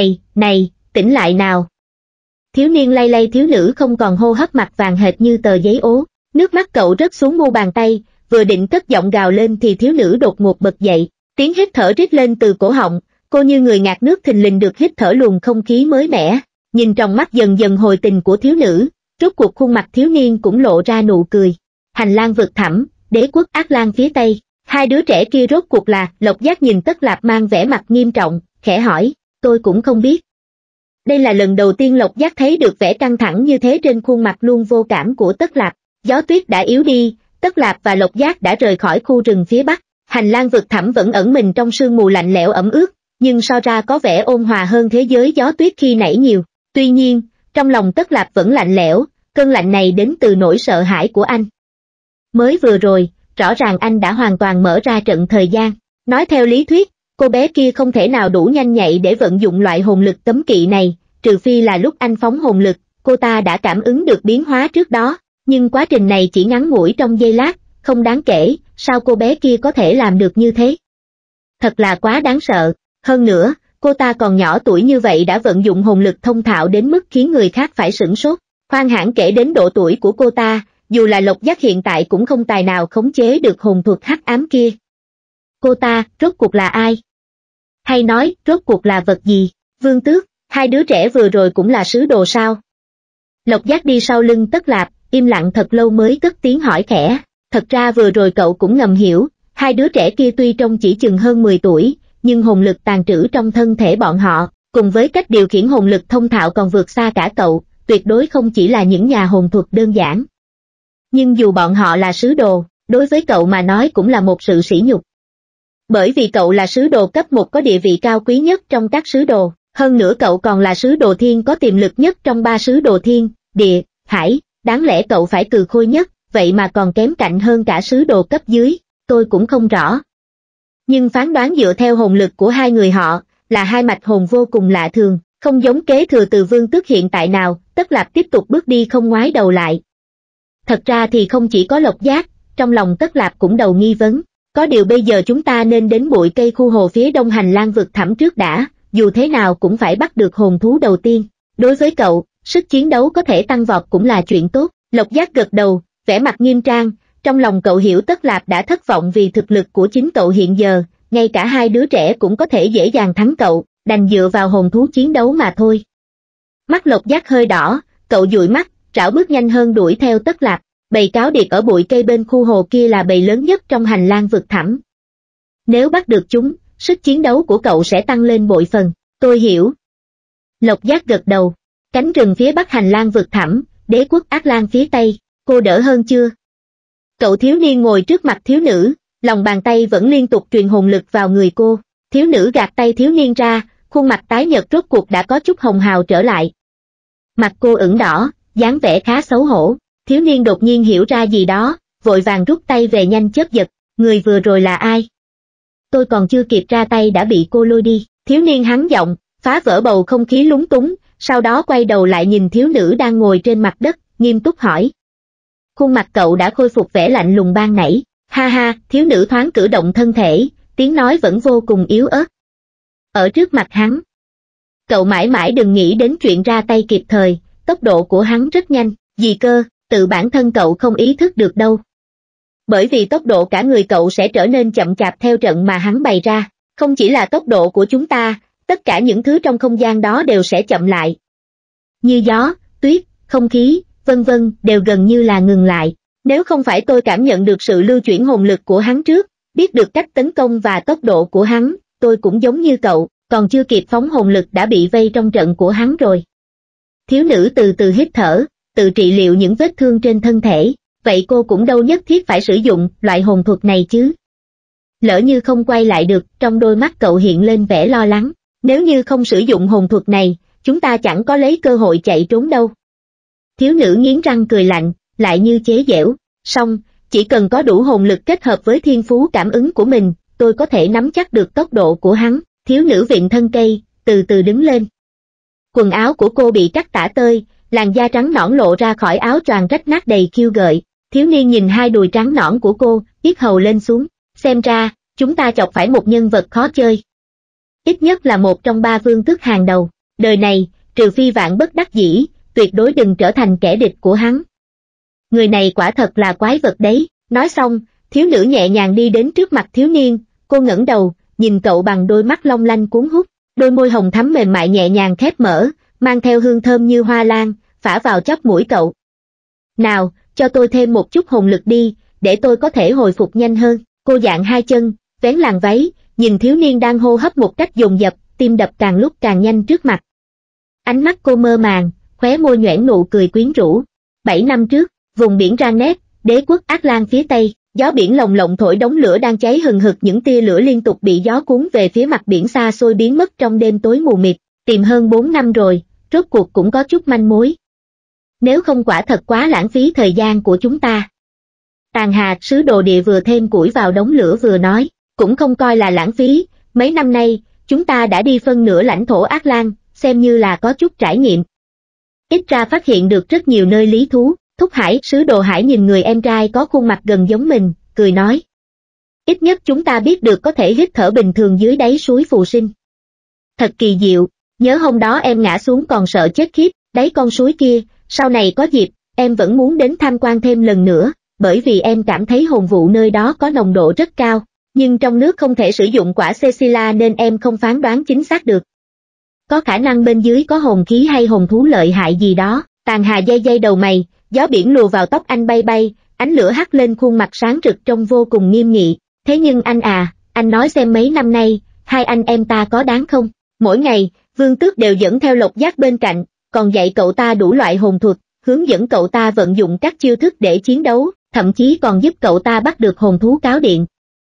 [SPEAKER 1] Này, tỉnh lại nào. Thiếu niên lay lay thiếu nữ không còn hô hấp, mặt vàng hệt như tờ giấy ố, nước mắt cậu rớt xuống mu bàn tay, vừa định cất giọng gào lên thì thiếu nữ đột ngột bật dậy, tiếng hít thở rít lên từ cổ họng, cô như người ngạt nước thình lình được hít thở luồng không khí mới mẻ. Nhìn trong mắt dần dần hồi tình của thiếu nữ, rốt cuộc khuôn mặt thiếu niên cũng lộ ra nụ cười. Hành lang vực thẳm, đế quốc Ác Lan phía tây, hai đứa trẻ kia rốt cuộc là? Lộc Giác nhìn Tất Lạp mang vẻ mặt nghiêm trọng, khẽ hỏi, tôi cũng không biết. Đây là lần đầu tiên Lộc Giác thấy được vẻ căng thẳng như thế trên khuôn mặt luôn vô cảm của Tất Lạp. Gió tuyết đã yếu đi, Tất Lạp và Lộc Giác đã rời khỏi khu rừng phía bắc. Hành lang vực thẳm vẫn ẩn mình trong sương mù lạnh lẽo ẩm ướt, nhưng so ra có vẻ ôn hòa hơn thế giới gió tuyết khi nãy nhiều. Tuy nhiên, trong lòng Tất Lạp vẫn lạnh lẽo, cơn lạnh này đến từ nỗi sợ hãi của anh. Mới vừa rồi, rõ ràng anh đã hoàn toàn mở ra trận thời gian. Nói theo lý thuyết, cô bé kia không thể nào đủ nhanh nhạy để vận dụng loại hồn lực cấm kỵ này, trừ phi là lúc anh phóng hồn lực, cô ta đã cảm ứng được biến hóa trước đó, nhưng quá trình này chỉ ngắn ngủi trong giây lát, không đáng kể, sao cô bé kia có thể làm được như thế? Thật là quá đáng sợ, hơn nữa, cô ta còn nhỏ tuổi như vậy đã vận dụng hồn lực thông thạo đến mức khiến người khác phải sửng sốt. Khoan hẳn kể đến độ tuổi của cô ta, dù là Lộc Giác hiện tại cũng không tài nào khống chế được hồn thuật hắc ám kia. Cô ta, rốt cuộc là ai? Hay nói, rốt cuộc là vật gì? Vương Tước, hai đứa trẻ vừa rồi cũng là sứ đồ sao? Lộc Giác đi sau lưng Tất Lạp, im lặng thật lâu mới cất tiếng hỏi khẽ. Thật ra vừa rồi cậu cũng ngầm hiểu, hai đứa trẻ kia tuy trông chỉ chừng hơn 10 tuổi, nhưng hồn lực tàng trữ trong thân thể bọn họ, cùng với cách điều khiển hồn lực thông thạo còn vượt xa cả cậu, tuyệt đối không chỉ là những nhà hồn thuật đơn giản. Nhưng dù bọn họ là sứ đồ, đối với cậu mà nói cũng là một sự sỉ nhục. Bởi vì cậu là sứ đồ cấp 1 có địa vị cao quý nhất trong các sứ đồ, hơn nữa cậu còn là sứ đồ thiên có tiềm lực nhất trong 3 sứ đồ thiên, địa, hải, đáng lẽ cậu phải cừ khôi nhất, vậy mà còn kém cạnh hơn cả sứ đồ cấp dưới, tôi cũng không rõ. Nhưng phán đoán dựa theo hồn lực của hai người họ, là hai mạch hồn vô cùng lạ thường, không giống kế thừa từ Vương Tước hiện tại nào. Tất Lạp tiếp tục bước đi không ngoái đầu lại. Thật ra thì không chỉ có Lộc Giác, trong lòng Tất Lạp cũng đầu nghi vấn, có điều bây giờ chúng ta nên đến bụi cây khu hồ phía đông hành lang vực thẳm trước đã, dù thế nào cũng phải bắt được hồn thú đầu tiên. Đối với cậu, sức chiến đấu có thể tăng vọt cũng là chuyện tốt. Lộc Giác gật đầu, vẻ mặt nghiêm trang, trong lòng cậu hiểu Tất Lạp đã thất vọng vì thực lực của chính cậu hiện giờ, ngay cả hai đứa trẻ cũng có thể dễ dàng thắng cậu, đành dựa vào hồn thú chiến đấu mà thôi. Mắt Lộc Giác hơi đỏ, cậu dụi mắt, rảo bước nhanh hơn đuổi theo Tất Lạp. Bầy cáo điệp ở bụi cây bên khu hồ kia là bầy lớn nhất trong hành lang vực thẳm. Nếu bắt được chúng, sức chiến đấu của cậu sẽ tăng lên bội phần. Tôi hiểu. Lộc Giác gật đầu. Cánh rừng phía bắc hành lang vực thẳm, đế quốc Ác Lan phía tây, cô đỡ hơn chưa? Cậu thiếu niên ngồi trước mặt thiếu nữ, lòng bàn tay vẫn liên tục truyền hồn lực vào người cô. Thiếu nữ gạt tay thiếu niên ra, khuôn mặt tái nhợt rốt cuộc đã có chút hồng hào trở lại. Mặt cô ửng đỏ, dáng vẻ khá xấu hổ. Thiếu niên đột nhiên hiểu ra gì đó, vội vàng rút tay về nhanh chớp giật. Người vừa rồi là ai? Tôi còn chưa kịp ra tay đã bị cô lôi đi. Thiếu niên hắn giọng, phá vỡ bầu không khí lúng túng, sau đó quay đầu lại nhìn thiếu nữ đang ngồi trên mặt đất, nghiêm túc hỏi. Khuôn mặt cậu đã khôi phục vẻ lạnh lùng ban nãy. Ha ha, thiếu nữ thoáng cử động thân thể, tiếng nói vẫn vô cùng yếu ớt. Ở trước mặt hắn, cậu mãi mãi đừng nghĩ đến chuyện ra tay kịp thời, tốc độ của hắn rất nhanh. Gì cơ? Tự bản thân cậu không ý thức được đâu. Bởi vì tốc độ cả người cậu sẽ trở nên chậm chạp theo trận mà hắn bày ra. Không chỉ là tốc độ của chúng ta, tất cả những thứ trong không gian đó đều sẽ chậm lại. Như gió, tuyết, không khí, vân vân, đều gần như là ngừng lại. Nếu không phải tôi cảm nhận được sự lưu chuyển hồn lực của hắn trước, biết được cách tấn công và tốc độ của hắn, tôi cũng giống như cậu, còn chưa kịp phóng hồn lực đã bị vây trong trận của hắn rồi. Thiếu nữ từ từ hít thở, tự trị liệu những vết thương trên thân thể, vậy cô cũng đâu nhất thiết phải sử dụng loại hồn thuật này chứ. Lỡ như không quay lại được, trong đôi mắt cậu hiện lên vẻ lo lắng, nếu như không sử dụng hồn thuật này, chúng ta chẳng có lấy cơ hội chạy trốn đâu. Thiếu nữ nghiến răng cười lạnh, lại như chế giễu, xong, chỉ cần có đủ hồn lực kết hợp với thiên phú cảm ứng của mình, tôi có thể nắm chắc được tốc độ của hắn. Thiếu nữ vịn thân cây, từ từ đứng lên. Quần áo của cô bị cắt tả tơi, làn da trắng nõn lộ ra khỏi áo choàng rách nát đầy khiêu gợi. Thiếu niên nhìn hai đùi trắng nõn của cô, yết hầu lên xuống. Xem ra, chúng ta chọc phải một nhân vật khó chơi. Ít nhất là một trong ba vương tước hàng đầu. Đời này, trừ phi vạn bất đắc dĩ, tuyệt đối đừng trở thành kẻ địch của hắn. Người này quả thật là quái vật đấy. Nói xong, thiếu nữ nhẹ nhàng đi đến trước mặt thiếu niên, cô ngẩng đầu, nhìn cậu bằng đôi mắt long lanh cuốn hút, đôi môi hồng thắm mềm mại nhẹ nhàng khép mở, mang theo hương thơm như hoa lan, phả vào chóp mũi cậu. Nào, cho tôi thêm một chút hồn lực đi, để tôi có thể hồi phục nhanh hơn. Cô dạng hai chân, vén làn váy, nhìn thiếu niên đang hô hấp một cách dồn dập, tim đập càng lúc càng nhanh trước mặt. Ánh mắt cô mơ màng, khóe môi nhoẻn nụ cười quyến rũ. 7 năm trước, vùng biển Ranet, đế quốc Ác Lan phía tây, gió biển lồng lộng thổi đống lửa đang cháy hừng hực, những tia lửa liên tục bị gió cuốn về phía mặt biển xa xôi biến mất trong đêm tối mù mịt. Tìm hơn 4 năm rồi, rốt cuộc cũng có chút manh mối. Nếu không quả thật quá lãng phí thời gian của chúng ta. Tàn Hà, sứ đồ địa vừa thêm củi vào đống lửa vừa nói, cũng không coi là lãng phí, mấy năm nay, chúng ta đã đi phân nửa lãnh thổ Ác Lan, xem như là có chút trải nghiệm. Ít ra phát hiện được rất nhiều nơi lý thú. Thúc Hải, sứ đồ Hải nhìn người em trai có khuôn mặt gần giống mình, cười nói. Ít nhất chúng ta biết được có thể hít thở bình thường dưới đáy suối phù sinh. Thật kỳ diệu, nhớ hôm đó em ngã xuống còn sợ chết khiếp, đáy con suối kia, sau này có dịp, em vẫn muốn đến tham quan thêm lần nữa, bởi vì em cảm thấy hồn vụ nơi đó có nồng độ rất cao, nhưng trong nước không thể sử dụng quả Cecilia nên em không phán đoán chính xác được. Có khả năng bên dưới có hồn khí hay hồn thú lợi hại gì đó. Tàn Hà day day đầu mày, gió biển lùa vào tóc anh bay bay, ánh lửa hắt lên khuôn mặt sáng rực trông vô cùng nghiêm nghị. Thế nhưng anh à, anh nói xem mấy năm nay, hai anh em ta có đáng không? Mỗi ngày, Vương Tước đều dẫn theo Lộc Giác bên cạnh, còn dạy cậu ta đủ loại hồn thuật, hướng dẫn cậu ta vận dụng các chiêu thức để chiến đấu, thậm chí còn giúp cậu ta bắt được hồn thú cáo điện.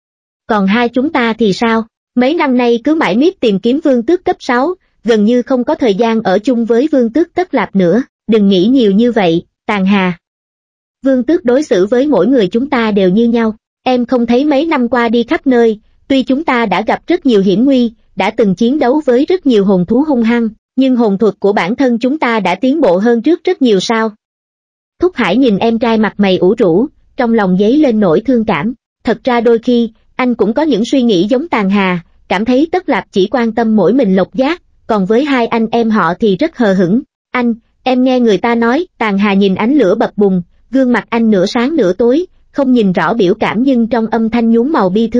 [SPEAKER 1] Còn hai chúng ta thì sao? Mấy năm nay cứ mãi miết tìm kiếm Vương Tước cấp 6, gần như không có thời gian ở chung với Vương Tước Tất Lạp nữa. Đừng nghĩ nhiều như vậy, Tàn Hà. Vương Tước đối xử với mỗi người chúng ta đều như nhau. Em không thấy mấy năm qua đi khắp nơi, tuy chúng ta đã gặp rất nhiều hiểm nguy, đã từng chiến đấu với rất nhiều hồn thú hung hăng, nhưng hồn thuật của bản thân chúng ta đã tiến bộ hơn trước rất nhiều sao? Thúc Hải nhìn em trai mặt mày ủ rũ, trong lòng dấy lên nỗi thương cảm. Thật ra đôi khi, anh cũng có những suy nghĩ giống Tàn Hà, cảm thấy Tất Lạp chỉ quan tâm mỗi mình Lộc Giác, còn với hai anh em họ thì rất hờ hững. Anh, em nghe người ta nói. Tàn Hà nhìn ánh lửa bập bùng, gương mặt anh nửa sáng nửa tối, không nhìn rõ biểu cảm nhưng trong âm thanh nhuốm màu bi thương.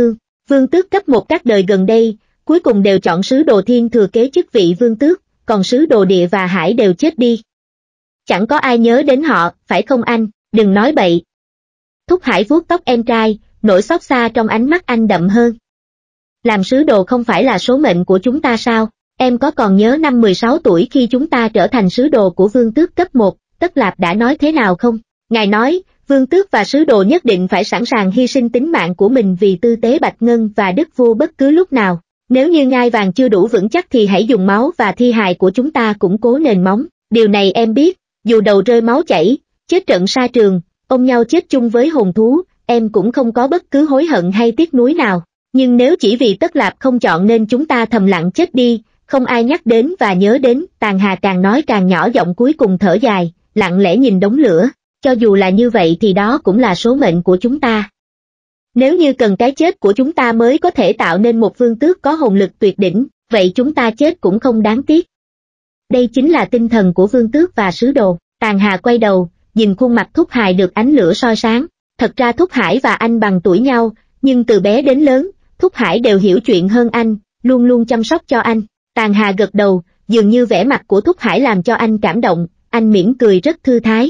[SPEAKER 1] Vương tước cấp 1 các đời gần đây, cuối cùng đều chọn sứ đồ thiên thừa kế chức vị vương tước, còn sứ đồ địa và hải đều chết đi. Chẳng có ai nhớ đến họ, phải không anh? Đừng nói bậy. Thúc Hải vuốt tóc em trai, nỗi xót xa trong ánh mắt anh đậm hơn. Làm sứ đồ không phải là số mệnh của chúng ta sao? Em có còn nhớ năm 16 tuổi khi chúng ta trở thành sứ đồ của vương tước cấp 1, Tất Lạp đã nói thế nào không? Ngài nói, vương tước và sứ đồ nhất định phải sẵn sàng hy sinh tính mạng của mình vì tư tế Bạch Ngân và đức vua bất cứ lúc nào. Nếu như ngai vàng chưa đủ vững chắc thì hãy dùng máu và thi hài của chúng ta củng cố nền móng. Điều này em biết, dù đầu rơi máu chảy, chết trận sa trường, ôm nhau chết chung với hồn thú, em cũng không có bất cứ hối hận hay tiếc nuối nào. Nhưng nếu chỉ vì Tất Lạp không chọn nên chúng ta thầm lặng chết đi, không ai nhắc đến và nhớ đến, Tàn Hà càng nói càng nhỏ giọng cuối cùng thở dài, lặng lẽ nhìn đống lửa, cho dù là như vậy thì đó cũng là số mệnh của chúng ta. Nếu như cần cái chết của chúng ta mới có thể tạo nên một vương tước có hồn lực tuyệt đỉnh, vậy chúng ta chết cũng không đáng tiếc. Đây chính là tinh thần của vương tước và sứ đồ. Tàn Hà quay đầu, nhìn khuôn mặt Thúc Hải được ánh lửa soi sáng. Thật ra Thúc Hải và anh bằng tuổi nhau, nhưng từ bé đến lớn, Thúc Hải đều hiểu chuyện hơn anh, luôn luôn chăm sóc cho anh. Tàn Hà gật đầu, dường như vẻ mặt của Thúc Hải làm cho anh cảm động, anh mỉm cười rất thư thái.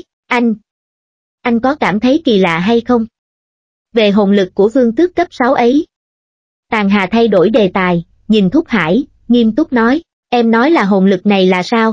[SPEAKER 1] Anh có cảm thấy kỳ lạ hay không? Về hồn lực của vương tước cấp 6 ấy. Tàn Hà thay đổi đề tài, nhìn Thúc Hải, nghiêm túc nói, em nói là hồn lực này là sao?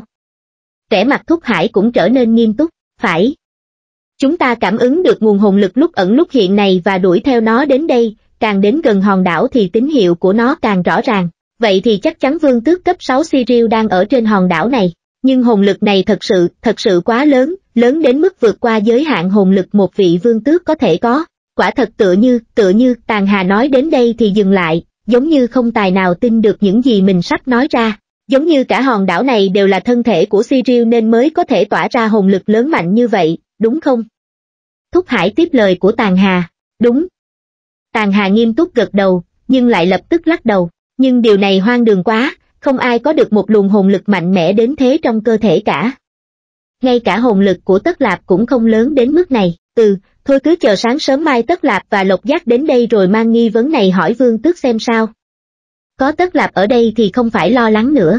[SPEAKER 1] Vẻ mặt Thúc Hải cũng trở nên nghiêm túc, phải. Chúng ta cảm ứng được nguồn hồn lực lúc ẩn lúc hiện này và đuổi theo nó đến đây, càng đến gần hòn đảo thì tín hiệu của nó càng rõ ràng. Vậy thì chắc chắn vương tước cấp 6 Cyril đang ở trên hòn đảo này. Nhưng hồn lực này thật sự quá lớn, lớn đến mức vượt qua giới hạn hồn lực một vị vương tước có thể có. Quả thật tựa như, Tàn Hà nói đến đây thì dừng lại, giống như không tài nào tin được những gì mình sắp nói ra. Giống như cả hòn đảo này đều là thân thể của Cyril nên mới có thể tỏa ra hồn lực lớn mạnh như vậy, đúng không? Thúc Hải tiếp lời của Tàn Hà, đúng. Tàn Hà nghiêm túc gật đầu, nhưng lại lập tức lắc đầu, nhưng điều này hoang đường quá, không ai có được một luồng hồn lực mạnh mẽ đến thế trong cơ thể cả. Ngay cả hồn lực của Tất Lạp cũng không lớn đến mức này, thôi cứ chờ sáng sớm mai Tất Lạp và Lộc Giác đến đây rồi mang nghi vấn này hỏi vương tước xem sao. Có Tất Lạp ở đây thì không phải lo lắng nữa.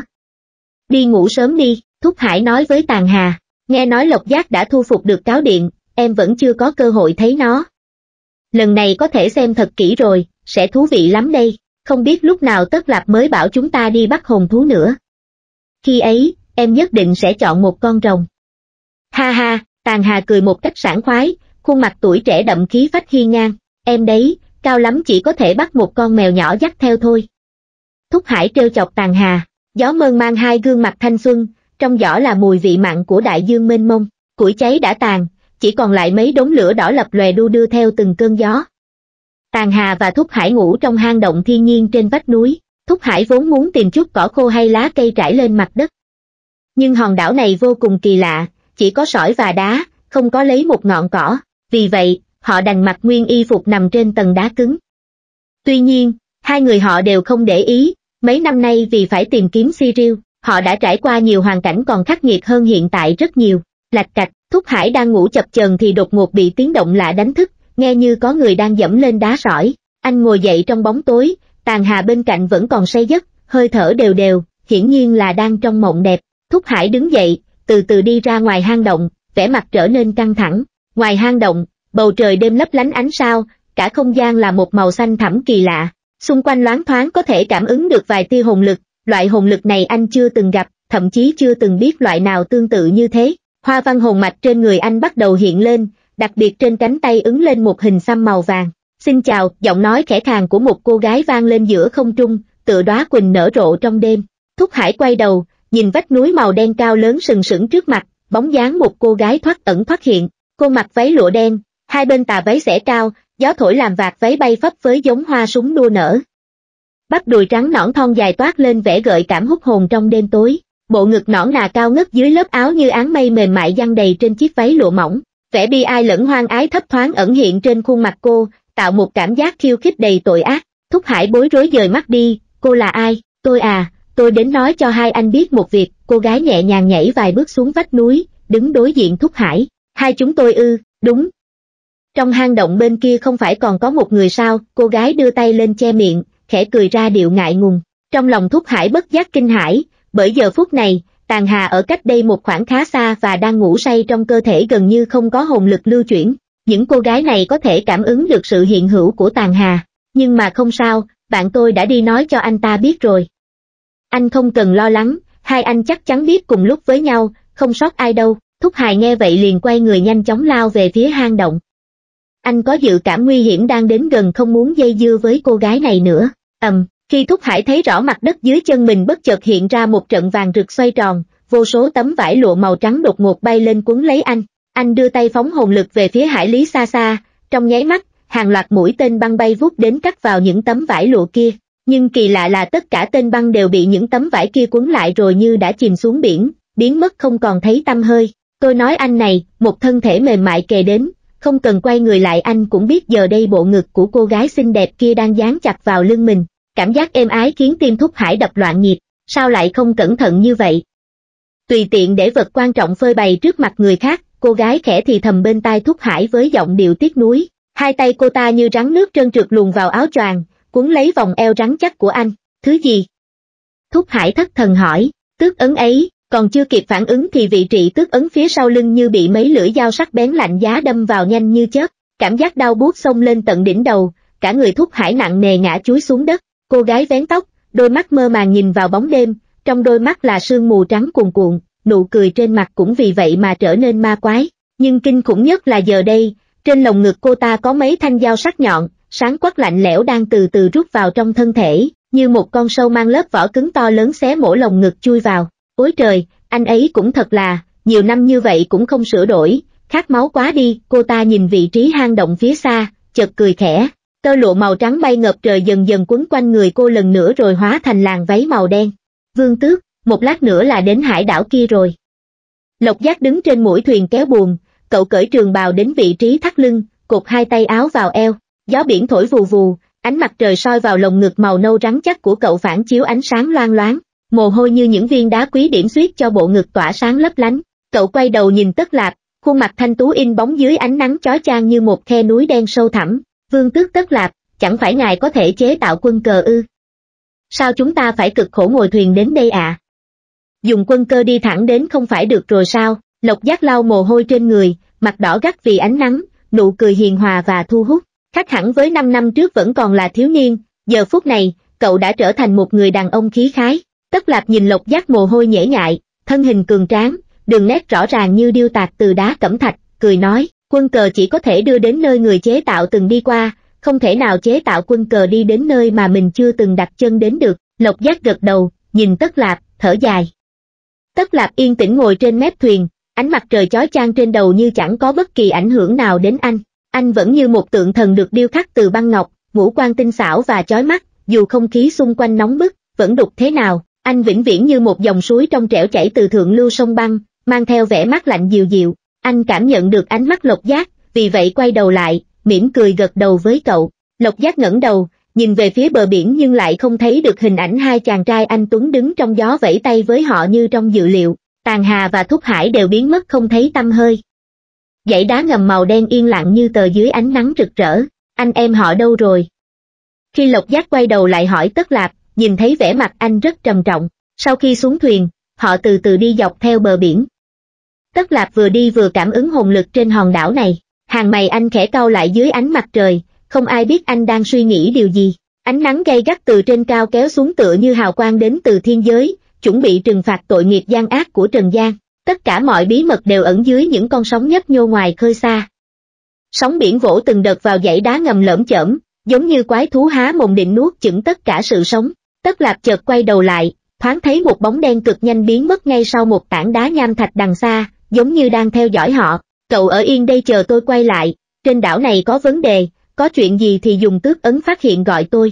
[SPEAKER 1] Đi ngủ sớm đi, Thúc Hải nói với Tàn Hà, nghe nói Lộc Giác đã thu phục được cáo điện, em vẫn chưa có cơ hội thấy nó. Lần này có thể xem thật kỹ rồi, sẽ thú vị lắm đây, không biết lúc nào Tất Lạp mới bảo chúng ta đi bắt hồn thú nữa. Khi ấy, em nhất định sẽ chọn một con rồng. Ha ha, Tàn Hà cười một cách sảng khoái, khuôn mặt tuổi trẻ đậm khí phách hiên ngang, em đấy, cao lắm chỉ có thể bắt một con mèo nhỏ dắt theo thôi. Thúc Hải trêu chọc Tàn Hà, gió mơn mang hai gương mặt thanh xuân, trong giỏ là mùi vị mặn của đại dương mênh mông, củi cháy đã tàn, chỉ còn lại mấy đống lửa đỏ lập lòe đu đưa theo từng cơn gió. Tàn Hà và Thúc Hải ngủ trong hang động thiên nhiên trên vách núi, Thúc Hải vốn muốn tìm chút cỏ khô hay lá cây trải lên mặt đất. Nhưng hòn đảo này vô cùng kỳ lạ, chỉ có sỏi và đá, không có lấy một ngọn cỏ, vì vậy, họ đành mặc nguyên y phục nằm trên tầng đá cứng. Tuy nhiên, hai người họ đều không để ý, mấy năm nay vì phải tìm kiếm Cyril, họ đã trải qua nhiều hoàn cảnh còn khắc nghiệt hơn hiện tại rất nhiều. Lạch cạch, Thúc Hải đang ngủ chập chờn thì đột ngột bị tiếng động lạ đánh thức, nghe như có người đang dẫm lên đá sỏi. Anh ngồi dậy trong bóng tối, Tàn Hà bên cạnh vẫn còn say giấc, hơi thở đều đều, hiển nhiên là đang trong mộng đẹp. Thúc Hải đứng dậy, từ từ đi ra ngoài hang động, vẻ mặt trở nên căng thẳng. Ngoài hang động, bầu trời đêm lấp lánh ánh sao, cả không gian là một màu xanh thẳm kỳ lạ. Xung quanh loáng thoáng có thể cảm ứng được vài tia hồn lực, loại hồn lực này anh chưa từng gặp, thậm chí chưa từng biết loại nào tương tự như thế. Hoa văn hồn mạch trên người anh bắt đầu hiện lên, đặc biệt trên cánh tay ứng lên một hình xăm màu vàng. Xin chào, giọng nói khẽ khàng của một cô gái vang lên giữa không trung, tựa đóa quỳnh nở rộ trong đêm. Thúc Hải quay đầu, nhìn vách núi màu đen cao lớn sừng sững trước mặt, bóng dáng một cô gái thoát ẩn thoát hiện. Cô mặc váy lụa đen, hai bên tà váy xẻ cao, gió thổi làm vạt váy bay phấp phới giống hoa súng đua nở. Bắp đùi trắng nõn thon dài toát lên vẻ gợi cảm hút hồn trong đêm tối. Bộ ngực nõn nà cao ngất dưới lớp áo như áng mây mềm mại giăng đầy trên chiếc váy lụa mỏng. Vẻ bi ai lẫn hoang ái thấp thoáng ẩn hiện trên khuôn mặt cô, tạo một cảm giác khiêu khích đầy tội ác. Thúc Hải bối rối dời mắt đi, cô là ai? Tôi đến nói cho hai anh biết một việc. Cô gái nhẹ nhàng nhảy vài bước xuống vách núi, đứng đối diện Thúc Hải. Hai chúng tôi đúng. Trong hang động bên kia không phải còn có một người sao? Cô gái đưa tay lên che miệng, khẽ cười ra điệu ngại ngùng. Trong lòng Thúc Hải bất giác kinh hãi, bởi giờ phút này, Tàn Hà ở cách đây một khoảng khá xa và đang ngủ say trong cơ thể gần như không có hồn lực lưu chuyển. Những cô gái này có thể cảm ứng được sự hiện hữu của Tàn Hà. Nhưng mà không sao, bạn tôi đã đi nói cho anh ta biết rồi. Anh không cần lo lắng, hai anh chắc chắn biết cùng lúc với nhau, không sót ai đâu. Thúc Hải nghe vậy liền quay người nhanh chóng lao về phía hang động. Anh có dự cảm nguy hiểm đang đến gần, không muốn dây dưa với cô gái này nữa. Khi Thúc Hải thấy rõ mặt đất dưới chân mình bất chợt hiện ra một trận vàng rực xoay tròn, vô số tấm vải lụa màu trắng đột ngột bay lên quấn lấy anh. Anh đưa tay phóng hồn lực về phía hải lý xa xa, trong nháy mắt, hàng loạt mũi tên băng bay vút đến cắt vào những tấm vải lụa kia. Nhưng kỳ lạ là tất cả tên băng đều bị những tấm vải kia quấn lại rồi như đã chìm xuống biển, biến mất không còn thấy tăm hơi. Tôi nói anh này, một thân thể mềm mại kề đến, không cần quay người lại anh cũng biết giờ đây bộ ngực của cô gái xinh đẹp kia đang dán chặt vào lưng mình. Cảm giác êm ái khiến tim Thúc Hải đập loạn nhịp, sao lại không cẩn thận như vậy? Tùy tiện để vật quan trọng phơi bày trước mặt người khác, cô gái khẽ thì thầm bên tai Thúc Hải với giọng điệu tiếc nuối. Hai tay cô ta như rắn nước trơn trượt luồn vào áo choàng, cuốn lấy vòng eo rắn chắc của anh. Thứ gì? Thúc Hải thất thần hỏi. Tước ấn ấy. Còn chưa kịp phản ứng thì vị trí tước ấn phía sau lưng như bị mấy lưỡi dao sắc bén lạnh giá đâm vào nhanh như chớp. Cảm giác đau buốt xông lên tận đỉnh đầu, cả người Thúc Hải nặng nề ngã chúi xuống đất. Cô gái vén tóc, đôi mắt mơ màng nhìn vào bóng đêm, trong đôi mắt là sương mù trắng cuồn cuộn, nụ cười trên mặt cũng vì vậy mà trở nên ma quái. Nhưng kinh khủng nhất là giờ đây, trên lồng ngực cô ta có mấy thanh dao sắc nhọn, sáng quắc lạnh lẽo đang từ từ rút vào trong thân thể, như một con sâu mang lớp vỏ cứng to lớn xé mổ lồng ngực chui vào. Ôi trời, anh ấy cũng thật là, nhiều năm như vậy cũng không sửa đổi, khát máu quá đi. Cô ta nhìn vị trí hang động phía xa, chợt cười khẽ. Tơ lụa màu trắng bay ngập trời dần dần quấn quanh người cô lần nữa rồi hóa thành làn váy màu đen. Vương Tước, một lát nữa là đến hải đảo kia rồi. Lộc Giác đứng trên mũi thuyền kéo buồm, cậu cởi trường bào đến vị trí thắt lưng, cột hai tay áo vào eo, gió biển thổi vù vù, ánh mặt trời soi vào lồng ngực màu nâu rắn chắc của cậu phản chiếu ánh sáng loang loáng, mồ hôi như những viên đá quý điểm xuyết cho bộ ngực tỏa sáng lấp lánh. Cậu quay đầu nhìn Tất Lạp, khuôn mặt thanh tú in bóng dưới ánh nắng chói chang như một khe núi đen sâu thẳm. Vương Tước Tất Lạp, chẳng phải ngài có thể chế tạo quân cờ ư? Sao chúng ta phải cực khổ ngồi thuyền đến đây ạ? Dùng quân cơ đi thẳng đến không phải được rồi sao? Lộc Giác lau mồ hôi trên người, mặt đỏ gắt vì ánh nắng, nụ cười hiền hòa và thu hút, khác hẳn với 5 năm trước vẫn còn là thiếu niên, giờ phút này, cậu đã trở thành một người đàn ông khí khái. Tất Lạp nhìn Lộc Giác mồ hôi nhễ nhại, thân hình cường tráng, đường nét rõ ràng như điêu tạc từ đá cẩm thạch, cười nói, quân cờ chỉ có thể đưa đến nơi người chế tạo từng đi qua, không thể nào chế tạo quân cờ đi đến nơi mà mình chưa từng đặt chân đến được. Lộc Giác gật đầu, nhìn Tất Lạp, thở dài. Tất Lạp yên tĩnh ngồi trên mép thuyền, ánh mặt trời chói chang trên đầu như chẳng có bất kỳ ảnh hưởng nào đến anh. Anh vẫn như một tượng thần được điêu khắc từ băng ngọc, ngũ quan tinh xảo và chói mắt, dù không khí xung quanh nóng bức, vẫn đục thế nào, anh vĩnh viễn như một dòng suối trong trẻo chảy từ thượng lưu sông băng, mang theo vẻ mát lạnh dịu dịu. Anh cảm nhận được ánh mắt Lộc Giác, vì vậy quay đầu lại, mỉm cười gật đầu với cậu. Lộc Giác ngẩng đầu, nhìn về phía bờ biển nhưng lại không thấy được hình ảnh hai chàng trai anh tuấn đứng trong gió vẫy tay với họ như trong dự liệu. Tàn Hà và Thúc Hải đều biến mất không thấy tăm hơi. Dãy đá ngầm màu đen yên lặng như tờ dưới ánh nắng rực rỡ. Anh em họ đâu rồi? Khi Lộc Giác quay đầu lại hỏi Tất Lạp, nhìn thấy vẻ mặt anh rất trầm trọng. Sau khi xuống thuyền, họ từ từ đi dọc theo bờ biển. Tất Lạp vừa đi vừa cảm ứng hồn lực trên hòn đảo này. Hàng mày anh khẽ cau lại dưới ánh mặt trời, không ai biết anh đang suy nghĩ điều gì. Ánh nắng gay gắt từ trên cao kéo xuống tựa như hào quang đến từ thiên giới, chuẩn bị trừng phạt tội nghiệp gian ác của Trần gian. Tất cả mọi bí mật đều ẩn dưới những con sóng nhấp nhô ngoài khơi xa. Sóng biển vỗ từng đợt vào dãy đá ngầm lởm chởm, giống như quái thú há mồm định nuốt chửng tất cả sự sống. Tất Lạp chợt quay đầu lại, thoáng thấy một bóng đen cực nhanh biến mất ngay sau một tảng đá nham thạch đằng xa, giống như đang theo dõi họ. Cậu ở yên đây chờ tôi quay lại, trên đảo này có vấn đề, có chuyện gì thì dùng tước ấn phát hiện gọi tôi.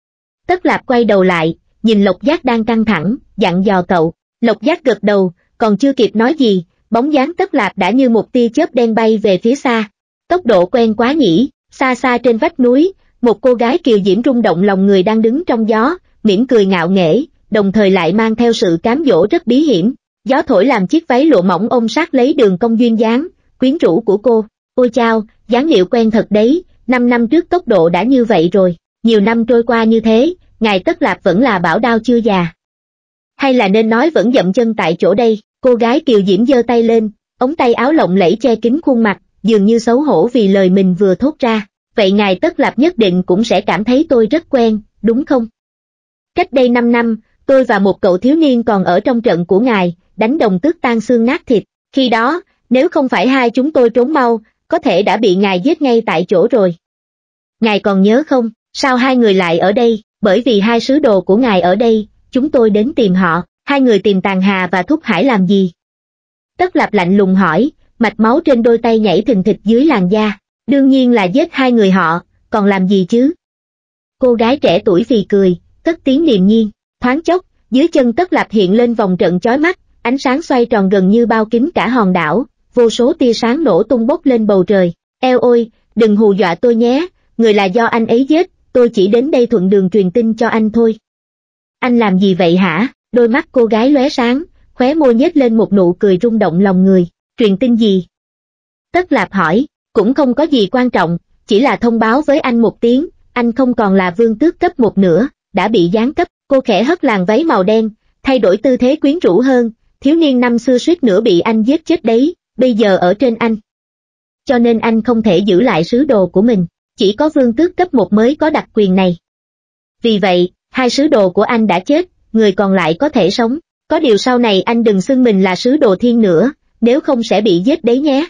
[SPEAKER 1] Tất Lạp quay đầu lại, nhìn Lộc Giác đang căng thẳng, dặn dò cậu. Lộc Giác gật đầu, còn chưa kịp nói gì, bóng dáng Tất Lạp đã như một tia chớp đen bay về phía xa. Tốc độ quen quá nhỉ. Xa xa trên vách núi, một cô gái kiều diễm rung động lòng người đang đứng trong gió, mỉm cười ngạo nghễ, đồng thời lại mang theo sự cám dỗ rất bí hiểm. Gió thổi làm chiếc váy lụa mỏng ôm sát lấy đường cong duyên dáng, quyến rũ của cô. Ôi chao, dáng điệu quen thật đấy, 5 năm trước tốc độ đã như vậy rồi, nhiều năm trôi qua như thế, ngài Tất Lạp vẫn là bảo đao chưa già. Hay là nên nói vẫn dậm chân tại chỗ đây, cô gái kiều diễm giơ tay lên, ống tay áo lộng lẫy che kín khuôn mặt, dường như xấu hổ vì lời mình vừa thốt ra. Vậy ngài Tất Lạp nhất định cũng sẽ cảm thấy tôi rất quen, đúng không? Cách đây 5 năm, tôi và một cậu thiếu niên còn ở trong trận của ngài, đánh đồng tước tan xương nát thịt. Khi đó, nếu không phải hai chúng tôi trốn mau, có thể đã bị ngài giết ngay tại chỗ rồi. Ngài còn nhớ không, sao hai người lại ở đây? Bởi vì hai sứ đồ của ngài ở đây, chúng tôi đến tìm họ. Hai người tìm Tàn Hà và Thúc Hải làm gì? Tất Lạp lạnh lùng hỏi, mạch máu trên đôi tay nhảy thình thịch dưới làn da. Đương nhiên là giết hai người họ, còn làm gì chứ? Cô gái trẻ tuổi phì cười, cất tiếng điềm nhiên. Thoáng chốc, dưới chân Tất Lạp hiện lên vòng trận chói mắt, ánh sáng xoay tròn gần như bao kín cả hòn đảo, vô số tia sáng nổ tung bốc lên bầu trời. Eo ôi, đừng hù dọa tôi nhé, người là do anh ấy giết, tôi chỉ đến đây thuận đường truyền tin cho anh thôi. Anh làm gì vậy hả? Đôi mắt cô gái lóe sáng, khóe môi nhếch lên một nụ cười rung động lòng người. Truyền tin gì? Tất Lạp hỏi, cũng không có gì quan trọng, chỉ là thông báo với anh một tiếng, anh không còn là vương tước cấp 1 nữa, đã bị giáng cấp. Cô khẽ hất làn váy màu đen, thay đổi tư thế quyến rũ hơn, thiếu niên năm xưa suýt nữa bị anh giết chết đấy, bây giờ ở trên anh. Cho nên anh không thể giữ lại sứ đồ của mình, chỉ có vương tước cấp 1 mới có đặc quyền này. Vì vậy, hai sứ đồ của anh đã chết, người còn lại có thể sống, có điều sau này anh đừng xưng mình là sứ đồ thiên nữa, nếu không sẽ bị giết đấy nhé.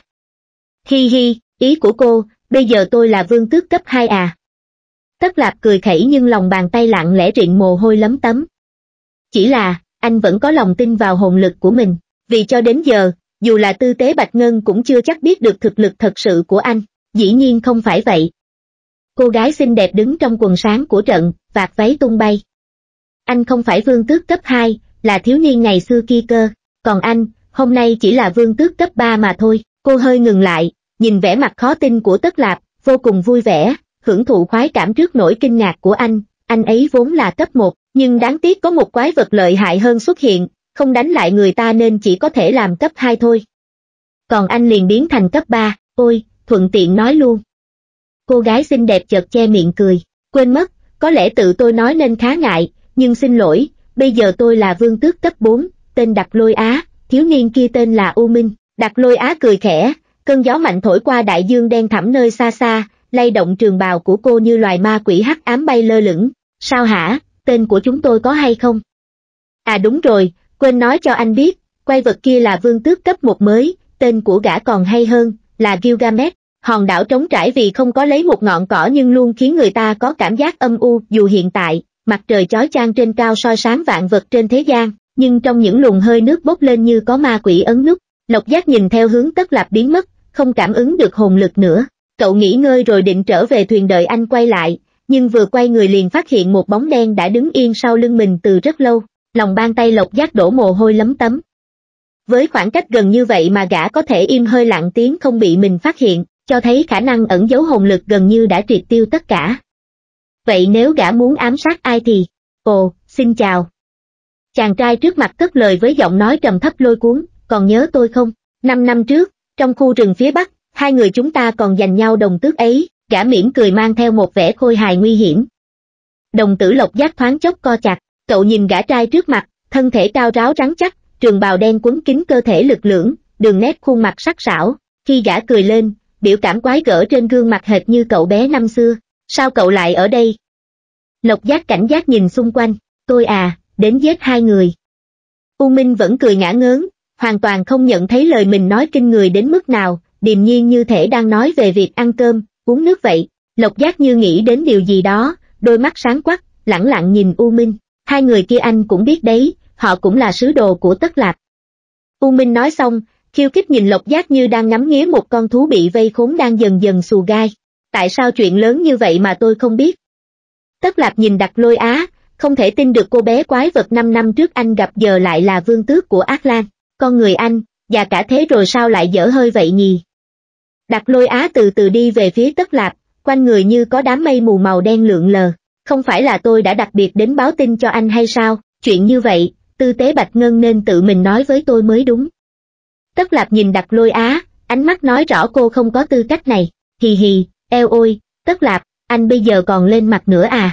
[SPEAKER 1] Hi hi, ý của cô, bây giờ tôi là vương tước cấp 2 à? Tất Lạp cười khẩy nhưng lòng bàn tay lặng lẽ rịn mồ hôi lấm tấm. Chỉ là, anh vẫn có lòng tin vào hồn lực của mình, vì cho đến giờ, dù là tư tế Bạch Ngân cũng chưa chắc biết được thực lực thật sự của anh, dĩ nhiên không phải vậy. Cô gái xinh đẹp đứng trong quần sáng của trận, vạt váy tung bay. Anh không phải vương tước cấp 2, là thiếu niên ngày xưa kia cơ, còn anh, hôm nay chỉ là vương tước cấp 3 mà thôi. Cô hơi ngừng lại, nhìn vẻ mặt khó tin của Tất Lạp, vô cùng vui vẻ, hưởng thụ khoái cảm trước nỗi kinh ngạc của anh ấy vốn là cấp 1, nhưng đáng tiếc có một quái vật lợi hại hơn xuất hiện, không đánh lại người ta nên chỉ có thể làm cấp 2 thôi. Còn anh liền biến thành cấp 3, ôi, thuận tiện nói luôn. Cô gái xinh đẹp chợt che miệng cười, quên mất, có lẽ tự tôi nói nên khá ngại, nhưng xin lỗi, bây giờ tôi là vương tước cấp 4, tên Đặc Lôi Á, thiếu niên kia tên là U Minh. Đặc Lôi Á cười khẽ, cơn gió mạnh thổi qua đại dương đen thẳm nơi xa xa, lay động trường bào của cô như loài ma quỷ hắc ám bay lơ lửng. Sao hả, tên của chúng tôi có hay không? À đúng rồi, quên nói cho anh biết, quái vật kia là vương tước cấp 1 mới, tên của gã còn hay hơn, là Gilgamesh. Hòn đảo trống trải vì không có lấy một ngọn cỏ nhưng luôn khiến người ta có cảm giác âm u. Dù hiện tại, mặt trời chói chang trên cao soi sáng vạn vật trên thế gian, nhưng trong những luồng hơi nước bốc lên như có ma quỷ ấn nút. Lộc Giác nhìn theo hướng Tất Lạp biến mất, không cảm ứng được hồn lực nữa. Cậu nghỉ ngơi rồi định trở về thuyền đợi anh quay lại, nhưng vừa quay người liền phát hiện một bóng đen đã đứng yên sau lưng mình từ rất lâu. Lòng bàn tay Lộc Giác đổ mồ hôi lấm tấm. Với khoảng cách gần như vậy mà gã có thể im hơi lặng tiếng không bị mình phát hiện, cho thấy khả năng ẩn giấu hồn lực gần như đã triệt tiêu tất cả. Vậy nếu gã muốn ám sát ai thì? Ồ, xin chào. Chàng trai trước mặt cất lời với giọng nói trầm thấp lôi cuốn, còn nhớ tôi không? 5 năm trước, trong khu rừng phía Bắc, hai người chúng ta còn giành nhau đồng tước ấy, gã mỉm cười mang theo một vẻ khôi hài nguy hiểm. Đồng tử Lộc Giác thoáng chốc co chặt, cậu nhìn gã trai trước mặt, thân thể cao ráo rắn chắc, trường bào đen quấn kín cơ thể lực lưỡng, đường nét khuôn mặt sắc sảo, khi gã cười lên, biểu cảm quái gở trên gương mặt hệt như cậu bé năm xưa. Sao cậu lại ở đây? Lộc Giác cảnh giác nhìn xung quanh, tôi à, đến giết hai người. U Minh vẫn cười ngả ngớn, hoàn toàn không nhận thấy lời mình nói kinh người đến mức nào, điềm nhiên như thể đang nói về việc ăn cơm, uống nước vậy. Lộc Giác như nghĩ đến điều gì đó, đôi mắt sáng quắc, lẳng lặng nhìn U Minh, hai người kia anh cũng biết đấy, họ cũng là sứ đồ của Tất Lạp. U Minh nói xong, khiêu khích nhìn Lộc Giác như đang ngắm nghía một con thú bị vây khốn đang dần dần xù gai. Tại sao chuyện lớn như vậy mà tôi không biết? Tất Lạp nhìn Đặc Lôi Á, không thể tin được cô bé quái vật 5 năm trước anh gặp giờ lại là vương tước của Ác Lan. Con người anh, già cả thế rồi sao lại dở hơi vậy nhỉ? Đặc Lôi Á từ từ đi về phía Tất Lạp, quanh người như có đám mây mù màu đen lượn lờ. Không phải là tôi đã đặc biệt đến báo tin cho anh hay sao? Chuyện như vậy, tư tế Bạch Ngân nên tự mình nói với tôi mới đúng. Tất Lạp nhìn Đặc Lôi Á, ánh mắt nói rõ cô không có tư cách này. Hì hì, eo ôi, Tất Lạp, anh bây giờ còn lên mặt nữa à?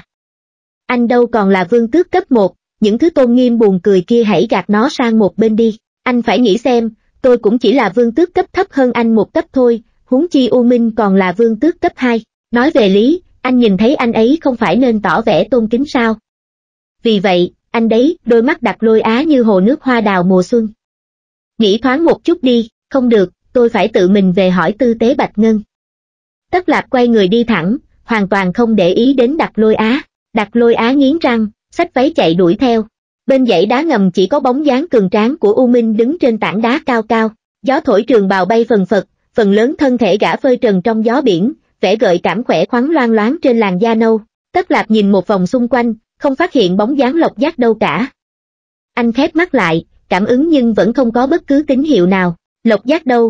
[SPEAKER 1] Anh đâu còn là vương tước cấp 1, những thứ tôn nghiêm buồn cười kia hãy gạt nó sang một bên đi. Anh phải nghĩ xem, tôi cũng chỉ là vương tước cấp thấp hơn anh một cấp thôi, huống chi U Minh còn là vương tước cấp 2. Nói về lý, anh nhìn thấy anh ấy không phải nên tỏ vẻ tôn kính sao? Vì vậy, anh đấy, đôi mắt Đặc Lôi Á như hồ nước hoa đào mùa xuân. Nghĩ thoáng một chút đi, không được, tôi phải tự mình về hỏi tư tế Bạch Ngân. Tất Lạp quay người đi thẳng, hoàn toàn không để ý đến Đặc Lôi Á. Đặc Lôi Á nghiến răng, xách váy chạy đuổi theo. Bên dãy đá ngầm chỉ có bóng dáng cường tráng của U Minh đứng trên tảng đá cao cao, gió thổi trường bào bay phần phật, phần lớn thân thể gã phơi trần trong gió biển, vẻ gợi cảm khỏe khoắn loang loáng trên làn da nâu. Tất Lạp nhìn một vòng xung quanh, không phát hiện bóng dáng Lộc Giác đâu cả. Anh khép mắt lại, cảm ứng nhưng vẫn không có bất cứ tín hiệu nào. Lộc Giác đâu?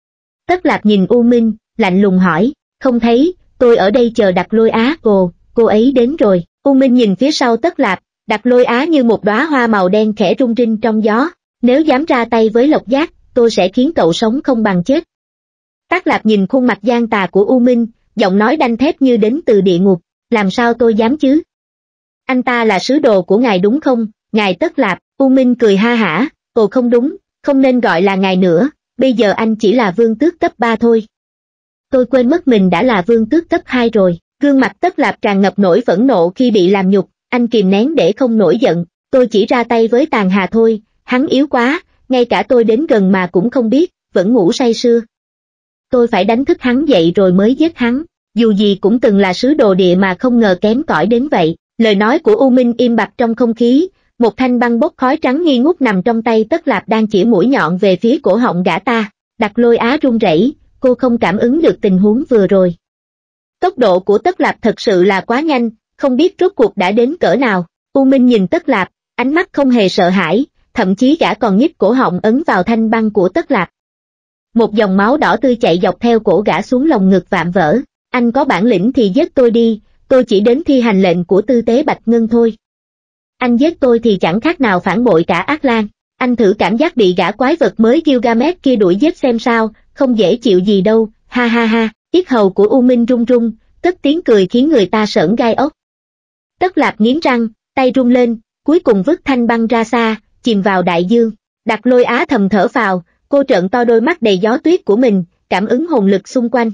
[SPEAKER 1] Tất Lạp nhìn U Minh, lạnh lùng hỏi, không thấy, tôi ở đây chờ Đặc Lôi Á. Ồ, cô ấy đến rồi. U Minh nhìn phía sau Tất Lạp, Đặc Lôi Á như một đóa hoa màu đen khẽ rung rinh trong gió. Nếu dám ra tay với Lộc Giác, tôi sẽ khiến cậu sống không bằng chết. Tất Lạp nhìn khuôn mặt gian tà của U Minh, giọng nói đanh thép như đến từ địa ngục, làm sao tôi dám chứ? Anh ta là sứ đồ của ngài đúng không, ngài Tất Lạp? U Minh cười ha hả, ồ không đúng, không nên gọi là ngài nữa, bây giờ anh chỉ là vương tước cấp 3 thôi. Tôi quên mất mình đã là vương tước cấp 2 rồi. Gương mặt Tất Lạp tràn ngập nỗi phẫn nộ khi bị làm nhục, anh kìm nén để không nổi giận, tôi chỉ ra tay với Tàn Hà thôi, hắn yếu quá, ngay cả tôi đến gần mà cũng không biết, vẫn ngủ say sưa. Tôi phải đánh thức hắn dậy rồi mới giết hắn, dù gì cũng từng là sứ đồ địa mà không ngờ kém cỏi đến vậy. Lời nói của U Minh im bặt trong không khí, một thanh băng bốc khói trắng nghi ngút nằm trong tay Tất Lạp đang chỉ mũi nhọn về phía cổ họng gã ta. Đặc Lôi Á run rẩy, cô không cảm ứng được tình huống vừa rồi. Tốc độ của Tất Lạp thật sự là quá nhanh, không biết rốt cuộc đã đến cỡ nào. U Minh nhìn Tất Lạp, ánh mắt không hề sợ hãi, thậm chí gã còn nhích cổ họng ấn vào thanh băng của Tất Lạp. Một dòng máu đỏ tươi chạy dọc theo cổ gã xuống lồng ngực vạm vỡ. Anh có bản lĩnh thì giết tôi đi, tôi chỉ đến thi hành lệnh của tư tế Bạch Ngân thôi. Anh giết tôi thì chẳng khác nào phản bội cả Ác Lan. Anh thử cảm giác bị gã quái vật mới Gilgamesh kia đuổi giết xem sao, không dễ chịu gì đâu, ha ha ha. Yết hầu của U Minh run run, cất tiếng cười khiến người ta sởn gai ốc. Tất Lạp nghiến răng, tay rung lên, cuối cùng vứt thanh băng ra xa, chìm vào đại dương. Đặc Lôi Á thầm thở phào, cô trợn to đôi mắt đầy gió tuyết của mình, cảm ứng hồn lực xung quanh.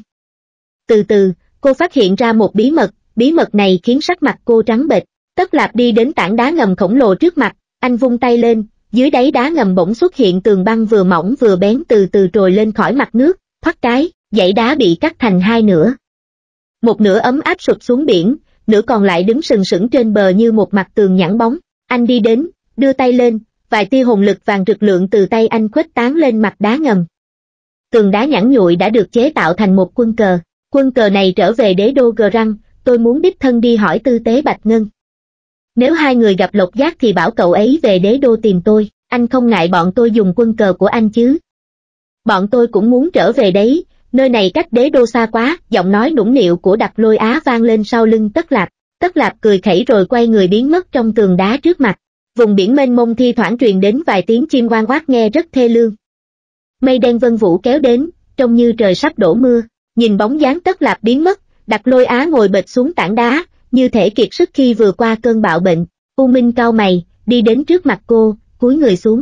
[SPEAKER 1] Từ từ, cô phát hiện ra một bí mật này khiến sắc mặt cô trắng bệch. Tất Lạp đi đến tảng đá ngầm khổng lồ trước mặt, anh vung tay lên, dưới đáy đá ngầm bỗng xuất hiện tường băng vừa mỏng vừa bén từ từ trồi lên khỏi mặt nước, thoát cái, dãy đá bị cắt thành hai nửa. Một nửa ấm áp sụp xuống biển, nửa còn lại đứng sừng sững trên bờ như một mặt tường nhẵn bóng. Anh đi đến, đưa tay lên, vài tia hồn lực vàng rực lượng từ tay anh khuếch tán lên mặt đá ngầm. Tường đá nhẵn nhụi đã được chế tạo thành một quân cờ. Quân cờ này trở về đế đô Gờ Răng, tôi muốn đích thân đi hỏi tư tế Bạch Ngân. Nếu hai người gặp Lộc Giác thì bảo cậu ấy về đế đô tìm tôi, anh không ngại bọn tôi dùng quân cờ của anh chứ? Bọn tôi cũng muốn trở về đấy, nơi này cách đế đô xa quá. Giọng nói nũng nịu của Đặc Lôi Á vang lên sau lưng Tất Lạp. Tất Lạp cười khẩy rồi quay người biến mất trong tường đá trước mặt. Vùng biển mênh mông thi thoảng truyền đến vài tiếng chim oan oát nghe rất thê lương. Mây đen vân vũ kéo đến, trông như trời sắp đổ mưa. Nhìn bóng dáng Tất Lạp biến mất, Đặc Lôi Á ngồi bệt xuống tảng đá, như thể kiệt sức khi vừa qua cơn bạo bệnh. U Minh cau mày, đi đến trước mặt cô, cúi người xuống.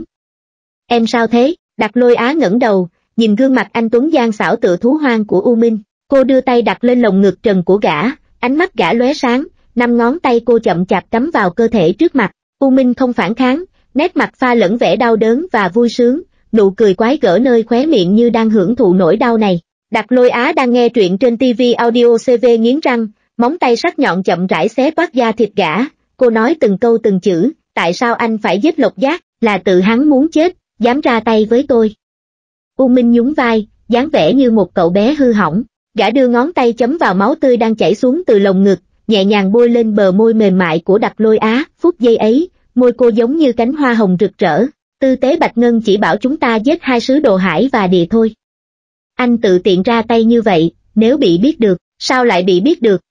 [SPEAKER 1] Em sao thế? Đặc Lôi Á ngẩng đầu, nhìn gương mặt anh tuấn gian xảo tựa thú hoang của U Minh. Cô đưa tay đặt lên lồng ngực trần của gã, ánh mắt gã lóe sáng, 5 ngón tay cô chậm chạp cắm vào cơ thể trước mặt. U Minh không phản kháng, nét mặt pha lẫn vẻ đau đớn và vui sướng, nụ cười quái gở nơi khóe miệng như đang hưởng thụ nỗi đau này. Đặc Lôi Á đang nghe truyện trên TV Audio CV nghiến răng, móng tay sắc nhọn chậm rãi xé toát da thịt gã. Cô nói từng câu từng chữ, tại sao anh phải giết Lộc Giác, là tự hắn muốn chết, dám ra tay với tôi. U Minh nhún vai, dáng vẻ như một cậu bé hư hỏng. Gã đưa ngón tay chấm vào máu tươi đang chảy xuống từ lồng ngực, nhẹ nhàng bôi lên bờ môi mềm mại của Đặc Lôi Á. Phút giây ấy, môi cô giống như cánh hoa hồng rực rỡ. Tư tế Bạch Ngân chỉ bảo chúng ta giết hai sứ đồ hải và địa thôi. Anh tự tiện ra tay như vậy, nếu bị biết được, sao lại bị biết được?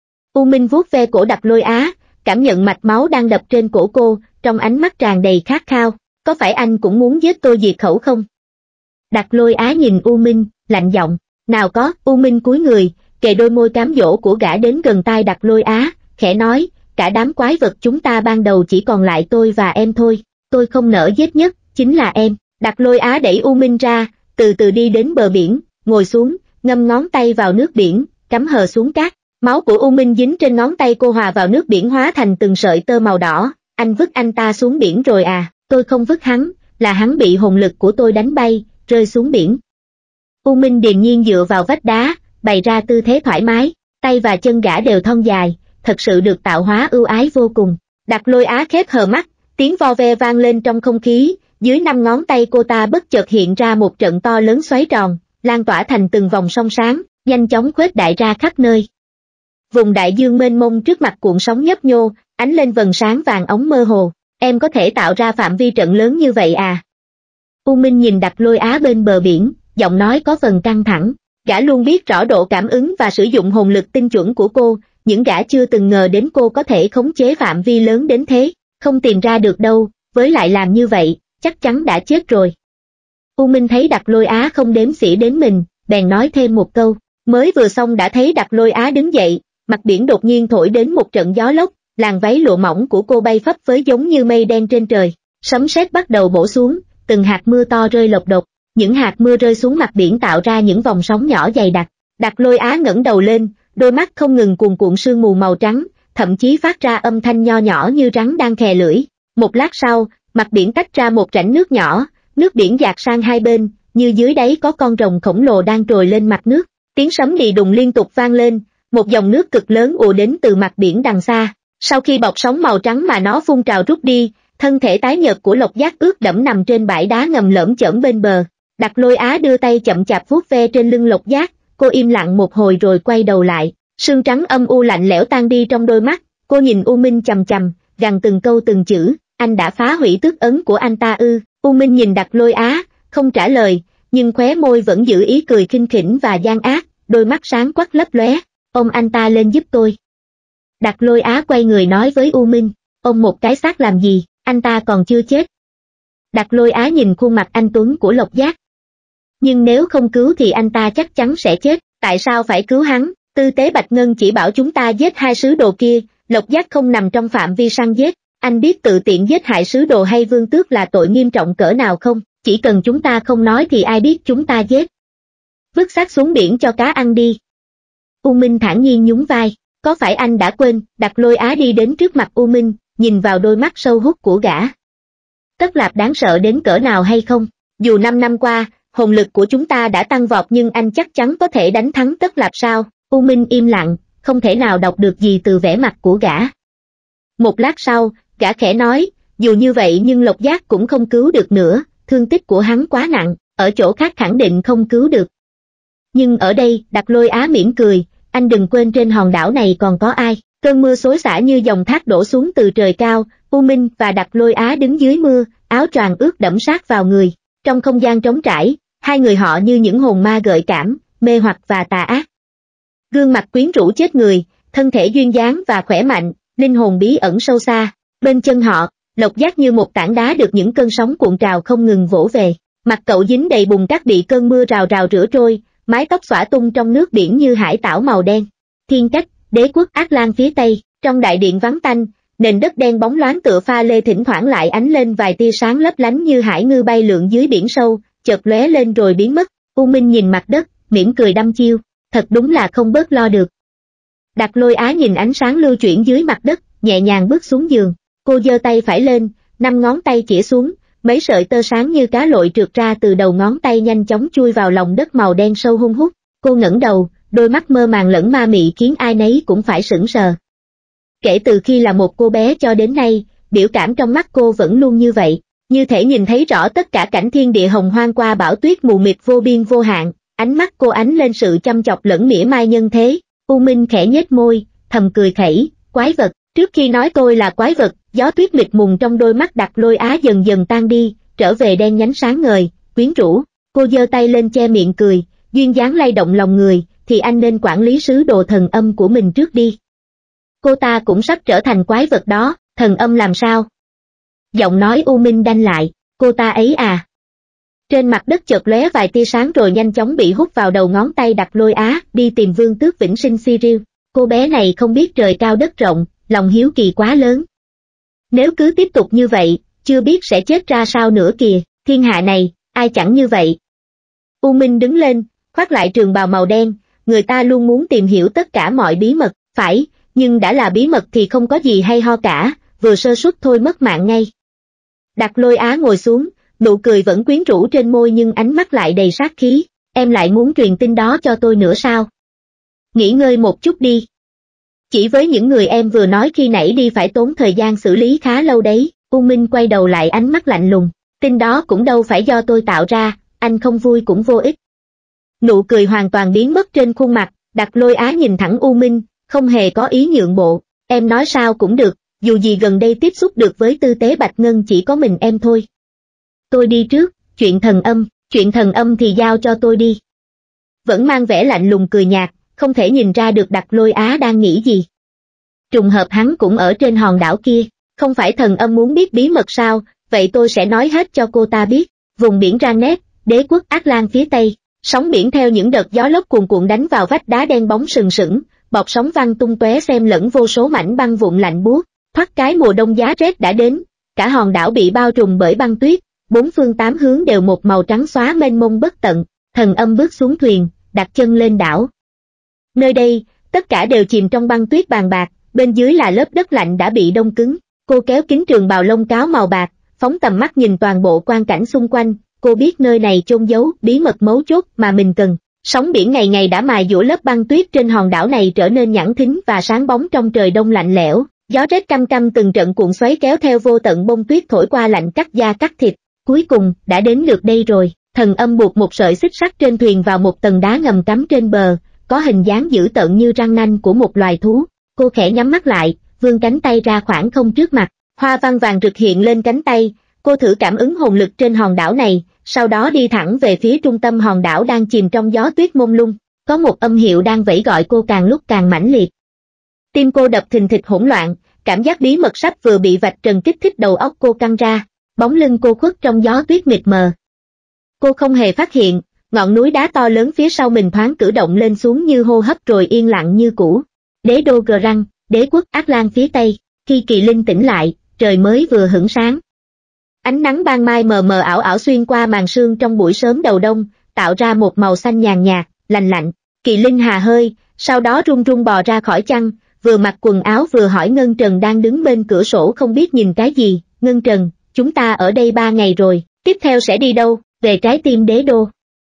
[SPEAKER 1] U Minh vuốt ve cổ Đặc Lôi Á, cảm nhận mạch máu đang đập trên cổ cô, trong ánh mắt tràn đầy khát khao. Có phải anh cũng muốn giết tôi diệt khẩu không? Đặt Lôi Á nhìn U Minh, lạnh giọng, nào có, U Minh cúi người, kề đôi môi cám dỗ của gã đến gần tai Đặt Lôi Á, khẽ nói, cả đám quái vật chúng ta ban đầu chỉ còn lại tôi và em thôi, tôi không nỡ giết nhất, chính là em. Đặt Lôi Á đẩy U Minh ra, từ từ đi đến bờ biển, ngồi xuống, ngâm ngón tay vào nước biển, cắm hờ xuống cát. Máu của U Minh dính trên ngón tay cô hòa vào nước biển hóa thành từng sợi tơ màu đỏ. Anh vứt anh ta xuống biển rồi à? Tôi không vứt hắn, là hắn bị hồn lực của tôi đánh bay, rơi xuống biển. U Minh điềm nhiên dựa vào vách đá, bày ra tư thế thoải mái, tay và chân gã đều thon dài, thật sự được tạo hóa ưu ái vô cùng. Đặt Lôi Á khép hờ mắt, tiếng vo ve vang lên trong không khí, dưới 5 ngón tay cô ta bất chợt hiện ra một trận to lớn xoáy tròn, lan tỏa thành từng vòng sông sáng, nhanh chóng khuếch đại ra khắp nơi. Vùng đại dương mênh mông trước mặt cuộn sóng nhấp nhô, ánh lên vầng sáng vàng óng mơ hồ. Em có thể tạo ra phạm vi trận lớn như vậy à? U Minh nhìn Đặt Lôi Á bên bờ biển, giọng nói có phần căng thẳng. Gã luôn biết rõ độ cảm ứng và sử dụng hồn lực tinh chuẩn của cô, những gã chưa từng ngờ đến cô có thể khống chế phạm vi lớn đến thế, không tìm ra được đâu, với lại làm như vậy, chắc chắn đã chết rồi. U Minh thấy Đặt Lôi Á không đếm xỉa đến mình, bèn nói thêm một câu, mới vừa xong đã thấy Đặt Lôi Á đứng dậy, mặt biển đột nhiên thổi đến một trận gió lốc, làn váy lụa mỏng của cô bay phấp phới giống như mây đen trên trời, sấm sét bắt đầu bổ xuống, từng hạt mưa to rơi lộc độc, những hạt mưa rơi xuống mặt biển tạo ra những vòng sóng nhỏ dày đặc. Đặt Lôi Á ngẩng đầu lên, đôi mắt không ngừng cuồn cuộn sương mù màu trắng, thậm chí phát ra âm thanh nho nhỏ như rắn đang khè lưỡi. Một lát sau, mặt biển tách ra một rãnh nước nhỏ, nước biển dạt sang hai bên, như dưới đáy có con rồng khổng lồ đang trồi lên mặt nước. Tiếng sấm đì đùng liên tục vang lên, một dòng nước cực lớn ùa đến từ mặt biển đằng xa. Sau khi bọt sóng màu trắng mà nó phun trào rút đi, thân thể tái nhợt của Lộc Giác ướt đẫm nằm trên bãi đá ngầm lởm chởm bên bờ. Đặt Lôi Á đưa tay chậm chạp vuốt ve trên lưng Lộc Giác, cô im lặng một hồi rồi quay đầu lại, sương trắng âm u lạnh lẽo tan đi trong đôi mắt, cô nhìn U Minh chằm chằm, gằn từng câu từng chữ, anh đã phá hủy tước ấn của anh ta ư? U Minh nhìn Đặt Lôi Á, không trả lời, nhưng khóe môi vẫn giữ ý cười khinh khỉnh và gian ác, đôi mắt sáng quắc lấp lóe, ôm anh ta lên giúp tôi. Đặt Lôi Á quay người nói với U Minh, ôm một cái xác làm gì, anh ta còn chưa chết. Đặt Lôi Á nhìn khuôn mặt anh tuấn của Lộc Giác. Nhưng nếu không cứu thì anh ta chắc chắn sẽ chết, tại sao phải cứu hắn? Tư tế Bạch Ngân chỉ bảo chúng ta giết hai sứ đồ kia, Lộc Giác không nằm trong phạm vi săn giết, anh biết tự tiện giết hại sứ đồ hay vương tước là tội nghiêm trọng cỡ nào không? Chỉ cần chúng ta không nói thì ai biết chúng ta giết. Vứt xác xuống biển cho cá ăn đi. U Minh thản nhiên nhún vai, có phải anh đã quên? Đặt Lôi Á đi đến trước mặt U Minh, nhìn vào đôi mắt sâu hút của gã. Tất Lạp đáng sợ đến cỡ nào hay không? Dù 5 năm qua, hồn lực của chúng ta đã tăng vọt nhưng anh chắc chắn có thể đánh thắng Tất Lạp sao? U Minh im lặng, không thể nào đọc được gì từ vẻ mặt của gã. Một lát sau, gã khẽ nói, dù như vậy nhưng Lộc Giác cũng không cứu được nữa, thương tích của hắn quá nặng, ở chỗ khác khẳng định không cứu được. Nhưng ở đây, Đặt Lôi Á mỉm cười, anh đừng quên trên hòn đảo này còn có ai. Cơn mưa xối xả như dòng thác đổ xuống từ trời cao, U Minh và Đặt Lôi Á đứng dưới mưa, áo choàng ướt đẫm sát vào người. Trong không gian trống trải, hai người họ như những hồn ma gợi cảm, mê hoặc và tà ác. Gương mặt quyến rũ chết người, thân thể duyên dáng và khỏe mạnh, linh hồn bí ẩn sâu xa. Bên chân họ, Lộc Giác như một tảng đá được những cơn sóng cuộn trào không ngừng vỗ về. Mặt cậu dính đầy bùn cát bị cơn mưa rào rào rửa trôi, mái tóc xõa tung trong nước biển như hải tảo màu đen. Thiên Cách, đế quốc Ác Lan phía tây, trong đại điện vắng tanh, nền đất đen bóng loáng tựa pha lê thỉnh thoảng lại ánh lên vài tia sáng lấp lánh như hải ngư bay lượn dưới biển sâu, chợt lóe lên rồi biến mất. U Minh nhìn mặt đất, mỉm cười đăm chiêu, thật đúng là không bớt lo được. Đặt Lôi Á nhìn ánh sáng lưu chuyển dưới mặt đất, nhẹ nhàng bước xuống giường. Cô giơ tay phải lên, 5 ngón tay chĩa xuống, mấy sợi tơ sáng như cá lội trượt ra từ đầu ngón tay nhanh chóng chui vào lòng đất màu đen sâu hun hút. Cô ngẩng đầu, đôi mắt mơ màng lẫn ma mị khiến ai nấy cũng phải sững sờ. Kể từ khi là một cô bé cho đến nay, biểu cảm trong mắt cô vẫn luôn như vậy, như thể nhìn thấy rõ tất cả cảnh thiên địa hồng hoang qua bão tuyết mù mịt vô biên vô hạn. Ánh mắt cô ánh lên sự chăm chọc lẫn mỉa mai nhân thế. U Minh khẽ nhếch môi, thầm cười khẩy, quái vật. Trước khi nói tôi là quái vật, gió tuyết mịt mùng trong đôi mắt Đặt Lôi Á dần dần tan đi, trở về đen nhánh sáng ngời, quyến rũ. Cô giơ tay lên che miệng cười, duyên dáng lay động lòng người, thì anh nên quản lý sứ đồ thần âm của mình trước đi. Cô ta cũng sắp trở thành quái vật đó, thần âm làm sao? Giọng nói U Minh đanh lại, cô ta ấy à? Trên mặt đất chợt lóe vài tia sáng rồi nhanh chóng bị hút vào đầu ngón tay Đặt Lôi Á, đi tìm Vương Tước Vĩnh Sinh Cyril. Cô bé này không biết trời cao đất rộng, lòng hiếu kỳ quá lớn. Nếu cứ tiếp tục như vậy, chưa biết sẽ chết ra sao nữa kìa, thiên hạ này, ai chẳng như vậy. U Minh đứng lên, khoác lại trường bào màu đen, người ta luôn muốn tìm hiểu tất cả mọi bí mật, phải, nhưng đã là bí mật thì không có gì hay ho cả, vừa sơ suất thôi mất mạng ngay. Đặt Lôi Á ngồi xuống, nụ cười vẫn quyến rũ trên môi nhưng ánh mắt lại đầy sát khí, em lại muốn truyền tin đó cho tôi nữa sao? Nghỉ ngơi một chút đi. Chỉ với những người em vừa nói khi nãy đi phải tốn thời gian xử lý khá lâu đấy. U Minh quay đầu lại ánh mắt lạnh lùng, tin đó cũng đâu phải do tôi tạo ra, anh không vui cũng vô ích. Nụ cười hoàn toàn biến mất trên khuôn mặt, Đặt Lôi Á nhìn thẳng U Minh, không hề có ý nhượng bộ, em nói sao cũng được, dù gì gần đây tiếp xúc được với tư tế Bạch Ngân chỉ có mình em thôi. Tôi đi trước, chuyện thần âm thì giao cho tôi đi. Vẫn mang vẻ lạnh lùng cười nhạt, không thể nhìn ra được Đặt Lôi Á đang nghĩ gì. Trùng hợp hắn cũng ở trên hòn đảo kia, không phải thần âm muốn biết bí mật sao, vậy tôi sẽ nói hết cho cô ta biết. Vùng biển Ranet, đế quốc Atlan phía tây, sóng biển theo những đợt gió lốc cuồn cuộn đánh vào vách đá đen bóng sừng sững, bọt sóng văng tung tóe xen lẫn vô số mảnh băng vụn lạnh buốt. Thoát cái mùa đông giá rét đã đến, cả hòn đảo bị bao trùm bởi băng tuyết, bốn phương tám hướng đều một màu trắng xóa mênh mông bất tận. Thần âm bước xuống thuyền, đặt chân lên đảo. Nơi đây, tất cả đều chìm trong băng tuyết bàng bạc, bên dưới là lớp đất lạnh đã bị đông cứng. Cô kéo kính trường bào lông cáo màu bạc, phóng tầm mắt nhìn toàn bộ quang cảnh xung quanh, cô biết nơi này chôn giấu bí mật mấu chốt mà mình cần. Sóng biển ngày ngày đã mài dũa lớp băng tuyết trên hòn đảo này trở nên nhẵn thính và sáng bóng trong trời đông lạnh lẽo. Gió rét căm căm từng trận cuộn xoáy kéo theo vô tận bông tuyết thổi qua lạnh cắt da cắt thịt. Cuối cùng, đã đến lượt đây rồi. Thần âm buộc một sợi xích sắt trên thuyền vào một tầng đá ngầm cắm trên bờ, có hình dáng dữ tợn như răng nanh của một loài thú. Cô khẽ nhắm mắt lại, vươn cánh tay ra khoảng không trước mặt, hoa văn vàng rực hiện lên cánh tay, cô thử cảm ứng hồn lực trên hòn đảo này, sau đó đi thẳng về phía trung tâm hòn đảo đang chìm trong gió tuyết mông lung. Có một âm hiệu đang vẫy gọi cô càng lúc càng mãnh liệt. Tim cô đập thình thịch hỗn loạn, cảm giác bí mật sắp vừa bị vạch trần kích thích đầu óc cô căng ra, bóng lưng cô khuất trong gió tuyết mịt mờ. Cô không hề phát hiện, ngọn núi đá to lớn phía sau mình thoáng cử động lên xuống như hô hấp rồi yên lặng như cũ. Đế đô Grang, đế quốc Atlan phía tây, khi Kỳ Linh tỉnh lại, trời mới vừa hửng sáng. Ánh nắng ban mai mờ mờ ảo ảo xuyên qua màn sương trong buổi sớm đầu đông, tạo ra một màu xanh nhàn nhạt, lành lạnh. Kỳ Linh hà hơi, sau đó run run bò ra khỏi chăn, vừa mặc quần áo vừa hỏi Ngân Trần đang đứng bên cửa sổ không biết nhìn cái gì. Ngân Trần, chúng ta ở đây 3 ngày rồi, tiếp theo sẽ đi đâu? Về trái tim đế đô.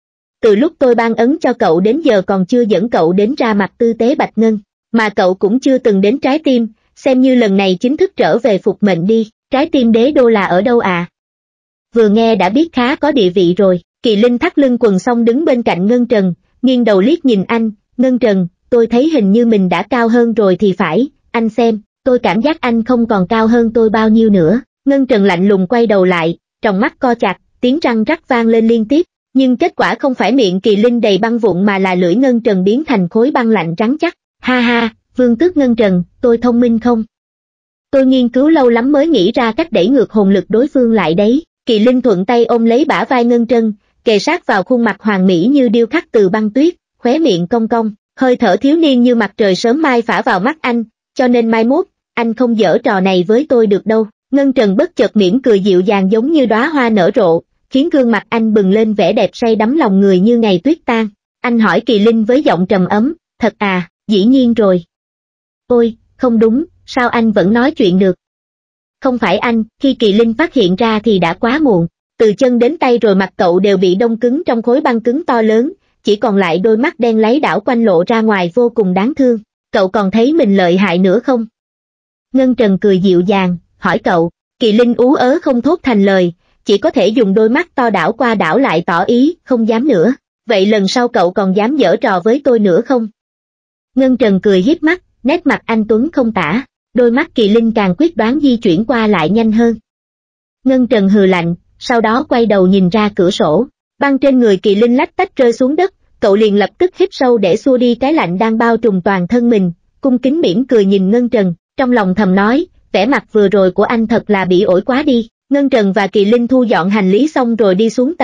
[SPEAKER 1] Từ lúc tôi ban ấn cho cậu đến giờ còn chưa dẫn cậu đến ra mặt tư tế Bạch Ngân, mà cậu cũng chưa từng đến trái tim, xem như lần này chính thức trở về phục mệnh đi. Trái tim đế đô là ở đâu à? Vừa nghe đã biết khá có địa vị rồi. Kỳ Linh thắt lưng quần xong đứng bên cạnh Ngân Trần, nghiêng đầu liếc nhìn anh. Ngân Trần, tôi thấy hình như mình đã cao hơn rồi thì phải, anh xem, tôi cảm giác anh không còn cao hơn tôi bao nhiêu nữa. Ngân Trần lạnh lùng quay đầu lại, tròng mắt co chặt, tiếng răng rắc vang lên liên tiếp, nhưng kết quả không phải miệng Kỳ Linh đầy băng vụn mà là lưỡi Ngân Trần biến thành khối băng lạnh trắng chắc. Ha ha, Vương Tước Ngân Trần, tôi thông minh không? Tôi nghiên cứu lâu lắm mới nghĩ ra cách đẩy ngược hồn lực đối phương lại đấy. Kỳ Linh thuận tay ôm lấy bả vai Ngân Trần, kề sát vào khuôn mặt hoàn mỹ như điêu khắc từ băng tuyết, khóe miệng cong cong, hơi thở thiếu niên như mặt trời sớm mai phả vào mắt anh, cho nên mai mốt, anh không giở trò này với tôi được đâu. Ngân Trần bất chợt mỉm cười dịu dàng giống như đóa hoa nở rộ, khiến gương mặt anh bừng lên vẻ đẹp say đắm lòng người như ngày tuyết tan. Anh hỏi Kỳ Linh với giọng trầm ấm, thật à, dĩ nhiên rồi. Ôi, không đúng, sao anh vẫn nói chuyện được? Không phải anh, khi Kỳ Linh phát hiện ra thì đã quá muộn, từ chân đến tay rồi mặt cậu đều bị đông cứng trong khối băng cứng to lớn, chỉ còn lại đôi mắt đen láy đảo quanh lộ ra ngoài vô cùng đáng thương. Cậu còn thấy mình lợi hại nữa không? Ngân Trần cười dịu dàng, hỏi cậu. Kỳ Linh ú ớ không thốt thành lời, chỉ có thể dùng đôi mắt to đảo qua đảo lại tỏ ý, không dám nữa. Vậy lần sau cậu còn dám giở trò với tôi nữa không? Ngân Trần cười híp mắt, nét mặt anh tuấn không tả, đôi mắt Kỳ Linh càng quyết đoán di chuyển qua lại nhanh hơn. Ngân Trần hừ lạnh, sau đó quay đầu nhìn ra cửa sổ, băng trên người Kỳ Linh lách tách rơi xuống đất, cậu liền lập tức hít sâu để xua đi cái lạnh đang bao trùm toàn thân mình, cung kính mỉm cười nhìn Ngân Trần, trong lòng thầm nói, vẻ mặt vừa rồi của anh thật là bỉ ổi quá đi. Ngân Trần và Kỳ Linh thu dọn hành lý xong rồi đi xuống tầng,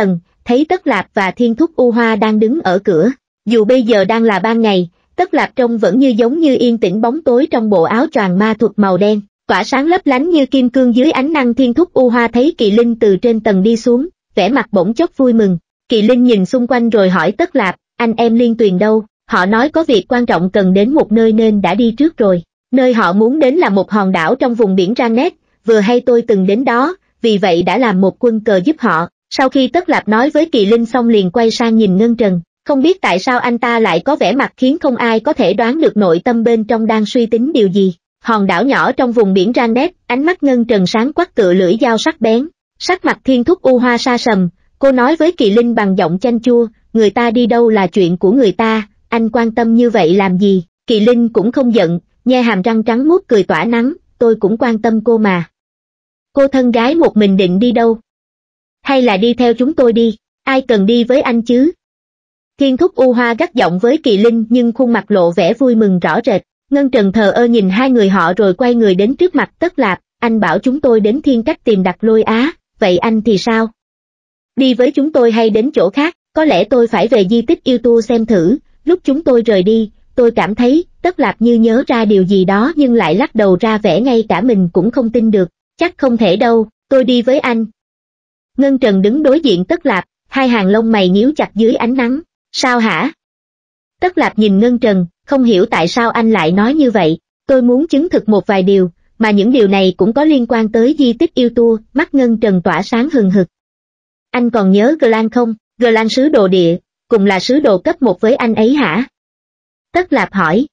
[SPEAKER 1] thấy Tất Lạp và Thiên Thúc U Hoa đang đứng ở cửa. Dù bây giờ đang là ban ngày, Tất Lạp trông vẫn giống như yên tĩnh bóng tối trong bộ áo choàng ma thuật màu đen, tỏa sáng lấp lánh như kim cương dưới ánh nắng. Thiên Thúc U Hoa thấy Kỳ Linh từ trên tầng đi xuống, vẻ mặt bỗng chốc vui mừng. Kỳ Linh nhìn xung quanh rồi hỏi Tất Lạp, anh em Liên Tuyền đâu? Họ nói có việc quan trọng cần đến một nơi nên đã đi trước rồi. Nơi họ muốn đến là một hòn đảo trong vùng biển Ranet, vừa hay tôi từng đến đó, vì vậy đã làm một quân cờ giúp họ. Sau khi Tất Lạp nói với Kỳ Linh xong liền quay sang nhìn Ngân Trần, không biết tại sao anh ta lại có vẻ mặt khiến không ai có thể đoán được nội tâm bên trong đang suy tính điều gì. Hòn đảo nhỏ trong vùng biển Ranet, ánh mắt Ngân Trần sáng quắc tựa lưỡi dao sắc bén. Sắc mặt Thiên Thúc U Hoa sa sầm, cô nói với Kỳ Linh bằng giọng chanh chua, người ta đi đâu là chuyện của người ta, anh quan tâm như vậy làm gì? Kỳ Linh cũng không giận, nhe hàm răng trắng muốt cười tỏa nắng, tôi cũng quan tâm cô mà. Cô thân gái một mình định đi đâu? Hay là đi theo chúng tôi đi, ai cần đi với anh chứ? Thiên Thúc U Hoa gắt giọng với Kỳ Linh nhưng khuôn mặt lộ vẻ vui mừng rõ rệt. Ngân Trần thờ ơ nhìn hai người họ rồi quay người đến trước mặt Tất Lạp, anh bảo chúng tôi đến Thiên Cách tìm Đặc Lôi Á, vậy anh thì sao? Đi với chúng tôi hay đến chỗ khác? Có lẽ tôi phải về di tích yêu tu xem thử. Lúc chúng tôi rời đi, tôi cảm thấy, Tất Lạp như nhớ ra điều gì đó nhưng lại lắc đầu ra vẻ ngay cả mình cũng không tin được. Chắc không thể đâu, tôi đi với anh. Ngân Trần đứng đối diện Tất Lạp, hai hàng lông mày nhíu chặt dưới ánh nắng. Sao hả? Tất Lạp nhìn Ngân Trần, không hiểu tại sao anh lại nói như vậy. Tôi muốn chứng thực một vài điều, mà những điều này cũng có liên quan tới di tích yêu tu. Mắt Ngân Trần tỏa sáng hừng hực. Anh còn nhớ Glan không? Glan sứ đồ địa, cùng là sứ đồ cấp 1 với anh ấy hả? Tất Lạp hỏi,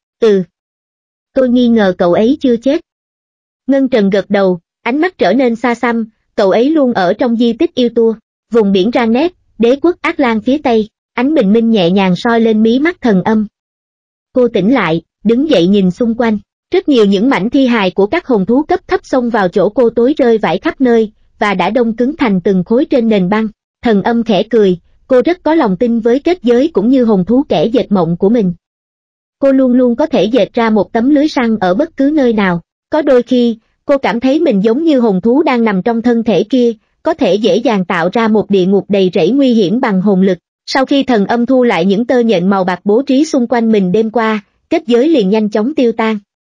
[SPEAKER 1] tôi nghi ngờ cậu ấy chưa chết. Ngân Trần gật đầu, ánh mắt trở nên xa xăm, cậu ấy luôn ở trong di tích yêu tu, vùng biển Ranet, đế quốc Ác Lan phía Tây. Ánh bình minh nhẹ nhàng soi lên mí mắt Thần Âm. Cô tỉnh lại, đứng dậy nhìn xung quanh, rất nhiều những mảnh thi hài của các hồn thú cấp thấp xông vào chỗ cô tối rơi vãi khắp nơi, và đã đông cứng thành từng khối trên nền băng. Thần Âm khẽ cười, cô rất có lòng tin với kết giới cũng như hồn thú kẻ dệt mộng của mình. Cô luôn luôn có thể dệt ra một tấm lưới săn ở bất cứ nơi nào. Có đôi khi, cô cảm thấy mình giống như hồn thú đang nằm trong thân thể kia, có thể dễ dàng tạo ra một địa ngục đầy rẫy nguy hiểm bằng hồn lực. Sau khi Thần Âm thu lại những tơ nhện màu bạc bố trí xung quanh mình đêm qua, kết giới liền nhanh chóng tiêu tan.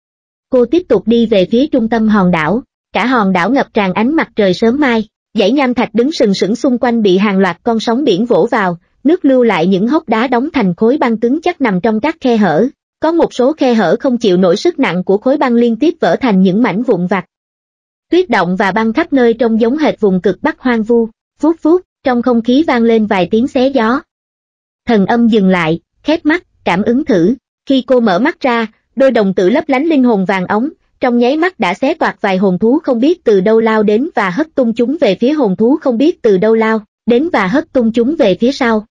[SPEAKER 1] Cô tiếp tục đi về phía trung tâm hòn đảo, cả hòn đảo ngập tràn ánh mặt trời sớm mai, dãy nham thạch đứng sừng sững xung quanh bị hàng loạt con sóng biển vỗ vào, nước lưu lại những hốc đá đóng thành khối băng cứng chắc nằm trong các khe hở. Có một số khe hở không chịu nổi sức nặng của khối băng liên tiếp vỡ thành những mảnh vụn vặt. Tuyết động và băng khắp nơi trông giống hệt vùng cực Bắc hoang vu, vút vút. Trong không khí vang lên vài tiếng xé gió. Thần Âm dừng lại, khép mắt, cảm ứng thử. Khi cô mở mắt ra, đôi đồng tử lấp lánh linh hồn vàng óng, trong nháy mắt đã xé toạc vài hồn thú không biết từ đâu lao đến và hất tung chúng về phía hồn thú không biết từ đâu lao đến và hất tung chúng về phía sau.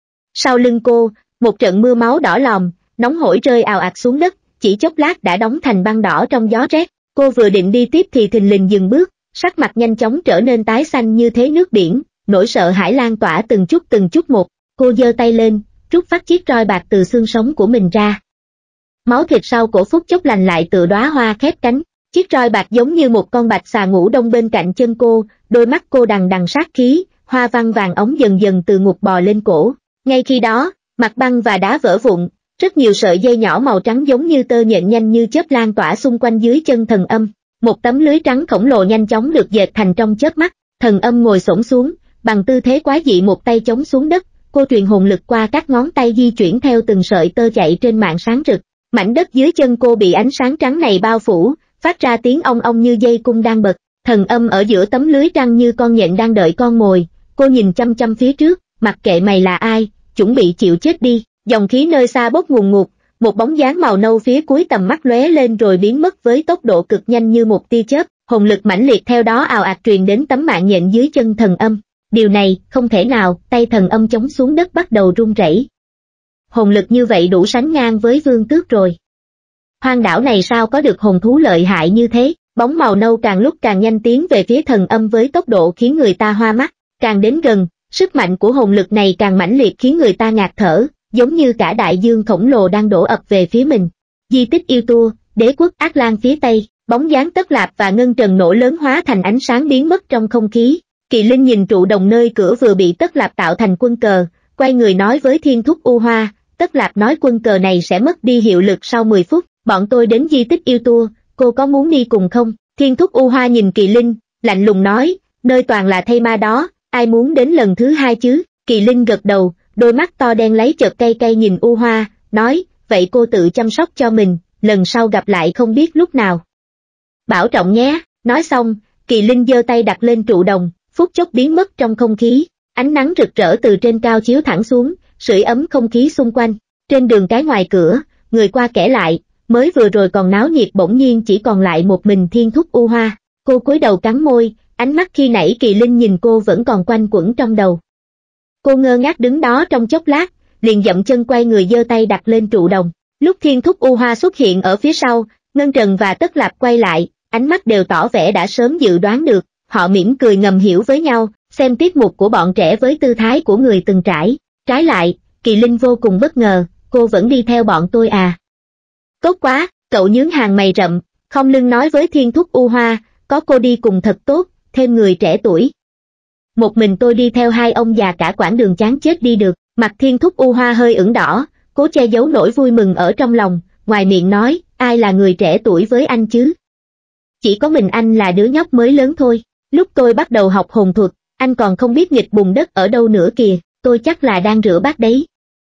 [SPEAKER 1] Sau lưng cô, một trận mưa máu đỏ lòm, nóng hổi rơi ào ạt xuống đất, chỉ chốc lát đã đóng thành băng đỏ trong gió rét. Cô vừa định đi tiếp thì thình lình dừng bước, sắc mặt nhanh chóng trở nên tái xanh như thế nước biển. Nỗi sợ hãi lan tỏa từng chút một, cô giơ tay lên, rút phát chiếc roi bạc từ xương sống của mình ra. Máu thịt sau cổ phút chốc lành lại tựa đóa hoa khép cánh, chiếc roi bạc giống như một con bạch xà ngủ đông bên cạnh chân cô, đôi mắt cô đằng đằng sát khí, hoa văn vàng ống dần dần từ ngực bò lên cổ. Ngay khi đó, mặt băng và đá vỡ vụn, rất nhiều sợi dây nhỏ màu trắng giống như tơ nhện nhanh như chớp lan tỏa xung quanh dưới chân Thần Âm. Một tấm lưới trắng khổng lồ nhanh chóng được dệt thành trong chớp mắt. Thần Âm ngồi xổm xuống, bằng tư thế quái dị một tay chống xuống đất, cô truyền hồn lực qua các ngón tay di chuyển theo từng sợi tơ chạy trên mạng sáng rực. Mảnh đất dưới chân cô bị ánh sáng trắng này bao phủ, phát ra tiếng ong ong như dây cung đang bật. Thần Âm ở giữa tấm lưới trăng như con nhện đang đợi con mồi, cô nhìn chăm chăm phía trước, mặc kệ mày là ai, chuẩn bị chịu chết đi. Dòng khí nơi xa bốc ngùn ngụt, một bóng dáng màu nâu phía cuối tầm mắt lóe lên rồi biến mất với tốc độ cực nhanh như một tia chớp. Hồn lực mãnh liệt theo đó ào ạt truyền đến tấm mạng nhện dưới chân Thần Âm. Điều này, không thể nào, tay Thần Âm chống xuống đất bắt đầu run rẩy. Hồn lực như vậy đủ sánh ngang với Vương Tước rồi. Hoang đảo này sao có được hồn thú lợi hại như thế? Bóng màu nâu càng lúc càng nhanh tiến về phía Thần Âm với tốc độ khiến người ta hoa mắt. Càng đến gần, sức mạnh của hồn lực này càng mãnh liệt khiến người ta ngạt thở, giống như cả đại dương khổng lồ đang đổ ập về phía mình. Di tích yêu tua, đế quốc Ác Lan phía Tây, bóng dáng Tất Lạp và Ngân Trần nổ lớn hóa thành ánh sáng biến mất trong không khí. Kỳ Linh nhìn trụ đồng nơi cửa vừa bị Tất Lạp tạo thành quân cờ, quay người nói với Thiên Thúc U Hoa, Tất Lạp nói quân cờ này sẽ mất đi hiệu lực sau 10 phút, bọn tôi đến di tích yêu tua, cô có muốn đi cùng không? Thiên Thúc U Hoa nhìn Kỳ Linh, lạnh lùng nói, nơi toàn là thây ma đó, ai muốn đến lần thứ hai chứ? Kỳ Linh gật đầu, đôi mắt to đen lấy chợt cay cay nhìn U Hoa, nói, vậy cô tự chăm sóc cho mình, lần sau gặp lại không biết lúc nào. Bảo trọng nhé, nói xong, Kỳ Linh giơ tay đặt lên trụ đồng, phút chốc biến mất trong không khí, ánh nắng rực rỡ từ trên cao chiếu thẳng xuống, sưởi ấm không khí xung quanh. Trên đường cái ngoài cửa, người qua kẻ lại, mới vừa rồi còn náo nhiệt bỗng nhiên chỉ còn lại một mình Thiên Thúc U Hoa. Cô cúi đầu cắn môi, ánh mắt khi nãy Kỳ Linh nhìn cô vẫn còn quanh quẩn trong đầu. Cô ngơ ngác đứng đó trong chốc lát, liền dậm chân quay người giơ tay đặt lên trụ đồng. Lúc Thiên Thúc U Hoa xuất hiện ở phía sau, Ngân Trần và Tất Lạp quay lại, ánh mắt đều tỏ vẻ đã sớm dự đoán được, họ mỉm cười ngầm hiểu với nhau, xem tiết mục của bọn trẻ với tư thái của người từng trải. Trái lại, Kỳ Linh vô cùng bất ngờ, cô vẫn đi theo bọn tôi à? Tốt quá, cậu nhướng hàng mày rậm, không lưng nói với Thiên Thúc U Hoa, có cô đi cùng thật tốt, thêm người trẻ tuổi. Một mình tôi đi theo hai ông già cả quãng đường chán chết đi được. Mặt Thiên Thúc U Hoa hơi ửng đỏ, cố che giấu nỗi vui mừng ở trong lòng, ngoài miệng nói, ai là người trẻ tuổi với anh chứ? Chỉ có mình anh là đứa nhóc mới lớn thôi, lúc tôi bắt đầu học hồn thuật, anh còn không biết nghịch bùn đất ở đâu nữa kìa, tôi chắc là đang rửa bát đấy.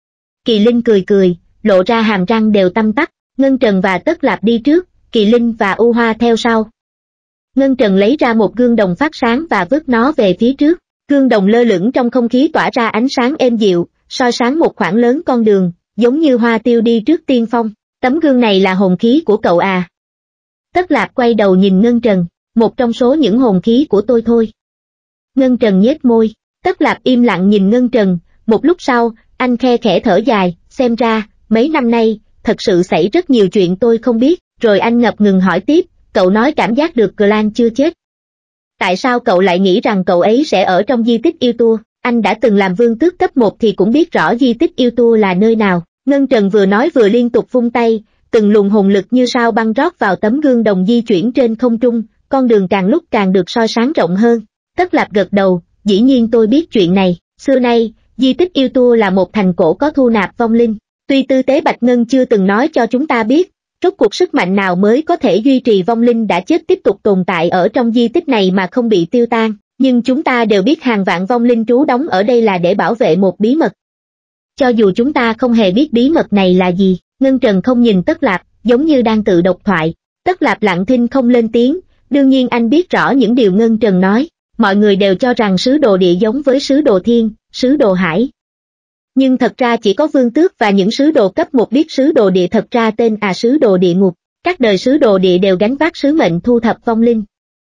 [SPEAKER 1] Kỳ Linh cười cười, lộ ra hàm răng đều tăm tắp, Ngân Trần và Tất Lạp đi trước, Kỳ Linh và U Hoa theo sau. Ngân Trần lấy ra một gương đồng phát sáng và vứt nó về phía trước, gương đồng lơ lửng trong không khí tỏa ra ánh sáng êm dịu, soi sáng một khoảng lớn con đường, giống như Hoa Tiêu đi trước tiên phong. Tấm gương này là hồn khí của cậu à? Tất Lạp quay đầu nhìn Ngân Trần, một trong số những hồn khí của tôi thôi. Ngân Trần nhếch môi, Tất Lạp im lặng nhìn Ngân Trần, một lúc sau, anh khe khẽ thở dài, xem ra, mấy năm nay, thật sự xảy rất nhiều chuyện tôi không biết, rồi anh ngập ngừng hỏi tiếp, cậu nói cảm giác được Clan chưa chết. Tại sao cậu lại nghĩ rằng cậu ấy sẽ ở trong di tích yêu tua? Anh đã từng làm vương tước cấp 1 thì cũng biết rõ di tích yêu tua là nơi nào. Ngân Trần vừa nói vừa liên tục vung tay, từng luồng hồn lực như sao băng rót vào tấm gương đồng di chuyển trên không trung, con đường càng lúc càng được soi sáng rộng hơn. Tất Lạp gật đầu, dĩ nhiên tôi biết chuyện này, xưa nay, di tích yêu tua là một thành cổ có thu nạp vong linh. Tuy tư tế Bạch Ngân chưa từng nói cho chúng ta biết, rốt cuộc sức mạnh nào mới có thể duy trì vong linh đã chết tiếp tục tồn tại ở trong di tích này mà không bị tiêu tan, nhưng chúng ta đều biết hàng vạn vong linh trú đóng ở đây là để bảo vệ một bí mật. Cho dù chúng ta không hề biết bí mật này là gì, Ngân Trần không nhìn Tất Lạp, giống như đang tự độc thoại. Tất Lạp lặng thinh không lên tiếng, đương nhiên anh biết rõ những điều Ngân Trần nói, mọi người đều cho rằng sứ đồ địa giống với sứ đồ thiên, sứ đồ hải. Nhưng thật ra chỉ có vương tước và những sứ đồ cấp 1 biết sứ đồ địa thật ra tên sứ đồ địa ngục, các đời sứ đồ địa đều gánh vác sứ mệnh thu thập vong linh.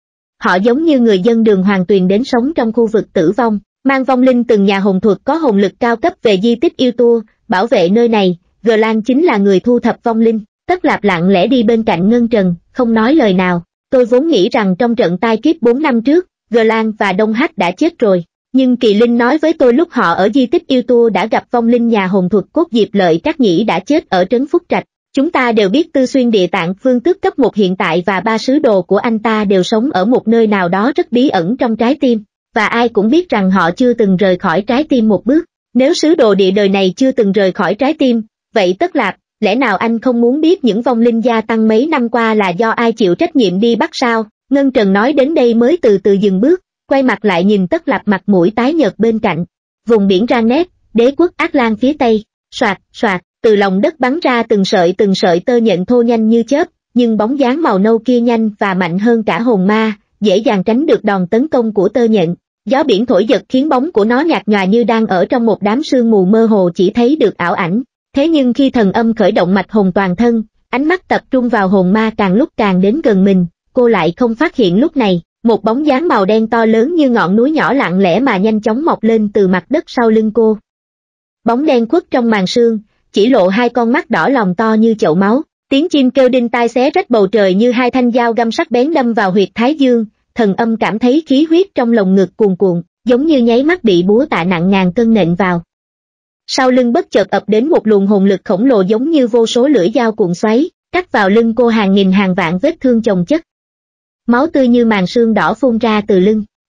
[SPEAKER 1] Họ giống như người dân đường hoàng tuyền đến sống trong khu vực tử vong, mang vong linh từng nhà hồn thuật có hồn lực cao cấp về di tích yêu tua, bảo vệ nơi này. Clan chính là người thu thập vong linh. Tất Lạp lặng lẽ đi bên cạnh Ngân Trần, không nói lời nào. Tôi vốn nghĩ rằng trong trận tai kiếp 4 năm trước, Clan và Đông Hách đã chết rồi. Nhưng Kỳ Linh nói với tôi lúc họ ở di tích yêu tua đã gặp vong linh nhà hồn thuật cốt Diệp Lợi Trác Nhĩ đã chết ở trấn Phúc Trạch. Chúng ta đều biết Tư Xuyên Địa Tạng vương tước cấp 1 hiện tại và 3 sứ đồ của anh ta đều sống ở một nơi nào đó rất bí ẩn trong trái tim. Và ai cũng biết rằng họ chưa từng rời khỏi trái tim một bước. Nếu sứ đồ địa đời này chưa từng rời khỏi trái tim, vậy Tất Lạp, lẽ nào anh không muốn biết những vong linh gia tăng mấy năm qua là do ai chịu trách nhiệm đi bắt sao? Ngân Trần nói đến đây mới từ từ dừng bước, quay mặt lại nhìn Tất Lạp mặt mũi tái nhợt bên cạnh. Vùng biển Ranet, đế quốc Ác Lan phía tây, soạt, soạt, từ lòng đất bắn ra từng sợi tơ nhện thô nhanh như chớp, nhưng bóng dáng màu nâu kia nhanh và mạnh hơn cả hồn ma, dễ dàng tránh được đòn tấn công của tơ nhện. Gió biển thổi giật khiến bóng của nó nhạt nhòa như đang ở trong một đám sương mù mơ hồ chỉ thấy được ảo ảnh. Thế nhưng khi thần âm khởi động mạch hồn toàn thân, ánh mắt tập trung vào hồn ma càng lúc càng đến gần mình, cô lại không phát hiện lúc này, một bóng dáng màu đen to lớn như ngọn núi nhỏ lặng lẽ mà nhanh chóng mọc lên từ mặt đất sau lưng cô. Bóng đen khuất trong màn sương, chỉ lộ hai con mắt đỏ lòm to như chậu máu, tiếng chim kêu đinh tai xé rách bầu trời như hai thanh dao găm sắc bén đâm vào huyệt thái dương. Thần âm cảm thấy khí huyết trong lồng ngực cuồn cuộn, giống như nháy mắt bị búa tạ nặng ngàn cân nện vào. Sau lưng bất chợt ập đến một luồng hồn lực khổng lồ giống như vô số lưỡi dao cuộn xoáy, cắt vào lưng cô hàng nghìn hàng vạn vết thương chồng chất. Máu tươi như màn sương đỏ phun ra từ lưng,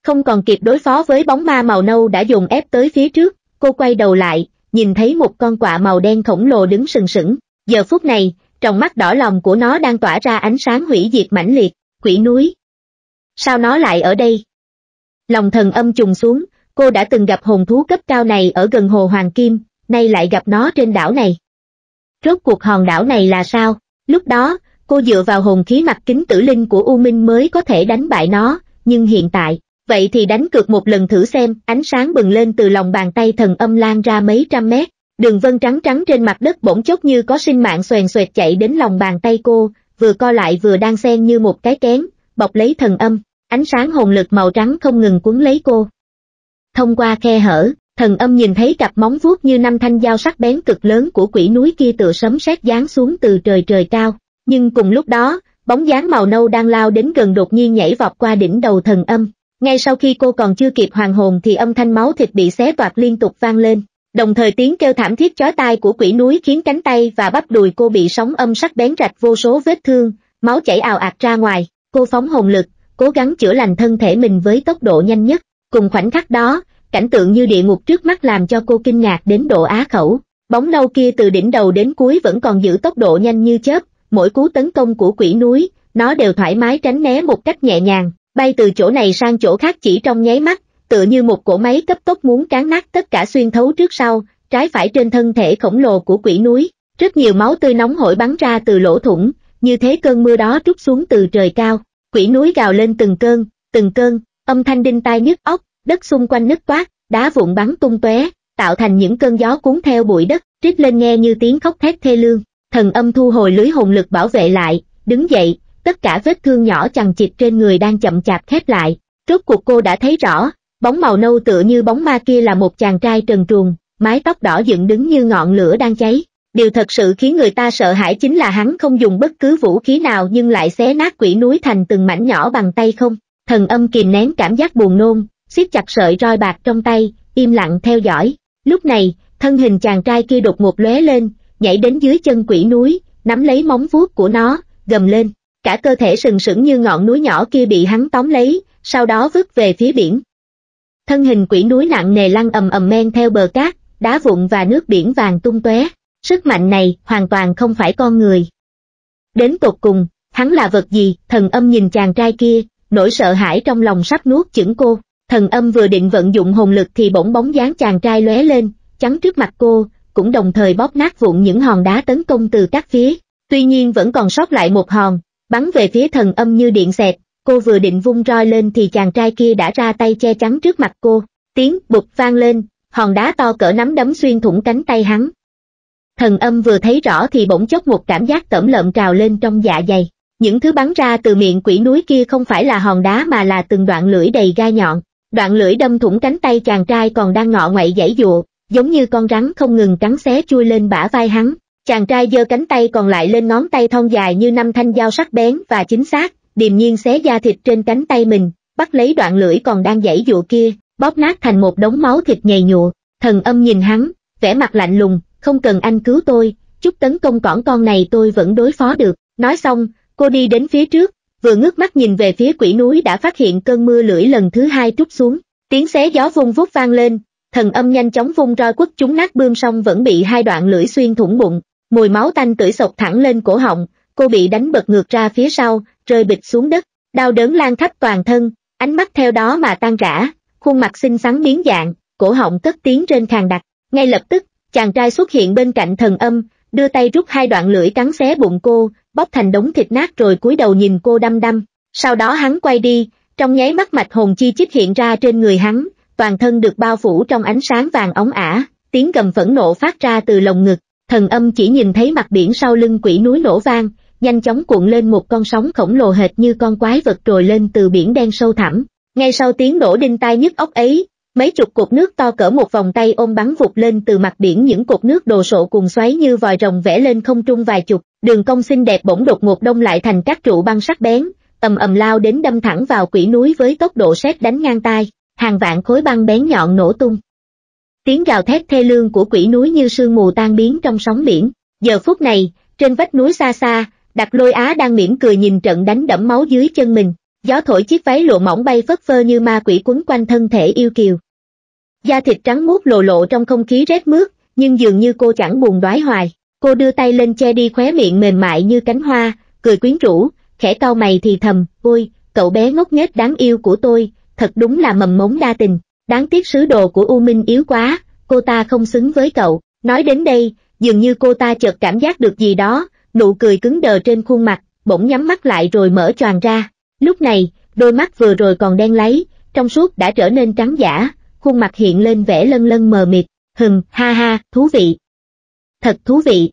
[SPEAKER 1] Không còn kịp đối phó với bóng ma màu nâu đã dồn ép tới phía trước, cô quay đầu lại, nhìn thấy một con quạ màu đen khổng lồ đứng sừng sững. Giờ phút này, tròng mắt đỏ lòm của nó đang tỏa ra ánh sáng hủy diệt mãnh liệt. Quỷ núi. Sao nó lại ở đây? Lòng Thần Âm trùng xuống, cô đã từng gặp hồn thú cấp cao này ở gần hồ Hoàng Kim, nay lại gặp nó trên đảo này. Rốt cuộc hòn đảo này là sao? Lúc đó, cô dựa vào hồn khí mặt kính tử linh của U Minh mới có thể đánh bại nó, nhưng hiện tại, vậy thì đánh cược một lần thử xem. Ánh sáng bừng lên từ lòng bàn tay Thần Âm lan ra mấy trăm mét, đường vân trắng trắng trên mặt đất bỗng chốc như có sinh mạng xoèn xoẹt chạy đến lòng bàn tay cô, vừa co lại vừa đan xen như một cái kén, bọc lấy Thần Âm. Ánh sáng hồn lực màu trắng không ngừng quấn lấy cô. Thông qua khe hở, Thần Âm nhìn thấy cặp móng vuốt như 5 thanh dao sắc bén cực lớn của quỷ núi kia tựa sấm sét giáng xuống từ trời cao. Nhưng cùng lúc đó, bóng dáng màu nâu đang lao đến gần đột nhiên nhảy vọt qua đỉnh đầu Thần Âm. Ngay sau khi cô còn chưa kịp hoàn hồn thì âm thanh máu thịt bị xé toạc liên tục vang lên. Đồng thời tiếng kêu thảm thiết chói tai của quỷ núi khiến cánh tay và bắp đùi cô bị sóng âm sắc bén rạch vô số vết thương, máu chảy ào ạt ra ngoài. Cô phóng hồn lực, cố gắng chữa lành thân thể mình với tốc độ nhanh nhất. Cùng khoảnh khắc đó, cảnh tượng như địa ngục trước mắt làm cho cô kinh ngạc đến độ á khẩu. Bóng nâu kia từ đỉnh đầu đến cuối vẫn còn giữ tốc độ nhanh như chớp, mỗi cú tấn công của quỷ núi, nó đều thoải mái tránh né một cách nhẹ nhàng, bay từ chỗ này sang chỗ khác chỉ trong nháy mắt, tựa như một cỗ máy cấp tốc muốn cán nát tất cả xuyên thấu trước sau, trái phải trên thân thể khổng lồ của quỷ núi. Rất nhiều máu tươi nóng hổi bắn ra từ lỗ thủng, như thế cơn mưa đó trút xuống từ trời cao. Quỷ núi gào lên từng cơn, âm thanh đinh tai nhức óc, đất xung quanh nứt toác, đá vụn bắn tung tóe, tạo thành những cơn gió cuốn theo bụi đất, rít lên nghe như tiếng khóc thét thê lương. Thần Âm thu hồi lưới hồn lực bảo vệ lại, đứng dậy, tất cả vết thương nhỏ chằng chịt trên người đang chậm chạp khép lại. Rốt cuộc cô đã thấy rõ, bóng màu nâu tựa như bóng ma kia là một chàng trai trần truồng, mái tóc đỏ dựng đứng như ngọn lửa đang cháy. Điều thật sự khiến người ta sợ hãi chính là hắn không dùng bất cứ vũ khí nào nhưng lại xé nát quỷ núi thành từng mảnh nhỏ bằng tay không. Thần Âm kìm nén cảm giác buồn nôn, siết chặt sợi roi bạc trong tay, im lặng theo dõi. Lúc này, thân hình chàng trai kia đột ngột lóe lên, nhảy đến dưới chân quỷ núi, nắm lấy móng vuốt của nó, gầm lên. Cả cơ thể sừng sững như ngọn núi nhỏ kia bị hắn tóm lấy, sau đó vứt về phía biển. Thân hình quỷ núi nặng nề lăn ầm ầm men theo bờ cát, đá vụn và nước biển vàng tung tóe. Sức mạnh này hoàn toàn không phải con người. Đến tột cùng, hắn là vật gì? Thần Âm nhìn chàng trai kia, nỗi sợ hãi trong lòng sắp nuốt chửng cô. Thần Âm vừa định vận dụng hồn lực thì bỗng bóng dáng chàng trai lóe lên, chắn trước mặt cô, cũng đồng thời bóp nát vụn những hòn đá tấn công từ các phía. Tuy nhiên vẫn còn sót lại một hòn, bắn về phía Thần Âm như điện xẹt. Cô vừa định vung roi lên thì chàng trai kia đã ra tay che chắn trước mặt cô. Tiếng bụp vang lên, hòn đá to cỡ nắm đấm xuyên thủng cánh tay hắn. Thần Âm vừa thấy rõ thì bỗng chốc một cảm giác tởm lợm trào lên trong dạ dày. Những thứ bắn ra từ miệng quỷ núi kia không phải là hòn đá mà là từng đoạn lưỡi đầy gai nhọn. Đoạn lưỡi đâm thủng cánh tay chàng trai còn đang ngọ ngoậy giãy giụa, giống như con rắn không ngừng cắn xé chui lên bả vai hắn. Chàng trai giơ cánh tay còn lại lên ngón tay thon dài như 5 thanh dao sắc bén và chính xác, điềm nhiên xé da thịt trên cánh tay mình, bắt lấy đoạn lưỡi còn đang giãy giụa kia, bóp nát thành một đống máu thịt nhầy nhụa. Thần Âm nhìn hắn, vẻ mặt lạnh lùng, không cần anh cứu tôi, chút tấn công cỏn con này tôi vẫn đối phó được. Nói xong, cô đi đến phía trước, vừa ngước mắt nhìn về phía quỷ núi đã phát hiện cơn mưa lưỡi lần thứ hai trút xuống, tiếng xé gió vung vút vang lên. Thần Âm nhanh chóng vung roi quất chúng nát bươm xong vẫn bị hai đoạn lưỡi xuyên thủng bụng, mùi máu tanh tưởi xộc thẳng lên cổ họng, cô bị đánh bật ngược ra phía sau, rơi bịch xuống đất, đau đớn lan khắp toàn thân, ánh mắt theo đó mà tan rã, khuôn mặt xinh xắn biến dạng, cổ họng cất tiếng rên khàn đặc. Ngay lập tức, chàng trai xuất hiện bên cạnh Thần Âm, đưa tay rút hai đoạn lưỡi cắn xé bụng cô, bóp thành đống thịt nát rồi cúi đầu nhìn cô đăm đăm. Sau đó hắn quay đi, trong nháy mắt mạch hồn chi chích hiện ra trên người hắn, toàn thân được bao phủ trong ánh sáng vàng óng ả, tiếng gầm phẫn nộ phát ra từ lồng ngực. Thần Âm chỉ nhìn thấy mặt biển sau lưng quỷ núi nổ vang, nhanh chóng cuộn lên một con sóng khổng lồ hệt như con quái vật trồi lên từ biển đen sâu thẳm. Ngay sau tiếng nổ đinh tai nhức óc ấy, mấy chục cột nước to cỡ một vòng tay ôm bắn vụt lên từ mặt biển, những cột nước đồ sộ cuồng xoáy như vòi rồng vẽ lên không trung vài chục đường cong xinh đẹp bỗng đột ngột đông lại thành các trụ băng sắc bén, ầm ầm lao đến đâm thẳng vào quỷ núi với tốc độ sét đánh ngang tai, hàng vạn khối băng bén nhọn nổ tung. Tiếng gào thét thê lương của quỷ núi như sương mù tan biến trong sóng biển. Giờ phút này, trên vách núi xa xa, Đặc Lôi Á đang mỉm cười nhìn trận đánh đẫm máu dưới chân mình. Gió thổi chiếc váy lụa mỏng bay phất phơ như ma quỷ quấn quanh thân thể yêu kiều. Da thịt trắng muốt lộ lộ trong không khí rét mướt, nhưng dường như cô chẳng buồn đoái hoài. Cô đưa tay lên che đi khóe miệng mềm mại như cánh hoa, cười quyến rũ, khẽ cau mày thì thầm, ôi, cậu bé ngốc nghếch đáng yêu của tôi, thật đúng là mầm mống đa tình, đáng tiếc sứ đồ của U Minh yếu quá, cô ta không xứng với cậu. Nói đến đây, dường như cô ta chợt cảm giác được gì đó, nụ cười cứng đờ trên khuôn mặt, bỗng nhắm mắt lại rồi mở choàng ra. Lúc này, đôi mắt vừa rồi còn đen láy, trong suốt đã trở nên trắng dã, khuôn mặt hiện lên vẻ lân lân mờ mịt, ha ha, thú vị. Thật thú vị.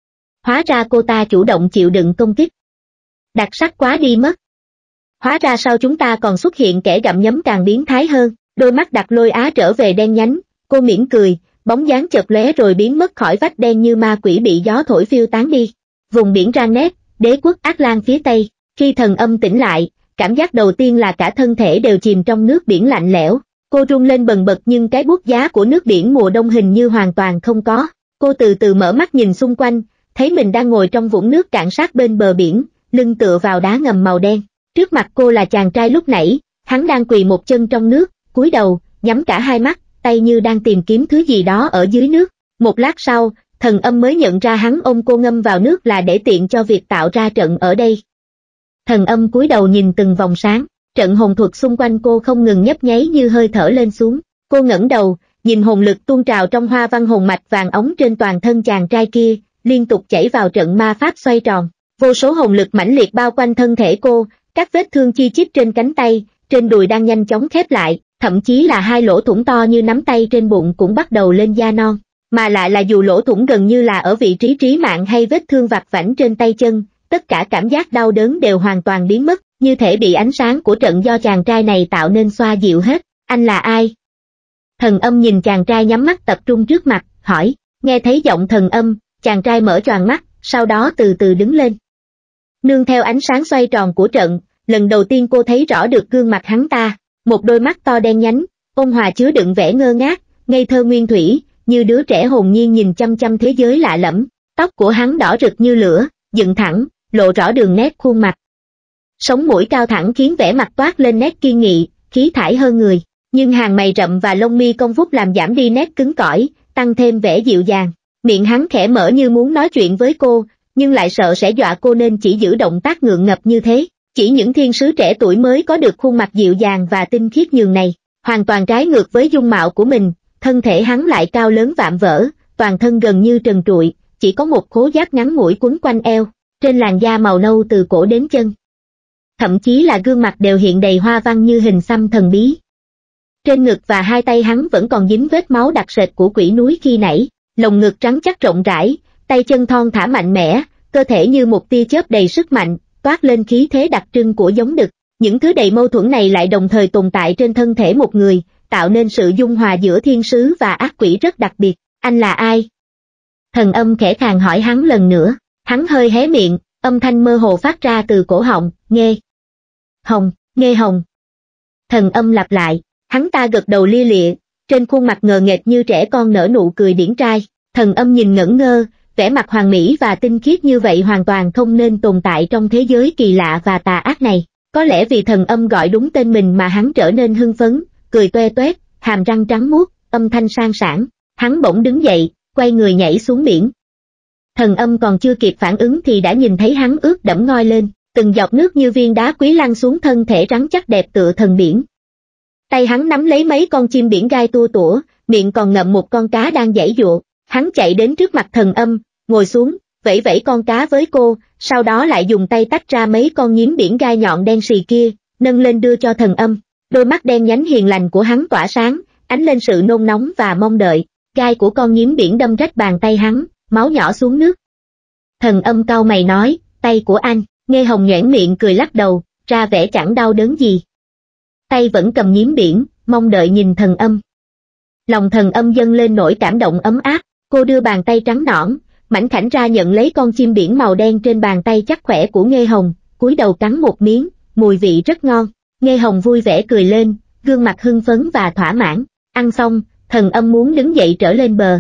[SPEAKER 1] Hóa ra cô ta chủ động chịu đựng công kích. Đặc sắc quá đi mất. Hóa ra sau chúng ta còn xuất hiện kẻ gặm nhấm càng biến thái hơn, đôi mắt Đặc Lôi Á trở về đen nhánh, cô mỉm cười, bóng dáng chợt lóe rồi biến mất khỏi vách đen như ma quỷ bị gió thổi phiêu tán đi. Vùng biển Ranet, đế quốc Ác Lan phía tây, khi Thần Âm tỉnh lại, cảm giác đầu tiên là cả thân thể đều chìm trong nước biển lạnh lẽo. Cô run lên bần bật nhưng cái buốt giá của nước biển mùa đông hình như hoàn toàn không có. Cô từ từ mở mắt nhìn xung quanh, thấy mình đang ngồi trong vũng nước cạn sát bên bờ biển, lưng tựa vào đá ngầm màu đen. Trước mặt cô là chàng trai lúc nãy, hắn đang quỳ một chân trong nước, cúi đầu, nhắm cả hai mắt, tay như đang tìm kiếm thứ gì đó ở dưới nước. Một lát sau, Thần Âm mới nhận ra hắn ôm cô ngâm vào nước là để tiện cho việc tạo ra trận ở đây. Thần Âm cúi đầu nhìn từng vòng sáng, trận hồn thuật xung quanh cô không ngừng nhấp nháy như hơi thở lên xuống. Cô ngẩng đầu, nhìn hồn lực tuôn trào trong hoa văn hồn mạch vàng óng trên toàn thân chàng trai kia, liên tục chảy vào trận ma pháp xoay tròn. Vô số hồn lực mãnh liệt bao quanh thân thể cô, các vết thương chi chít trên cánh tay, trên đùi đang nhanh chóng khép lại, thậm chí là hai lỗ thủng to như nắm tay trên bụng cũng bắt đầu lên da non. Mà lại là dù lỗ thủng gần như là ở vị trí trí mạng hay vết thương vặt vãnh trên tay chân, tất cả cảm giác đau đớn đều hoàn toàn biến mất, như thể bị ánh sáng của trận do chàng trai này tạo nên xoa dịu hết. Anh là ai? Thần Âm nhìn chàng trai nhắm mắt tập trung trước mặt, hỏi. Nghe thấy giọng Thần Âm, chàng trai mở choàng mắt, sau đó từ từ đứng lên. Nương theo ánh sáng xoay tròn của trận, lần đầu tiên cô thấy rõ được gương mặt hắn ta, một đôi mắt to đen nhánh, ôn hòa chứa đựng vẻ ngơ ngác, ngây thơ nguyên thủy, như đứa trẻ hồn nhiên nhìn chăm chăm thế giới lạ lẫm. Tóc của hắn đỏ rực như lửa, dựng thẳng, lộ rõ đường nét khuôn mặt. Sống mũi cao thẳng khiến vẻ mặt toát lên nét kiên nghị, khí thải hơn người, nhưng hàng mày rậm và lông mi cong vút làm giảm đi nét cứng cỏi, tăng thêm vẻ dịu dàng. Miệng hắn khẽ mở như muốn nói chuyện với cô, nhưng lại sợ sẽ dọa cô nên chỉ giữ động tác ngượng ngập như thế. Chỉ những thiên sứ trẻ tuổi mới có được khuôn mặt dịu dàng và tinh khiết nhường này, hoàn toàn trái ngược với dung mạo của mình. Thân thể hắn lại cao lớn vạm vỡ, toàn thân gần như trần trụi, chỉ có một khố giáp ngắn ngủi quấn quanh eo, trên làn da màu nâu từ cổ đến chân. Thậm chí là gương mặt đều hiện đầy hoa văn như hình xăm thần bí. Trên ngực và hai tay hắn vẫn còn dính vết máu đặc sệt của quỷ núi khi nãy, lồng ngực trắng chắc rộng rãi, tay chân thon thả mạnh mẽ, cơ thể như một tia chớp đầy sức mạnh, toát lên khí thế đặc trưng của giống đực. Những thứ đầy mâu thuẫn này lại đồng thời tồn tại trên thân thể một người, tạo nên sự dung hòa giữa thiên sứ và ác quỷ rất đặc biệt. Anh là ai? Thần Âm khẽ khàng hỏi hắn lần nữa. Hắn hơi hé miệng, âm thanh mơ hồ phát ra từ cổ họng, Nghê Hồng, Nghê Hồng. Thần Âm lặp lại, hắn ta gật đầu lia lịa, trên khuôn mặt ngờ nghệch như trẻ con nở nụ cười điển trai. Thần Âm nhìn ngẩn ngơ, vẻ mặt hoàn mỹ và tinh khiết như vậy hoàn toàn không nên tồn tại trong thế giới kỳ lạ và tà ác này. Có lẽ vì Thần Âm gọi đúng tên mình mà hắn trở nên hưng phấn, cười toe toét, hàm răng trắng muốt, âm thanh sang sảng. Hắn bỗng đứng dậy, quay người nhảy xuống biển. Thần Âm còn chưa kịp phản ứng thì đã nhìn thấy hắn ướt đẫm ngoi lên, từng giọt nước như viên đá quý lăn xuống thân thể rắn chắc đẹp tựa thần biển. Tay hắn nắm lấy mấy con chim biển gai tua tủa, miệng còn ngậm một con cá đang giãy giụa. Hắn chạy đến trước mặt Thần Âm, ngồi xuống, vẫy vẫy con cá với cô, sau đó lại dùng tay tách ra mấy con nhím biển gai nhọn đen xì kia, nâng lên đưa cho Thần Âm. Đôi mắt đen nhánh hiền lành của hắn tỏa sáng, ánh lên sự nôn nóng và mong đợi. Gai của con nhím biển đâm rách bàn tay hắn, máu nhỏ xuống nước. Thần Âm cau mày nói, tay của anh. Nghê Hồng nhoẻn miệng cười lắc đầu, ra vẻ chẳng đau đớn gì. Tay vẫn cầm nhím biển, mong đợi nhìn Thần Âm. Lòng Thần Âm dâng lên nỗi cảm động ấm áp, cô đưa bàn tay trắng nõn, mảnh khảnh ra nhận lấy con chim biển màu đen trên bàn tay chắc khỏe của Nghê Hồng, cúi đầu cắn một miếng, mùi vị rất ngon. Nghê Hồng vui vẻ cười lên, gương mặt hưng phấn và thỏa mãn. Ăn xong, Thần Âm muốn đứng dậy trở lên bờ.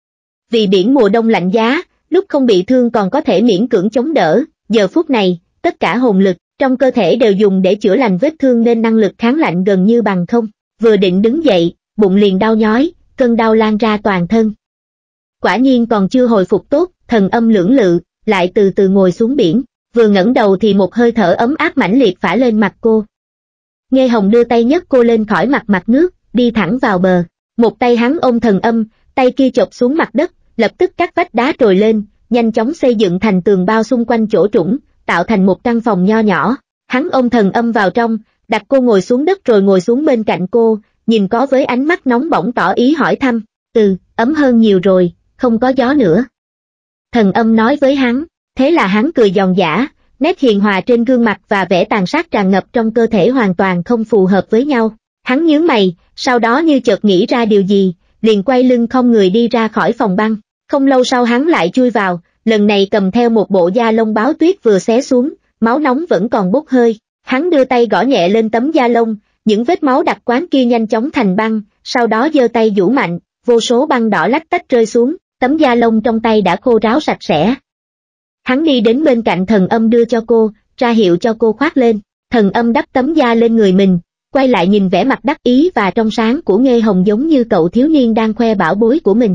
[SPEAKER 1] Vì biển mùa đông lạnh giá, lúc không bị thương còn có thể miễn cưỡng chống đỡ, giờ phút này, tất cả hồn lực, trong cơ thể đều dùng để chữa lành vết thương nên năng lực kháng lạnh gần như bằng không. Vừa định đứng dậy, bụng liền đau nhói, cơn đau lan ra toàn thân. Quả nhiên còn chưa hồi phục tốt, Thần Âm lưỡng lự, lại từ từ ngồi xuống biển, vừa ngẩng đầu thì một hơi thở ấm áp mãnh liệt phả lên mặt cô. Nghê Hồng đưa tay nhấc cô lên khỏi mặt nước, đi thẳng vào bờ. Một tay hắn ôm Thần Âm, tay kia chộp xuống mặt đất, lập tức các vách đá trồi lên, nhanh chóng xây dựng thành tường bao xung quanh chỗ trũng, tạo thành một căn phòng nho nhỏ. Hắn ôm Thần Âm vào trong, đặt cô ngồi xuống đất rồi ngồi xuống bên cạnh cô, nhìn có với ánh mắt nóng bỏng tỏ ý hỏi thăm. Ấm hơn nhiều rồi, không có gió nữa. Thần Âm nói với hắn, thế là hắn cười giòn giã, nét hiền hòa trên gương mặt và vẻ tàn sát tràn ngập trong cơ thể hoàn toàn không phù hợp với nhau. Hắn nhướng mày, sau đó như chợt nghĩ ra điều gì, liền quay lưng không người đi ra khỏi phòng băng. Không lâu sau hắn lại chui vào, lần này cầm theo một bộ da lông báo tuyết vừa xé xuống, máu nóng vẫn còn bốc hơi. Hắn đưa tay gõ nhẹ lên tấm da lông, những vết máu đặc quán kia nhanh chóng thành băng, sau đó giơ tay giũ mạnh, vô số băng đỏ lách tách rơi xuống, tấm da lông trong tay đã khô ráo sạch sẽ. Hắn đi đến bên cạnh Thần Âm đưa cho cô, ra hiệu cho cô khoác lên. Thần Âm đắp tấm da lên người mình, quay lại nhìn vẻ mặt đắc ý và trong sáng của Nghê Hồng giống như cậu thiếu niên đang khoe bảo bối của mình.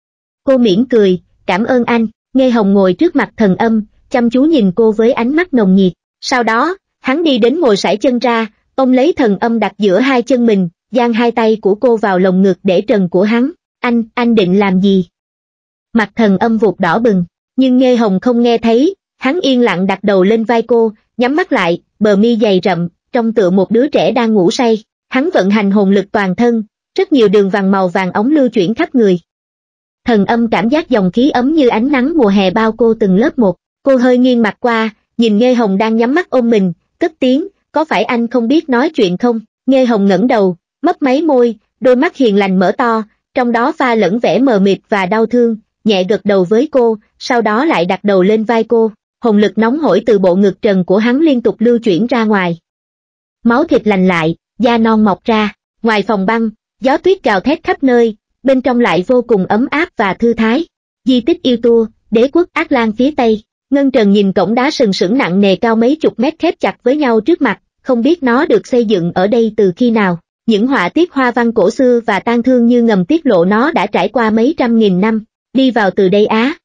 [SPEAKER 1] Cô mỉm cười, cảm ơn anh. Nghê Hồng ngồi trước mặt Thần Âm, chăm chú nhìn cô với ánh mắt nồng nhiệt. Sau đó, hắn đi đến ngồi sải chân ra, ôm lấy Thần Âm đặt giữa hai chân mình, dang hai tay của cô vào lồng ngực để trần của hắn. Anh định làm gì? Mặt Thần Âm vụt đỏ bừng, nhưng Nghê Hồng không nghe thấy, hắn yên lặng đặt đầu lên vai cô, nhắm mắt lại, bờ mi dày rậm, trông tựa một đứa trẻ đang ngủ say. Hắn vận hành hồn lực toàn thân, rất nhiều đường vàng màu vàng ống lưu chuyển khắp người. Thần Âm cảm giác dòng khí ấm như ánh nắng mùa hè bao cô từng lớp một. Cô hơi nghiêng mặt qua, nhìn Nghê Hồng đang nhắm mắt ôm mình, cất tiếng, có phải anh không biết nói chuyện không? Nghê Hồng ngẩng đầu, mấp máy môi, đôi mắt hiền lành mở to, trong đó pha lẫn vẻ mờ mịt và đau thương, nhẹ gật đầu với cô, sau đó lại đặt đầu lên vai cô. Hồn lực nóng hổi từ bộ ngực trần của hắn liên tục lưu chuyển ra ngoài. Máu thịt lành lại, da non mọc ra, ngoài phòng băng, gió tuyết gào thét khắp nơi, bên trong lại vô cùng ấm áp và thư thái. Di tích yêu tua, đế quốc Ác Lan phía Tây. Ngân Trần nhìn cổng đá sừng sững nặng nề cao mấy chục mét khép chặt với nhau trước mặt, không biết nó được xây dựng ở đây từ khi nào. Những họa tiết hoa văn cổ xưa và tang thương như ngầm tiết lộ nó đã trải qua mấy trăm nghìn năm, đi vào từ đây á.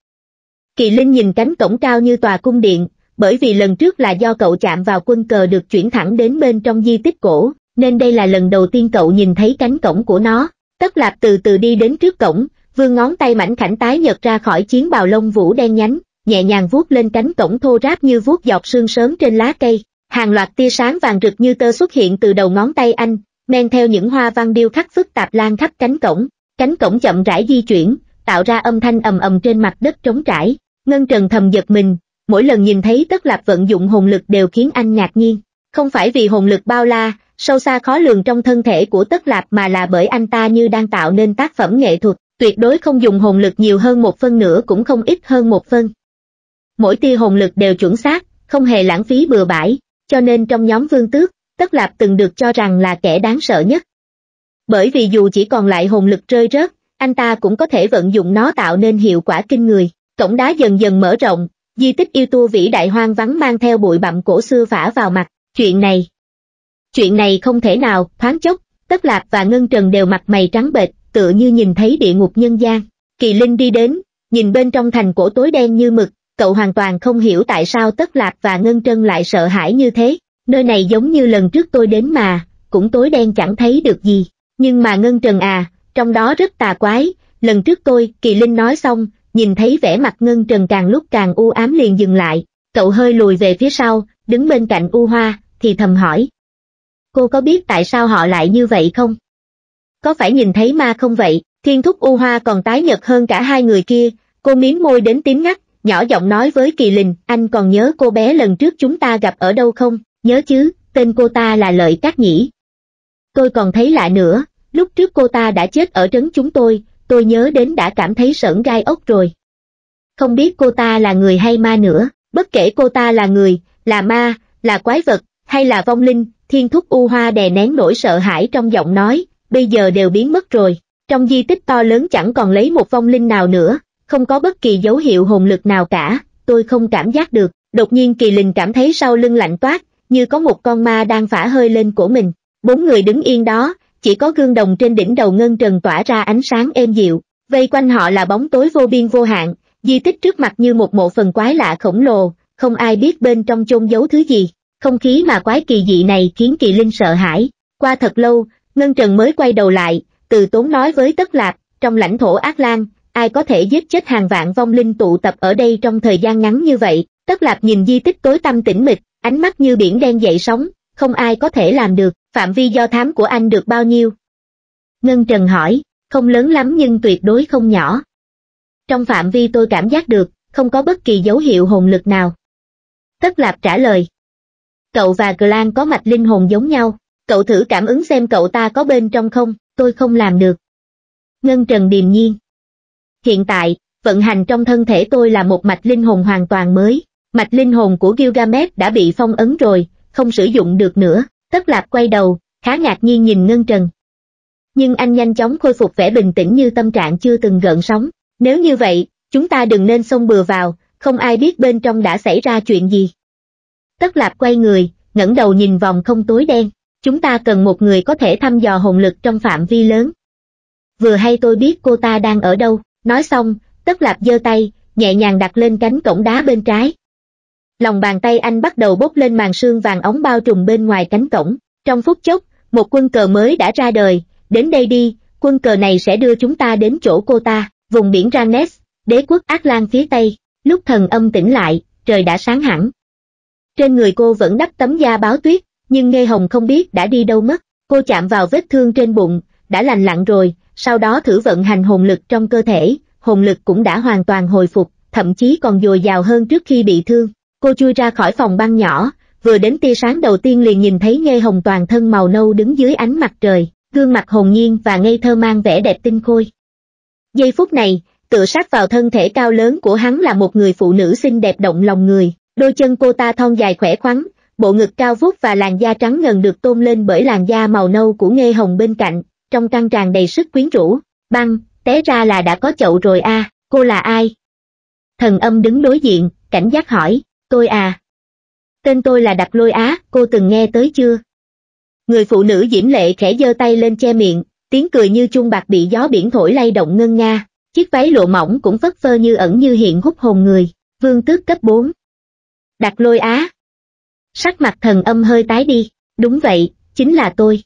[SPEAKER 1] Kỳ Linh nhìn cánh cổng cao như tòa cung điện, bởi vì lần trước là do cậu chạm vào quân cờ được chuyển thẳng đến bên trong di tích cổ, nên đây là lần đầu tiên cậu nhìn thấy cánh cổng của nó. Tất Lạp từ từ đi đến trước cổng, vươn ngón tay mảnh khảnh tái nhợt ra khỏi chiến bào lông vũ đen nhánh, nhẹ nhàng vuốt lên cánh cổng thô ráp như vuốt giọt sương sớm trên lá cây. Hàng loạt tia sáng vàng rực như tơ xuất hiện từ đầu ngón tay anh, men theo những hoa văn điêu khắc phức tạp lan khắp cánh cổng. Cánh cổng chậm rãi di chuyển, tạo ra âm thanh ầm ầm trên mặt đất trống trải. Ngân Trần thầm giật mình, mỗi lần nhìn thấy Tất Lạp vận dụng hồn lực đều khiến anh ngạc nhiên. Không phải vì hồn lực bao la, sâu xa khó lường trong thân thể của Tất Lạp mà là bởi anh ta như đang tạo nên tác phẩm nghệ thuật, tuyệt đối không dùng hồn lực nhiều hơn 1 phân nữa cũng không ít hơn 1 phân. Mỗi tia hồn lực đều chuẩn xác, không hề lãng phí bừa bãi, cho nên trong nhóm Vương Tước, Tất Lạp từng được cho rằng là kẻ đáng sợ nhất. Bởi vì dù chỉ còn lại hồn lực rơi rớt, anh ta cũng có thể vận dụng nó tạo nên hiệu quả kinh người. Cổng đá dần dần mở rộng, di tích yêu tua vĩ đại hoang vắng mang theo bụi bặm cổ xưa phả vào mặt. Chuyện này không thể nào. Thoáng chốc, Tất Lạp và Ngân Trần đều mặt mày trắng bệch, tựa như nhìn thấy địa ngục nhân gian. Kỳ Linh đi đến, nhìn bên trong thành cổ tối đen như mực, cậu hoàn toàn không hiểu tại sao Tất Lạp và Ngân Trân lại sợ hãi như thế. Nơi này giống như lần trước tôi đến mà, cũng tối đen chẳng thấy được gì. Nhưng mà Ngân Trần à, trong đó rất tà quái, lần trước Kỳ Linh nói xong, nhìn thấy vẻ mặt Ngân Trần càng lúc càng u ám liền dừng lại, cậu hơi lùi về phía sau, đứng bên cạnh U Hoa, thì thầm hỏi. Cô có biết tại sao họ lại như vậy không? Có phải nhìn thấy ma không vậy? Thiên Thúc U Hoa còn tái nhợt hơn cả hai người kia, cô miếm môi đến tím ngắt, nhỏ giọng nói với Kỳ Linh, anh còn nhớ cô bé lần trước chúng ta gặp ở đâu không? Nhớ chứ, tên cô ta là Lợi Cát Nhĩ. Tôi còn thấy lạ nữa, lúc trước cô ta đã chết ở trấn chúng tôi nhớ đến đã cảm thấy sởn gai ốc rồi. Không biết cô ta là người hay ma nữa, bất kể cô ta là người, là ma, là quái vật, hay là vong linh, Thiên Thúc U Hoa đè nén nỗi sợ hãi trong giọng nói, bây giờ đều biến mất rồi. Trong di tích to lớn chẳng còn lấy một vong linh nào nữa, không có bất kỳ dấu hiệu hồn lực nào cả, tôi không cảm giác được. Đột nhiên Kỳ Linh cảm thấy sau lưng lạnh toát, như có một con ma đang phả hơi lên cổ mình. 4 người đứng yên đó, chỉ có gương đồng trên đỉnh đầu ngân trần tỏa ra ánh sáng êm dịu, vây quanh họ là bóng tối vô biên vô hạn, di tích trước mặt như một mộ phần quái lạ khổng lồ, không ai biết bên trong chôn giấu thứ gì. Không khí mà quái kỳ dị này khiến Kỳ Linh sợ hãi. Qua thật lâu, Ngân Trần mới quay đầu lại, từ tốn nói với Tất Lạp, trong lãnh thổ Ác Lan, ai có thể giết chết hàng vạn vong linh tụ tập ở đây trong thời gian ngắn như vậy? Tất Lạp nhìn di tích tối tăm tĩnh mịch, ánh mắt như biển đen dậy sóng, không ai có thể làm được. Phạm vi do thám của anh được bao nhiêu? Ngân Trần hỏi, không lớn lắm nhưng tuyệt đối không nhỏ. Trong phạm vi tôi cảm giác được, không có bất kỳ dấu hiệu hồn lực nào. Tất Lạp trả lời. Cậu và Clan có mạch linh hồn giống nhau, cậu thử cảm ứng xem cậu ta có bên trong không, tôi không làm được. Ngân Trần điềm nhiên. Hiện tại, vận hành trong thân thể tôi là một mạch linh hồn hoàn toàn mới, mạch linh hồn của Gilgamesh đã bị phong ấn rồi, không sử dụng được nữa. Tất Lạp quay đầu, khá ngạc nhiên nhìn Ngân Trần. Nhưng anh nhanh chóng khôi phục vẻ bình tĩnh như tâm trạng chưa từng gợn sóng. Nếu như vậy, chúng ta đừng nên xông bừa vào, không ai biết bên trong đã xảy ra chuyện gì. Tất Lạp quay người, ngẩng đầu nhìn vòng không tối đen. Chúng ta cần một người có thể thăm dò hồn lực trong phạm vi lớn. Vừa hay tôi biết cô ta đang ở đâu. Nói xong, Tất Lạp giơ tay, nhẹ nhàng đặt lên cánh cổng đá bên trái. Lòng bàn tay anh bắt đầu bốc lên màn sương vàng óng bao trùm bên ngoài cánh cổng. Trong phút chốc, một quân cờ mới đã ra đời. Đến đây đi, quân cờ này sẽ đưa chúng ta đến chỗ cô ta, vùng biển Ranes, đế quốc Ác Lan phía Tây. Lúc Thần Âm tỉnh lại, trời đã sáng hẳn. Trên người cô vẫn đắp tấm da báo tuyết, nhưng Nghê Hồng không biết đã đi đâu mất. Cô chạm vào vết thương trên bụng, đã lành lặn rồi, sau đó thử vận hành hồn lực trong cơ thể, hồn lực cũng đã hoàn toàn hồi phục, thậm chí còn dồi dào hơn trước khi bị thương. Cô chui ra khỏi phòng băng nhỏ, vừa đến tia sáng đầu tiên liền nhìn thấy Nghê Hồng toàn thân màu nâu đứng dưới ánh mặt trời, gương mặt hồn nhiên và ngây thơ mang vẻ đẹp tinh khôi. Giây phút này, tựa sát vào thân thể cao lớn của hắn là một người phụ nữ xinh đẹp động lòng người, đôi chân cô ta thon dài khỏe khoắn, bộ ngực cao vút và làn da trắng ngần được tôn lên bởi làn da màu nâu của Nghê Hồng bên cạnh, trong căn tràn đầy sức quyến rũ. Băng, té ra là đã có chậu rồi à, cô là ai? Thần Âm đứng đối diện, cảnh giác hỏi. Tôi à? Tên tôi là Đặc Lôi Á, cô từng nghe tới chưa? Người phụ nữ diễm lệ khẽ giơ tay lên che miệng, tiếng cười như chuông bạc bị gió biển thổi lay động ngân nga, chiếc váy lụa mỏng cũng phất phơ như ẩn như hiện hút hồn người. Vương tước cấp 4. Đặc Lôi Á. Sắc mặt Thần Âm hơi tái đi, đúng vậy, chính là tôi.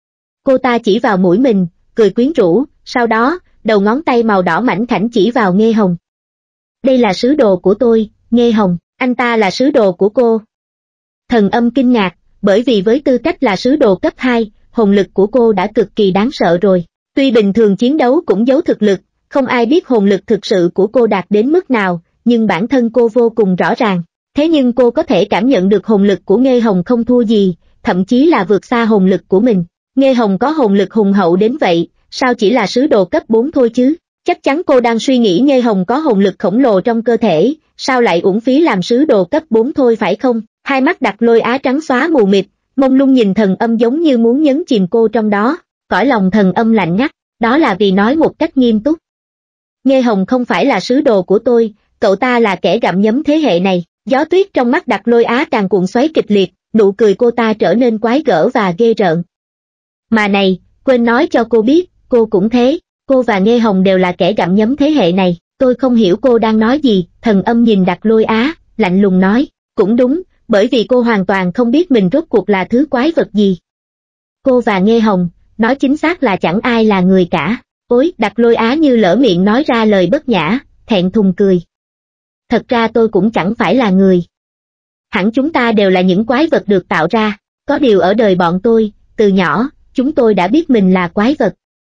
[SPEAKER 1] Cô ta chỉ vào mũi mình, cười quyến rũ, sau đó, đầu ngón tay màu đỏ mảnh khảnh chỉ vào Nghê Hồng. Đây là sứ đồ của tôi, Nghê Hồng. Anh ta là sứ đồ của cô. Thần Âm kinh ngạc, bởi vì với tư cách là sứ đồ cấp 2, hồn lực của cô đã cực kỳ đáng sợ rồi. Tuy bình thường chiến đấu cũng giấu thực lực, không ai biết hồn lực thực sự của cô đạt đến mức nào, nhưng bản thân cô vô cùng rõ ràng. Thế nhưng cô có thể cảm nhận được hồn lực của Nghê Hồng không thua gì, thậm chí là vượt xa hồn lực của mình. Nghê Hồng có hồn lực hùng hậu đến vậy, sao chỉ là sứ đồ cấp 4 thôi chứ? Chắc chắn cô đang suy nghĩ Nghê Hồng có hồn lực khổng lồ trong cơ thể, sao lại uổng phí làm sứ đồ cấp 4 thôi phải không? Hai mắt Đặc Lôi Á trắng xóa mù mịt, mông lung nhìn Thần Âm giống như muốn nhấn chìm cô trong đó. Cõi lòng Thần Âm lạnh ngắt, đó là vì nói một cách nghiêm túc. Nghê Hồng không phải là sứ đồ của tôi, cậu ta là kẻ gặm nhấm thế hệ này. Gió tuyết trong mắt Đặc Lôi Á càng cuộn xoáy kịch liệt, nụ cười cô ta trở nên quái gở và ghê rợn. Mà này, quên nói cho cô biết, cô cũng thế, cô và Nghê Hồng đều là kẻ gặm nhấm thế hệ này. Tôi không hiểu cô đang nói gì. Thần Âm nhìn Đặc Lôi Á, lạnh lùng nói, cũng đúng, bởi vì cô hoàn toàn không biết mình rốt cuộc là thứ quái vật gì. Cô và Nghê Hồng, nói chính xác là chẳng ai là người cả. Ôi, Đặc Lôi Á như lỡ miệng nói ra lời bất nhã, thẹn thùng cười. Thật ra tôi cũng chẳng phải là người. Hẳn chúng ta đều là những quái vật được tạo ra, có điều ở đời bọn tôi, từ nhỏ, chúng tôi đã biết mình là quái vật.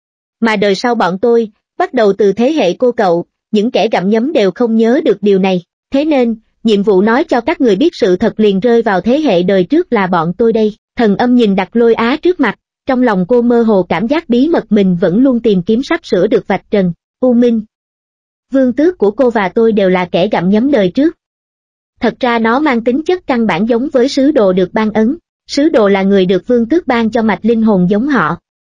[SPEAKER 1] Mà đời sau bọn tôi, bắt đầu từ thế hệ cô cậu, những kẻ gặm nhấm đều không nhớ được điều này, thế nên, nhiệm vụ nói cho các người biết sự thật liền rơi vào thế hệ đời trước là bọn tôi đây. Thần Âm nhìn Đặc Lôi Á trước mặt, trong lòng cô mơ hồ cảm giác bí mật mình vẫn luôn tìm kiếm sắp sửa được vạch trần. U Minh, vương tước của cô và tôi đều là kẻ gặm nhấm đời trước. Thật ra nó mang tính chất căn bản giống với sứ đồ được ban ấn, sứ đồ là người được vương tước ban cho mạch linh hồn giống họ.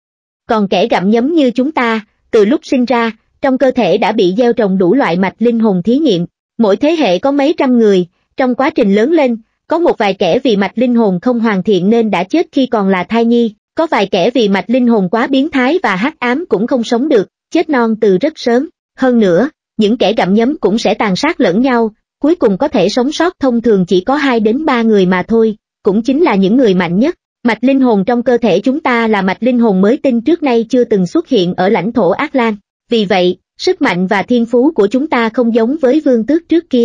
[SPEAKER 1] Còn kẻ gặm nhấm như chúng ta, từ lúc sinh ra, trong cơ thể đã bị gieo trồng đủ loại mạch linh hồn thí nghiệm, mỗi thế hệ có mấy trăm người, trong quá trình lớn lên, có một vài kẻ vì mạch linh hồn không hoàn thiện nên đã chết khi còn là thai nhi, có vài kẻ vì mạch linh hồn quá biến thái và hắc ám cũng không sống được, chết non từ rất sớm. Hơn nữa, những kẻ gặm nhấm cũng sẽ tàn sát lẫn nhau, cuối cùng có thể sống sót thông thường chỉ có 2 đến 3 người mà thôi, cũng chính là những người mạnh nhất. Mạch linh hồn trong cơ thể chúng ta là mạch linh hồn mới tinh trước nay chưa từng xuất hiện ở lãnh thổ Ác Lan, vì vậy, sức mạnh và thiên phú của chúng ta không giống với vương tước trước kia.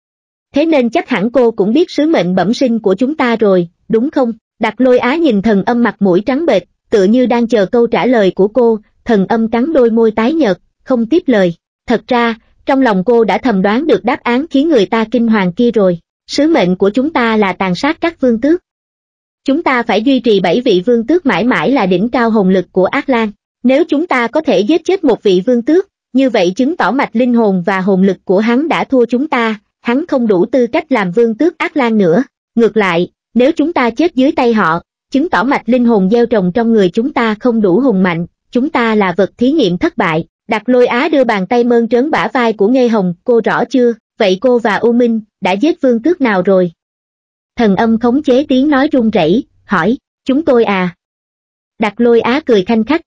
[SPEAKER 1] Thế nên chắc hẳn cô cũng biết sứ mệnh bẩm sinh của chúng ta rồi, đúng không? Đặc Lôi Á nhìn Thần Âm mặt mũi trắng bệch, tựa như đang chờ câu trả lời của cô. Thần Âm cắn đôi môi tái nhợt, không tiếp lời. Thật ra, trong lòng cô đã thầm đoán được đáp án khiến người ta kinh hoàng kia rồi. Sứ mệnh của chúng ta là tàn sát các vương tước. Chúng ta phải duy trì 7 vị vương tước mãi mãi là đỉnh cao hồn lực của Ác Lan. Nếu chúng ta có thể giết chết một vị vương tước, như vậy chứng tỏ mạch linh hồn và hồn lực của hắn đã thua chúng ta, hắn không đủ tư cách làm vương tước Ác Lan nữa. Ngược lại, nếu chúng ta chết dưới tay họ, chứng tỏ mạch linh hồn gieo trồng trong người chúng ta không đủ hùng mạnh, chúng ta là vật thí nghiệm thất bại. Đặc Lôi Á đưa bàn tay mơn trớn bả vai của Nghê Hồng, cô rõ chưa, vậy cô và U Minh đã giết vương tước nào rồi? Thần Âm khống chế tiếng nói run rẩy, hỏi, chúng tôi à? Đặc Lôi Á cười khanh khách.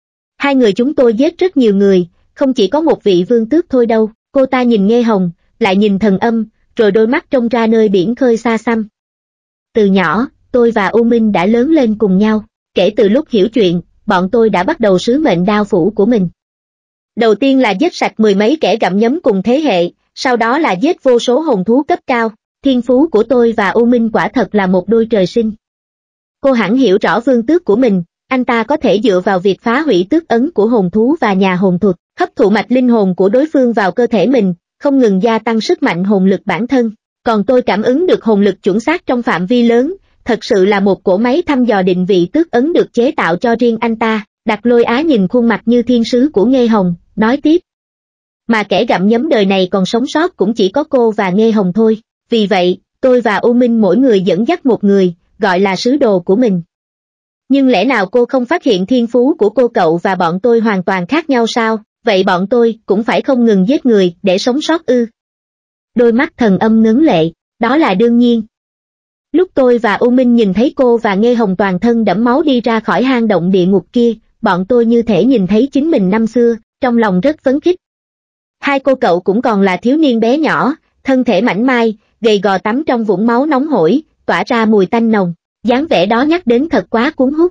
[SPEAKER 1] 2 người chúng tôi giết rất nhiều người, không chỉ có một vị vương tước thôi đâu. Cô ta nhìn Nghê Hồng, lại nhìn Thần Âm, rồi đôi mắt trông ra nơi biển khơi xa xăm. Từ nhỏ, tôi và U Minh đã lớn lên cùng nhau, kể từ lúc hiểu chuyện, bọn tôi đã bắt đầu sứ mệnh đao phủ của mình. Đầu tiên là giết sạch 10 mấy kẻ gặm nhấm cùng thế hệ, sau đó là giết vô số hồn thú cấp cao. Thiên phú của tôi và U Minh quả thật là một đôi trời sinh. Cô hẳn hiểu rõ vương tước của mình, anh ta có thể dựa vào việc phá hủy tước ấn của hồn thú và nhà hồn thuật, hấp thụ mạch linh hồn của đối phương vào cơ thể mình, không ngừng gia tăng sức mạnh hồn lực bản thân. Còn tôi cảm ứng được hồn lực chuẩn xác trong phạm vi lớn, thật sự là một cỗ máy thăm dò định vị tước ấn được chế tạo cho riêng anh ta. Đặc Lôi Á nhìn khuôn mặt như thiên sứ của Nghê Hồng, nói tiếp. Mà kẻ gặm nhấm đời này còn sống sót cũng chỉ có cô và Nghê Hồng thôi. Vì vậy, tôi và U Minh mỗi người dẫn dắt một người, gọi là sứ đồ của mình. Nhưng lẽ nào cô không phát hiện thiên phú của cô cậu và bọn tôi hoàn toàn khác nhau sao? Vậy bọn tôi cũng phải không ngừng giết người để sống sót ư? Đôi mắt Thần Âm ngấn lệ, đó là đương nhiên. Lúc tôi và U Minh nhìn thấy cô và Nghê Hồng toàn thân đẫm máu đi ra khỏi hang động địa ngục kia, bọn tôi như thể nhìn thấy chính mình năm xưa, trong lòng rất phấn khích. 2 cô cậu cũng còn là thiếu niên bé nhỏ, thân thể mảnh mai, gầy gò tắm trong vũng máu nóng hổi, tỏa ra mùi tanh nồng, dáng vẻ đó nhắc đến thật quá cuốn hút.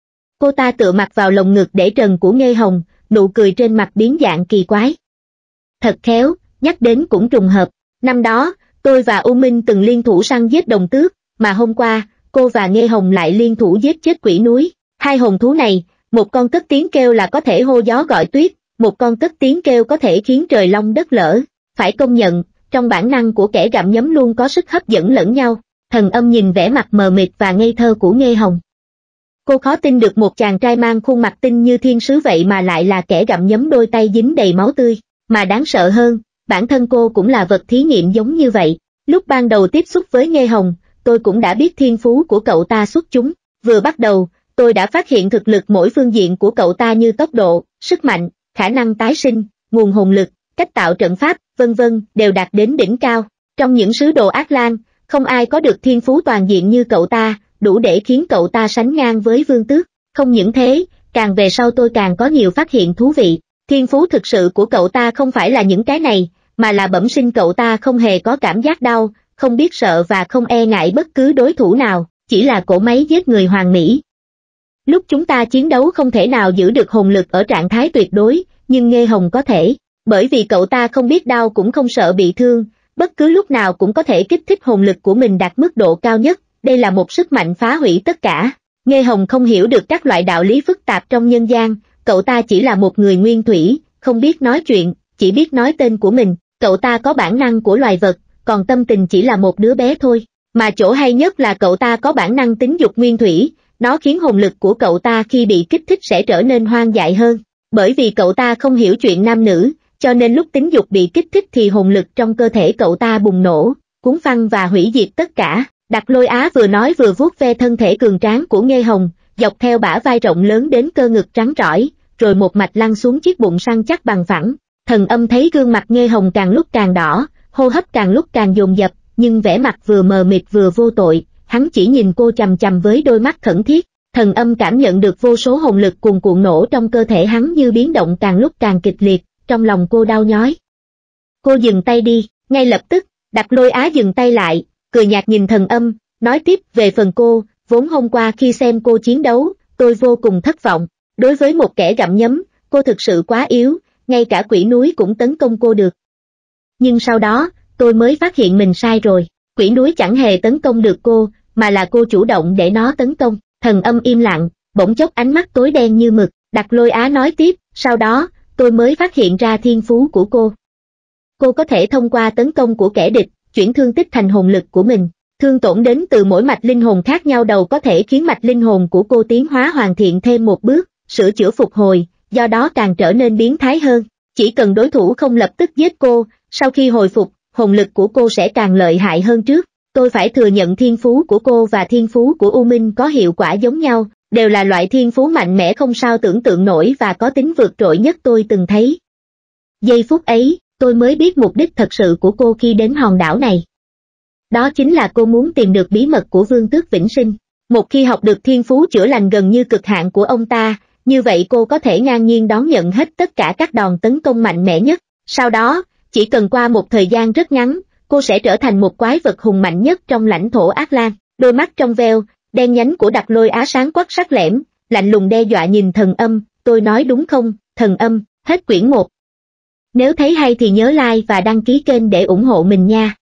[SPEAKER 1] Cô ta tựa mặt vào lồng ngực để trần của Nghê Hồng, nụ cười trên mặt biến dạng kỳ quái. Thật khéo, nhắc đến cũng trùng hợp, năm đó, tôi và U Minh từng liên thủ săn giết đồng tước, mà hôm qua, cô và Nghê Hồng lại liên thủ giết chết quỷ núi. 2 hồn thú này, một con cất tiếng kêu là có thể hô gió gọi tuyết, một con cất tiếng kêu có thể khiến trời long đất lở. Phải công nhận, trong bản năng của kẻ gặm nhấm luôn có sức hấp dẫn lẫn nhau. Thần Âm nhìn vẻ mặt mờ mịt và ngây thơ của Nghê Hồng. Cô khó tin được một chàng trai mang khuôn mặt tinh như thiên sứ vậy mà lại là kẻ gặm nhấm đôi tay dính đầy máu tươi, mà đáng sợ hơn, bản thân cô cũng là vật thí nghiệm giống như vậy. Lúc ban đầu tiếp xúc với Nghê Hồng, tôi cũng đã biết thiên phú của cậu ta xuất chúng. Vừa bắt đầu, tôi đã phát hiện thực lực mỗi phương diện của cậu ta như tốc độ, sức mạnh, khả năng tái sinh, nguồn hồn lực, cách tạo trận pháp, vân vân, đều đạt đến đỉnh cao. Trong những sứ đồ Ác Lan, không ai có được thiên phú toàn diện như cậu ta, đủ để khiến cậu ta sánh ngang với vương tước. Không những thế, càng về sau tôi càng có nhiều phát hiện thú vị. Thiên phú thực sự của cậu ta không phải là những cái này, mà là bẩm sinh cậu ta không hề có cảm giác đau, không biết sợ và không e ngại bất cứ đối thủ nào, chỉ là cỗ máy giết người hoàn mỹ. Lúc chúng ta chiến đấu không thể nào giữ được hồn lực ở trạng thái tuyệt đối, nhưng Nghê Hồng có thể, bởi vì cậu ta không biết đau cũng không sợ bị thương, bất cứ lúc nào cũng có thể kích thích hồn lực của mình đạt mức độ cao nhất, đây là một sức mạnh phá hủy tất cả. Nghê Hồng không hiểu được các loại đạo lý phức tạp trong nhân gian, cậu ta chỉ là một người nguyên thủy, không biết nói chuyện, chỉ biết nói tên của mình, cậu ta có bản năng của loài vật, còn tâm tình chỉ là một đứa bé thôi. Mà chỗ hay nhất là cậu ta có bản năng tính dục nguyên thủy, nó khiến hồn lực của cậu ta khi bị kích thích sẽ trở nên hoang dại hơn. Bởi vì cậu ta không hiểu chuyện nam nữ, cho nên lúc tính dục bị kích thích thì hồn lực trong cơ thể cậu ta bùng nổ, cuốn phăng và hủy diệt tất cả. Đặc Lôi Á vừa nói vừa vuốt ve thân thể cường tráng của Nghê Hồng, dọc theo bả vai rộng lớn đến cơ ngực trắng trỏi, rồi một mạch lăn xuống chiếc bụng săn chắc bằng phẳng. Thần Âm thấy gương mặt Nghê Hồng càng lúc càng đỏ, hô hấp càng lúc càng dồn dập, nhưng vẻ mặt vừa mờ mịt vừa vô tội, hắn chỉ nhìn cô chằm chằm với đôi mắt khẩn thiết. Thần Âm cảm nhận được vô số hồn lực cuồn cuộn nổ trong cơ thể hắn như biến động càng lúc càng kịch liệt, trong lòng cô đau nhói. Cô dừng tay đi, ngay lập tức, Đạp Lôi Á dừng tay lại, cười nhạt nhìn Thần Âm, nói tiếp về phần cô, vốn hôm qua khi xem cô chiến đấu, tôi vô cùng thất vọng, đối với một kẻ gặm nhấm, cô thực sự quá yếu, ngay cả quỷ núi cũng tấn công cô được. Nhưng sau đó, tôi mới phát hiện mình sai rồi, quỷ núi chẳng hề tấn công được cô, mà là cô chủ động để nó tấn công. Thần Âm im lặng, bỗng chốc ánh mắt tối đen như mực, Đạp Lôi Á nói tiếp, sau đó, tôi mới phát hiện ra thiên phú của cô. Cô có thể thông qua tấn công của kẻ địch, chuyển thương tích thành hồn lực của mình. Thương tổn đến từ mỗi mạch linh hồn khác nhau đầu có thể khiến mạch linh hồn của cô tiến hóa hoàn thiện thêm một bước, sửa chữa phục hồi, do đó càng trở nên biến thái hơn. Chỉ cần đối thủ không lập tức giết cô, sau khi hồi phục, hồn lực của cô sẽ càng lợi hại hơn trước. Tôi phải thừa nhận thiên phú của cô và thiên phú của U Minh có hiệu quả giống nhau, đều là loại thiên phú mạnh mẽ không sao tưởng tượng nổi và có tính vượt trội nhất tôi từng thấy. Giây phút ấy, tôi mới biết mục đích thật sự của cô khi đến hòn đảo này. Đó chính là cô muốn tìm được bí mật của Vương Tước Vĩnh Sinh. Một khi học được thiên phú chữa lành gần như cực hạn của ông ta, như vậy cô có thể ngang nhiên đón nhận hết tất cả các đòn tấn công mạnh mẽ nhất. Sau đó, chỉ cần qua một thời gian rất ngắn, cô sẽ trở thành một quái vật hùng mạnh nhất trong lãnh thổ Ác Lan. Đôi mắt trong veo, đen nhánh của Đạp Lôi Á sáng quắc sắc lẻm, lạnh lùng đe dọa nhìn Thần Âm, tôi nói đúng không, Thần Âm, hết quyển 1. Nếu thấy hay thì nhớ like và đăng ký kênh để ủng hộ mình nha.